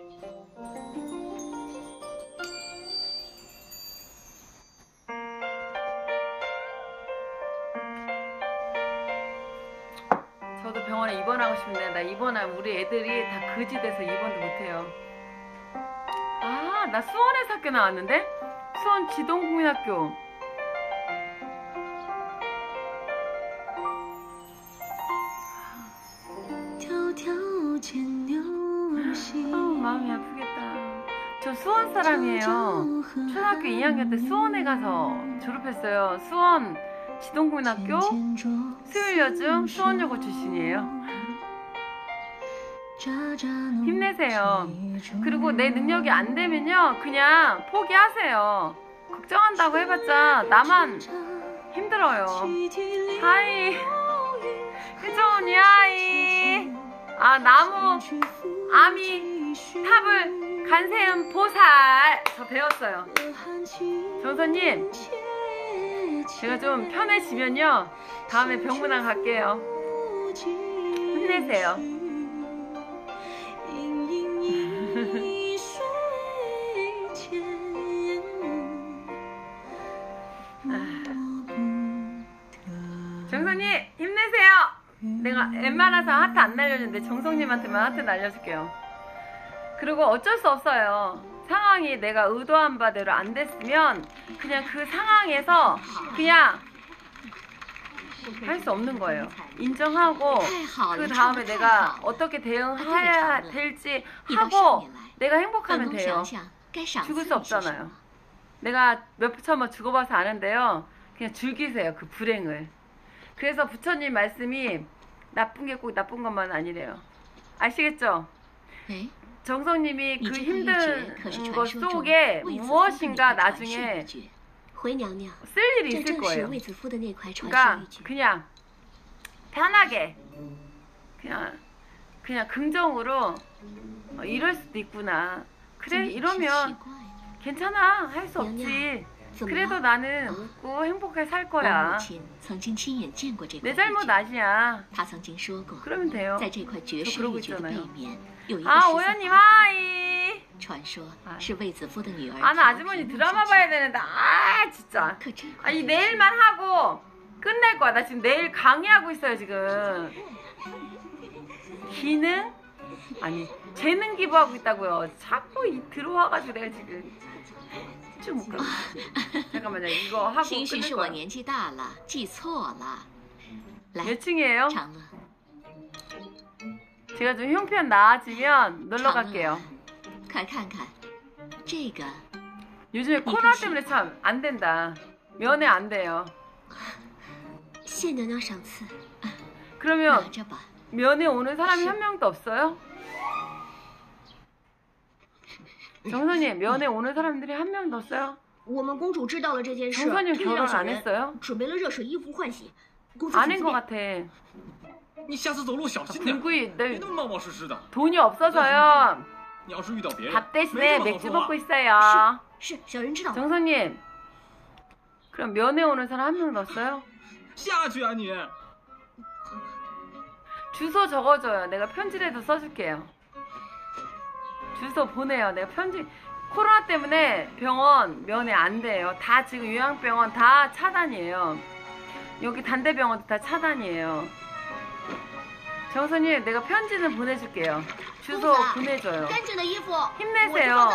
저도 병원에 입원하고 싶은데 나 입원하면 우리 애들이 다 거지 돼서 입원도 못해요. 아, 나 수원에서 학교 나왔는데? 수원 지동국민학교. 아우, 마음이 아프겠다. 저 수원 사람이에요. 초등학교 이 학년 때 수원에 가서 졸업했어요. 수원 지동국민학교 수율여중 수원여고 출신이에요. 힘내세요. 그리고 내 능력이 안 되면요 그냥 포기하세요. 걱정한다고 해봤자 나만 힘들어요. 하이 혜정언니 하이. 아, 나무 아미 탑을 간세음 보살 저 배웠어요. 정선님, 제가 좀 편해지면요 다음에 병문안 갈게요. 힘내세요. 정선님 힘내세요. 내가 웬만해서 하트 안 날려주는데 정성님한테만 하트 날려줄게요. 그리고 어쩔 수 없어요. 상황이 내가 의도한 바대로 안 됐으면 그냥 그 상황에서 그냥 할 수 없는 거예요. 인정하고 그 다음에 내가 어떻게 대응해야 될지 하고 내가 행복하면 돼요. 죽을 수 없잖아요. 내가 몇 차례 죽어봐서 아는데요. 그냥 즐기세요, 그 불행을. 그래서 부처님 말씀이 나쁜 게 꼭 나쁜 것만 아니래요. 아시겠죠? 정성님이 그 힘든 것 속에 무엇인가 나중에 쓸 일이 있을 거예요. 그러니까 그냥 편하게 그냥 그냥 긍정으로 어, 이럴 수도 있구나. 그래 이러면 괜찮아. 할 수 없지. 그래도 나는 웃고 행복하게 살 거야. 내 잘못 아니야. 그러면 돼요. 저 그러고 있잖아요. 아, 오연님 하이. 아, 나 아주머니 드라마 봐야 되는데 아 진짜. 아니 내일만 하고 끝낼 거야. 나 지금 내일 강의하고 있어요 지금. 기능? 아니 재능 기부하고 있다고요. 자꾸 이 들어와가지고 내가 지금 쭉 묶어. 잠깐만요. 이거 하고 끝낼 거야. 몇 층이에요? 제가 좀 형편 나아지면 놀러 갈게요. 요즘에 코로나 때문에 참 안 된다. 면회 안 돼요. 그러면 면회 오는 사람이 한 명도 없어요? 정선님, 면회 오는 사람들이 한 명도 없어요? 정선님 결혼 안 했어요? 아닌 것 같아. 불구이, 내 돈이 없어서요. 밥 대신에 맥주 먹고 있어요. 정선님, 그럼 면회 오는 사람 한 명도 없어요? 주소 적어줘요. 내가 편지라도 써줄게요. 주소 보내요. 내가 편지. 코로나 때문에 병원 면회 안 돼요. 다 지금 요양병원 다 차단이에요. 여기 단대병원도 다 차단이에요. 정선님, 내가 편지는 보내줄게요. 주소 보내줘요. 힘내세요.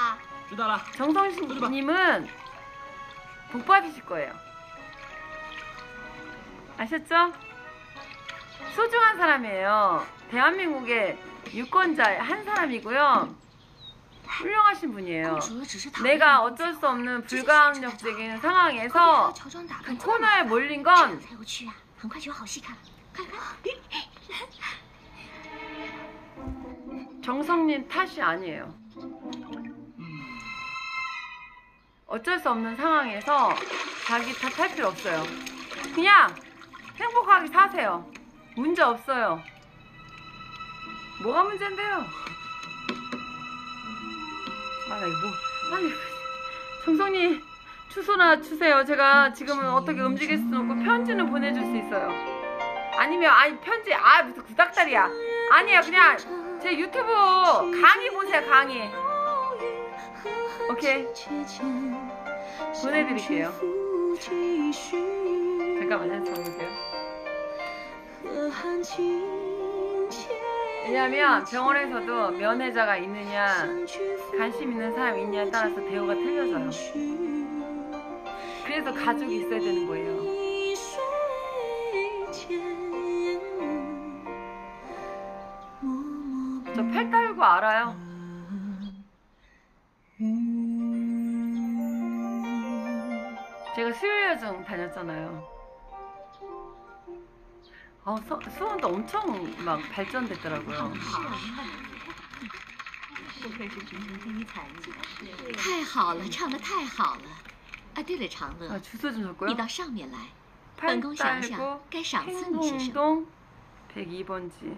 정선님은 복 받으실 거예요. 아셨죠? 소중한 사람이에요. 대한민국의 유권자 한 사람이고요. 훌륭하신 분이에요. 내가 어쩔 수 없는 불가항력적인 상황에서 그 코너에 몰린 건 정성님 탓이 아니에요. 어쩔 수 없는 상황에서 자기 탓할 필요 없어요. 그냥 행복하게 사세요. 문제 없어요. 뭐가 문제인데요? 아, 나 이거 뭐, 아니, 정성님 주소나 주세요. 제가 지금은 어떻게 움직일 수는 없고 편지는 보내줄 수 있어요. 아니면, 아니, 편지, 아, 무슨 구닥다리야. 아니야, 그냥 제 유튜브 강의 보세요, 강의. 오케이. 보내드릴게요. 잠깐만, 한번 보세요. 왜냐면 병원에서도 면회자가 있느냐 관심 있는 사람이 있냐에 따라서 대우가 틀려져요. 그래서 가족이 있어야 되는 거예요. 저 팔 달고 알아요. 제가 수요여중 다녔잖아요. 어, 서, 수원도 엄청 막 발전됐더라고요. 太好了，唱得太好了。啊，对了，长乐， 아, 주소 좀 적고요. 你到上面来，本宫想想该赏赐你些什么。 행동동 백이 번지.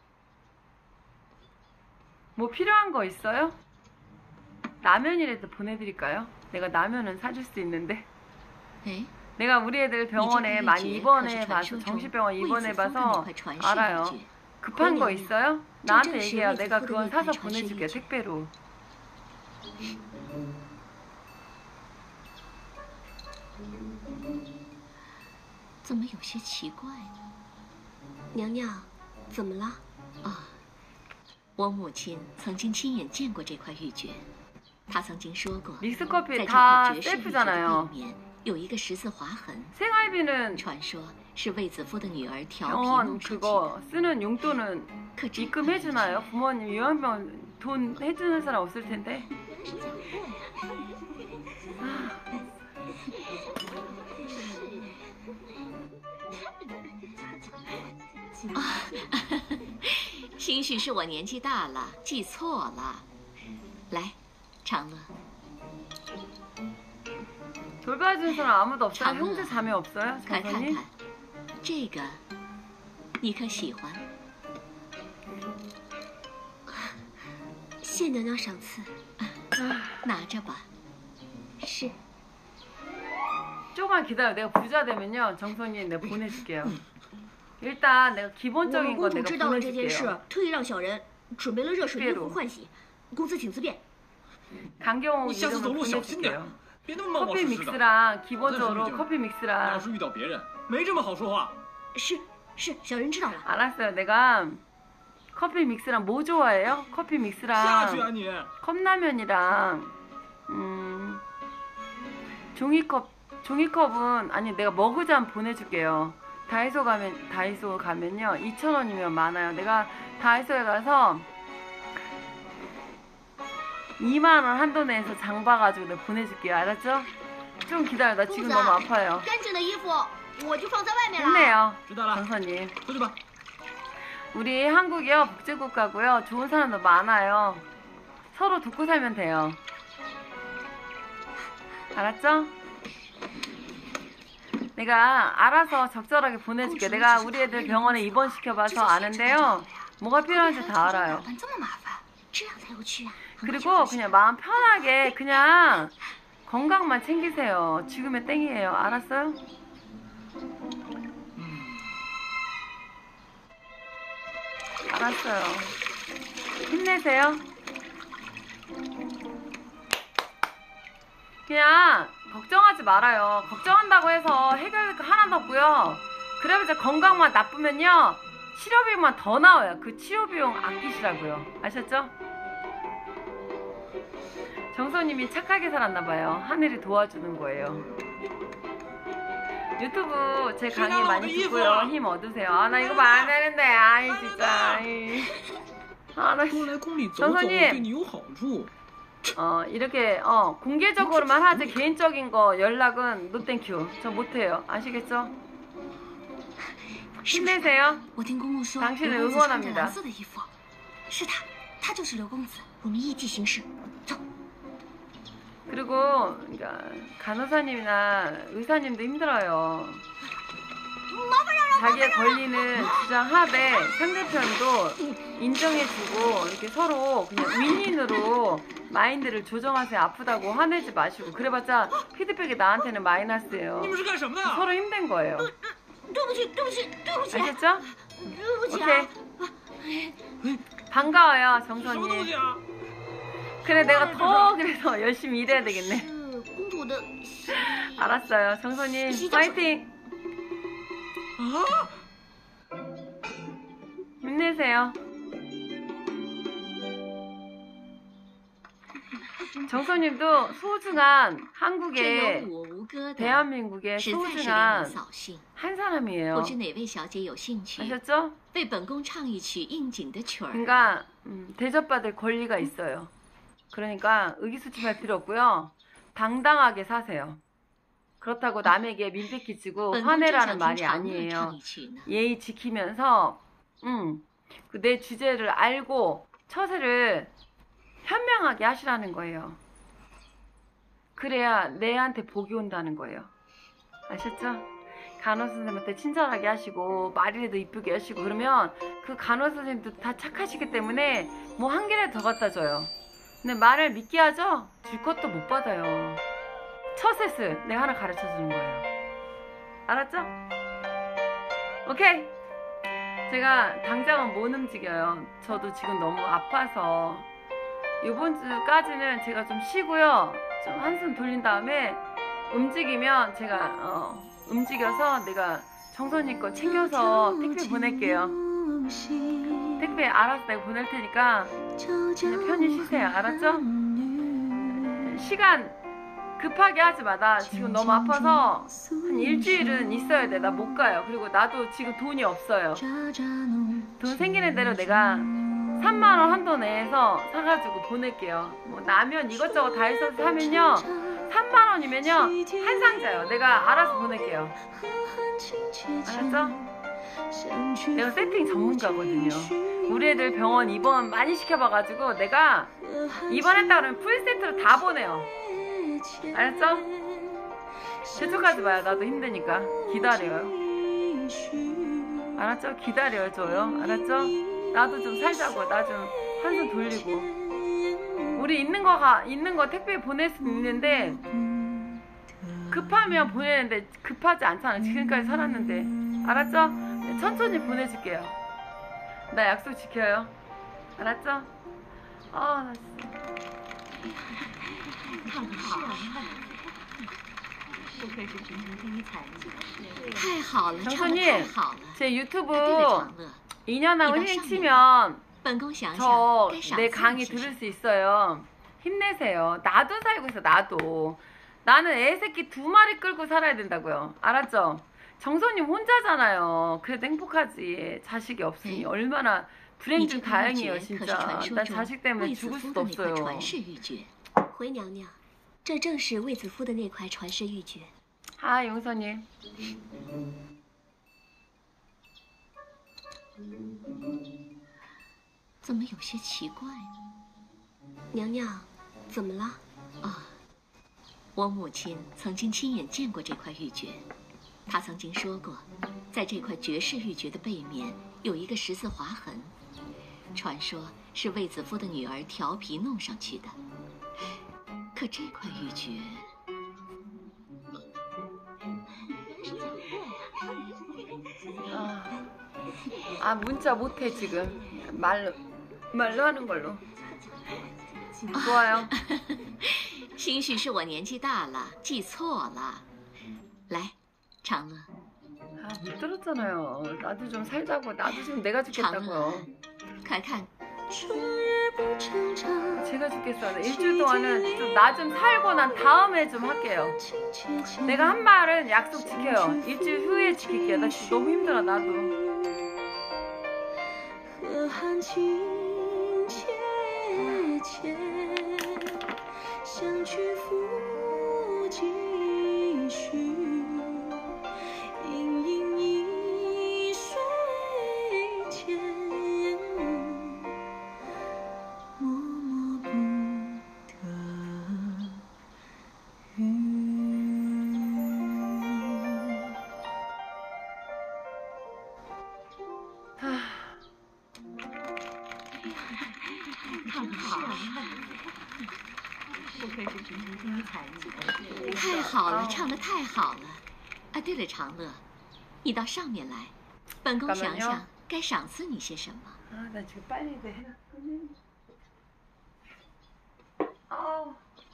뭐 필요한 거 있어요? 라면이라도 보내드릴까요? 내가 라면은 사줄 수 있는데. 에? 내가 우리 애들 병원에 많이 입원해봐서 정신병원 입원해봐서 알아요. 급한 거 있어요? 나한테 얘기해요. 내가 그건 사서 보내줄게, 택배로. 怎么有些奇怪呢？ 娘娘，怎么了？ 啊，我母亲曾经亲眼见过这块玉珏，她曾经说过，在这块绝世玉珏的背面有一个十字划痕， 생활비는 传说是卫子夫的女儿调皮 병원 弄出去 그거 쓰는 용돈은 입금해주나요? 부모님 요양병원 돈 해주는 사람 없을 텐데. 아, 兴许是我年纪大了，记错了。来，长乐。 돌봐준 사람 아무도 없어요? 형제 자매 없어요? 快看看，这个你可喜欢？ 谢娘娘赏赐， 拿着吧。 是。 조금만 기다려. 내가 부자 되면요, 정선이 내가 보내줄게요. 일단 내가 기본적인 거 내가 보내줄게요. 特意让小人准备了热水衣服换洗，公子请自便。 강경호 이름을 보내줄게요. 커피 믹스랑 기본적으로 커피 믹스랑. 是是，小人知道了。 알았어요. 내가 커피 믹스랑 뭐 좋아해요? 커피 믹스랑 컵라면이랑 음 종이컵, 종이컵은 아니 내가 머그잔 보내줄게요. 다이소 가면 다이소 가면요 이천 원이면 많아요. 내가 다이소에 가서 이만 원 한도 내에서 장 봐가지고 내가 보내줄게요. 알았죠? 좀 기다려. 나 지금 너무 아파요. 됐네요. 정선님. 우리 한국이요 복지국가고요. 좋은 사람도 많아요. 서로 돕고 살면 돼요. 알았죠? 내가 알아서 적절하게 보내줄게. 내가 우리 애들 병원에 입원시켜봐서 아는데요. 뭐가 필요한지 다 알아요. 그리고 그냥 마음 편하게 그냥 건강만 챙기세요. 지금의 땡이에요. 알았어요? 알았어요. 힘내세요. 그냥 걱정하지 말아요. 걱정한다고 해서 해결 하나도 없고요. 그래봤자 건강만 나쁘면요 치료비용만 더 나와요. 그 치료비용 아끼시라고요. 아셨죠? 정소님이 착하게 살았나봐요. 하늘이 도와주는 거예요. 유튜브 제 강의 많이 듣고요. 힘 얻으세요. 아, 나 이거 말 안 되는데. 아이 진짜. 아이. 아, 나 정소님. 어 이렇게 어 공개적으로만 하지 개인적인 거 연락은 노 땡큐. 저 못해요. 아시겠죠? 힘내세요. 당신을 응원합니다. 그리고 그러니까 간호사님이나 의사님도 힘들어요. 자기의 권리는 주장하되 상대편도 인정해주고 이렇게 서로 그냥 윈윈으로 마인드를 조정하세요. 아프다고 화내지 마시고. 그래봤자 피드백이 나한테는 마이너스예요. 서로 힘든 거예요. 아셨죠? 오케이. 반가워요 정선님. 그래 내가 더 그래서 열심히 일해야 되겠네. 알았어요 정선님 파이팅. 힘내세요. 정선님도 소중한 한국의 대한민국의 소중한 한 사람이에요. 아셨죠? 그러니까 음, 대접받을 권리가 있어요. 그러니까 의기소침할 필요 없고요. 당당하게 사세요. 그렇다고 남에게 민폐 끼치고 화내라는 말이 아니에요. 예의 지키면서 음, 그 내 주제를 알고 처세를 현명하게 하시라는 거예요. 그래야 내한테 복이 온다는 거예요. 아셨죠? 간호사 선생님한테 친절하게 하시고 말이라도 이쁘게 하시고 그러면 그 간호사 선생님도 다 착하시기 때문에 뭐 한 개라도 더 갖다 줘요. 근데 말을 믿게 하죠? 줄 것도 못 받아요. 처세스 내가 하나 가르쳐 주는 거예요. 알았죠? 오케이. 제가 당장은 못 움직여요. 저도 지금 너무 아파서 이번 주까지는 제가 좀 쉬고요. 좀 한숨 돌린 다음에 움직이면 제가 어, 움직여서 내가 정선이 거 챙겨서 택배 보낼게요. 택배 알아서 내가 보낼 테니까 그냥 편히 쉬세요. 알았죠? 시간 급하게 하지 마. 나 지금 너무 아파서 한 일주일은 있어야 돼. 나 못 가요. 그리고 나도 지금 돈이 없어요. 돈 생기는 대로 내가 삼만 원 한도 내에서 사가지고 보낼게요. 뭐 라면 이것저것 다 해서 사면요 삼만 원이면요 한 상자요. 내가 알아서 보낼게요. 알았죠? 내가 세팅 전문가거든요. 우리 애들 병원 입원 많이 시켜봐가지고 내가 입원했다 그러면 풀세트로 다 보내요. 알았죠? 재촉하지 마요. 나도 힘드니까 기다려요. 알았죠? 기다려줘요. 알았죠? 나도 좀 살자고. 나 좀 한숨 돌리고. 우리 있는 거 가, 있는 거 택배 보낼 수 있는데 급하면 보내는데 급하지 않잖아. 지금까지 살았는데. 알았죠? 네, 천천히 보내줄게요. 나 약속 지켜요. 알았죠? 아, 나 진짜. 太好了， 정선님, 제 유튜브 이 년하고 힐링 치면 저 내 강의 들을 수 있어요. 힘내세요. 나도 살고 있어. 나도 나는 애 새끼 두 마리 끌고 살아야 된다고요. 알았죠? 정선님 혼자잖아요. 그래도 행복하지. 자식이 없으니 얼마나 불행 중 다행이에요, 진짜. 난 자식 때문에 죽을 수도 없어요. 回娘娘，这正是卫子夫的那块传世玉珏。 아, 용서님. 怎么有些奇怪呢？娘娘，怎么了？啊，我母亲曾经亲眼见过这块玉珏，她曾经说过，在这块绝世玉珏的背面有一个十字划痕，传说是卫子夫的女儿调皮弄上去的。可这块玉珏…… 아, 아 문자 못해 지금. 말로 말로 하는 걸로. 좋아요. 兴许是我年纪大了，记错了。来，长乐。 아, 못 들었잖아요. 나도 좀 살자고. 나도 지금 내가 죽겠다고요. 快看。 제가 죽겠어요. 일주일 동안은 좀 나 좀 살고 난 다음에 좀 할게요. 내가 한 말은 약속 지켜요. 일주일 후에 지킬게요. 나 진짜 너무 힘들어, 나도. 아. 太好了，唱得太好了！啊，对了，长乐，你到上面来，本宫想想该赏赐你些什么。 啊，나 지금 빨리 내 해가 끝내는. 아.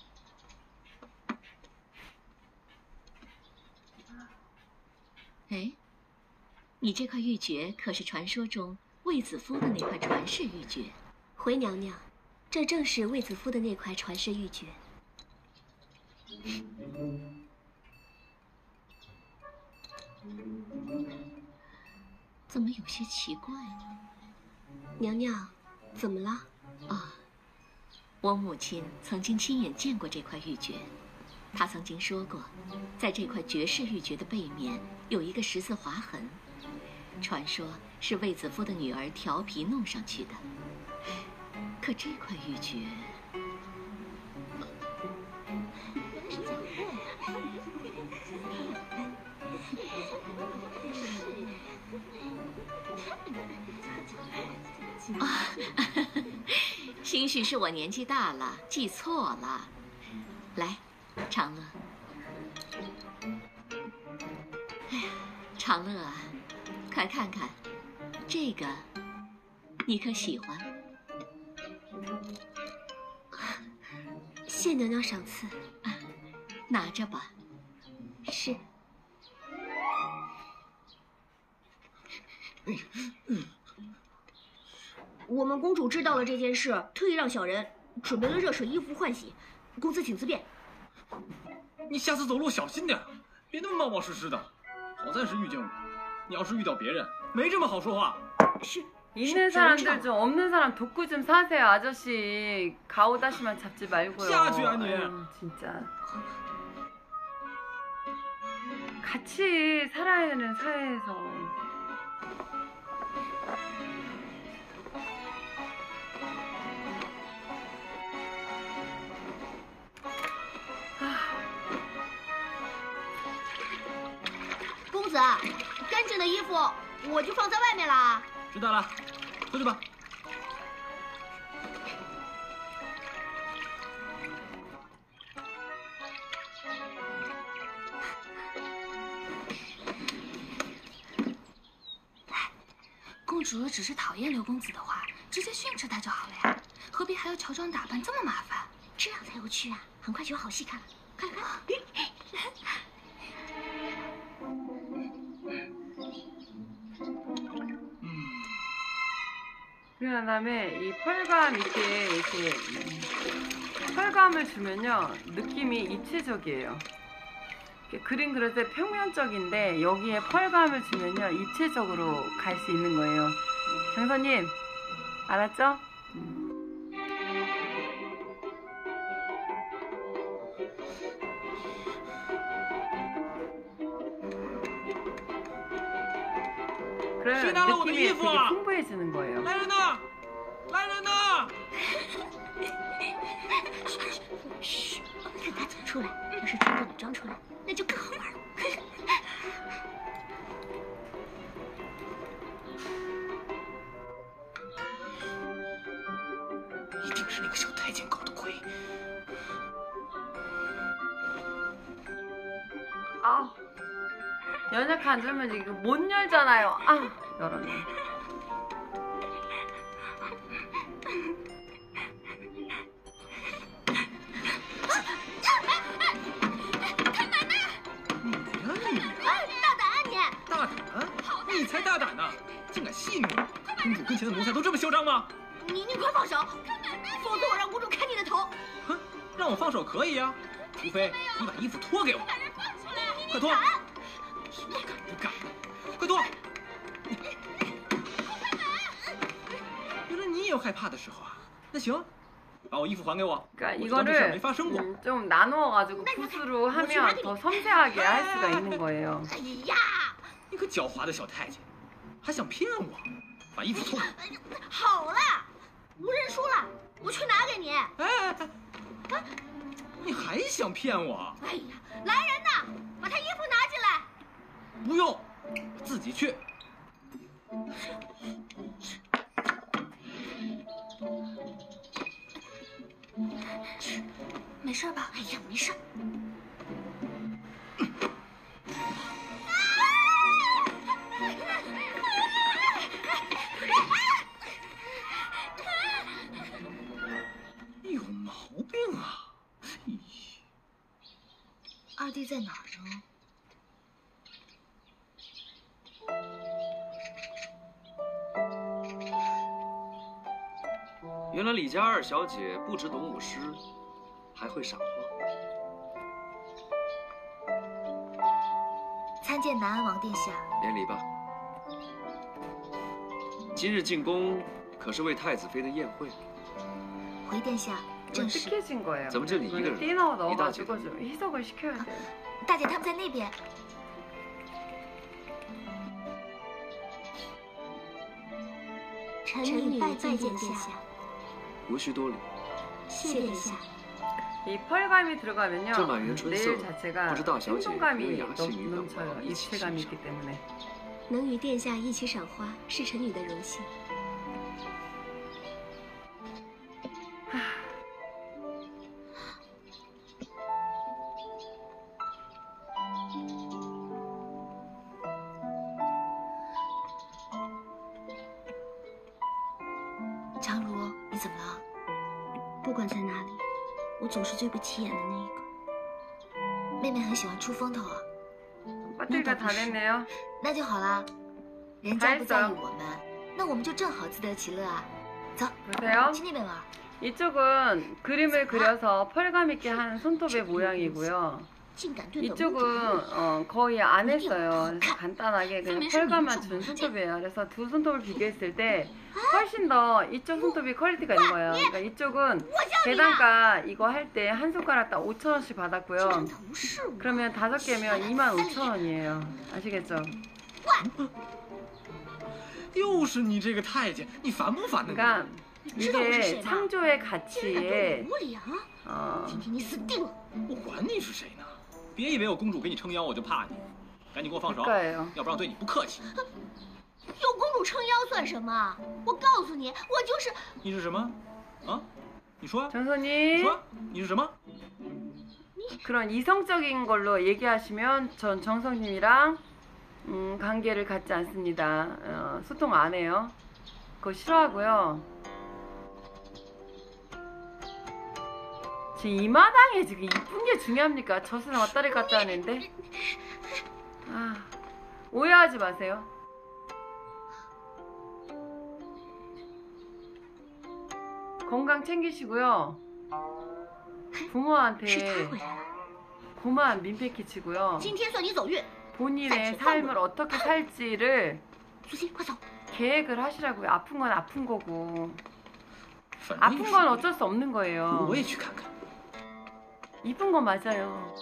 哎，你这块玉珏可是传说中卫子夫的那块传世玉珏。回娘娘，这正是卫子夫的那块传世玉珏。怎么有些奇怪呢？娘娘，怎么了？啊，我母亲曾经亲眼见过这块玉珏。 他曾经说过，在这块绝世玉珏的背面有一个十字划痕，传说是卫子夫的女儿调皮弄上去的。可这块玉珏…… 啊，兴许是我年纪大了，记错了。来。 长乐，哎呀，长乐啊，快看看，这个你可喜欢？谢娘娘赏赐，啊，拿着吧。是。 我们公主知道了这件事，特意让小人准备了热水衣服换洗。公子请自便。 你下次走路小心点，别那么冒冒失失的。好在是遇见我，你要是遇到别人，没这么好说话。 是。 있는 사람들 좀 없는 사람 돕고 좀 사세요, 아저씨. 가오다시만 잡지 말고요. 야주 아니. 진짜. 같이 살아야 되는 사회에서. 아. 公子，干净的衣服我就放在外面啦。 知道了，出去吧。 公主若只是讨厌刘公子的话，直接训斥他就好了呀，何必还要乔装打扮这么麻烦？ 这样才有趣啊！很快就有好戏看了，快来看。 그 다음에 이 펄과 밑에 이렇게 펄감을 주면요 느낌이 입체적이에요. 그림 그릴 때 평면적인데 여기에 펄감을 주면요 입체적으로 갈 수 있는 거예요. 장선님 알았죠? 그러면 느낌이 되게 풍부해지는 거예요. 来人呐！来人呐！ 嘘，看他怎么出来。要是真的能装出来，那就更好玩了。 一定是那个小太监搞的鬼。 啊！ 연약한 줄면 이거 못 열잖아요. 아, 열었네. 그러니까 이거를 음, 좀 나누어가지고 붓으로 하면 더 섬세하게 할 수가 있는 거예요. 你个狡猾的小太监，还想骗我？把衣服脱了。 好了，无人输了，我去拿给你。哎哎哎！你还想骗我？ 哎呀，来人呐，把他衣服拿进来。 不用，自己去。 没事吧？哎呀，没事。 有毛病啊！ 二弟在哪儿呢？ 原来李家二小姐不只懂舞狮，还会赏花。 参见南安王殿下。 免礼吧。今日进宫可是为太子妃的宴会？ 回殿下，正是。 怎么就你一个人？你大姐？ 大姐他们在那边。 臣女拜见殿下。 无需多礼。 谢殿下。 이 펄감이 들어가면요 내일 자체가 생동감이 넘쳐요. 입체감이 있기 때문에. 能与殿下一起赏花是臣女的荣幸。 长如，你怎么了？ 不管在哪里，我总是最不起眼的那一个。 妹妹很喜欢出风头啊。 배터리가 다 됐네요. 那就好啦，人家不在意我们，那我们就正好自得其乐啊。走， 보세요. 去那边玩。 이쪽은 그림을 그려서 펄감 있게 한 손톱의 모양이고요. 이쪽은 어, 거의 안 했어요. 그래서 간단하게 그냥 펄감만 준 손톱이에요. 그래서 두 손톱을 비교했을 때 훨씬 더 이쪽 손톱이 퀄리티가 있는 거예요. 그러니까 이쪽은 계단가 이거 할 때 한 손가락 딱 오천 원씩 받았고요. 그러면 다섯 개면 이만 오천 원이에요. 아시겠죠? 又是你这个太监，你烦不烦呢？ 그러니까 이게 창조의 가치에 어... 我管你是谁呢？别以为我公主给你撑腰我就怕你，赶紧给我放手，要不然我对你不客气。 有公主撑腰算什么？我告诉你，我就是。 你是什么？啊？你说。 정선이. 说，你是什么？ 그런 이성적인 걸로 얘기하시면 전 정성님이랑 음, 관계를 갖지 않습니다. 어, 소통 안 해요. 그거 싫어하고요. 지금 이 마당에 지금 이쁜 게 중요합니까? 젖을 왔다리 갔다 하는데. 아, 오해하지 마세요. 건강 챙기시고요. 부모한테 고만 민폐 끼치고요. 본인의 삶을 어떻게 살지를 계획을 하시라고요. 아픈 건 아픈 거고 아픈 건 어쩔 수 없는 거예요. 이쁜 건 맞아요.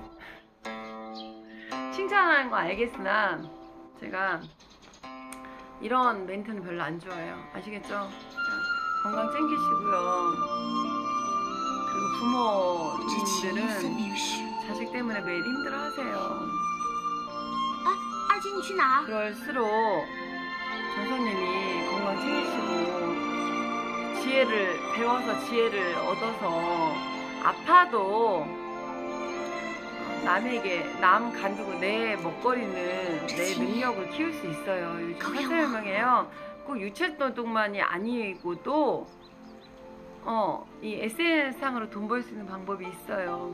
칭찬하는 거 알겠으나 제가 이런 멘트는 별로 안 좋아해요. 아시겠죠? 자, 건강 챙기시고요. 그리고 부모님들은 자식 때문에 매일 힘들어하세요. 그럴수록 전사님이 건강 챙기시고 지혜를 배워서 지혜를 얻어서 아파도 남에게 남 간두고 내 먹거리는 내 능력을 키울 수 있어요. 요즘 사설명이에요. 꼭 유체노동만이 아니고도 어, 이 에스엔에스 상으로 돈 벌 수 있는 방법이 있어요.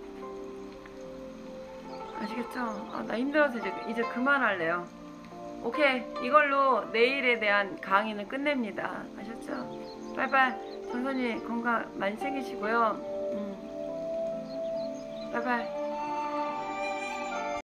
아시겠죠? 아, 나 힘들어서 이제, 이제 그만할래요. 오케이, 이걸로 내일에 대한 강의는 끝냅니다. 아셨죠? 빠이빠이. 전선님 건강 많이 챙기시고요. 음. 빠이빠이.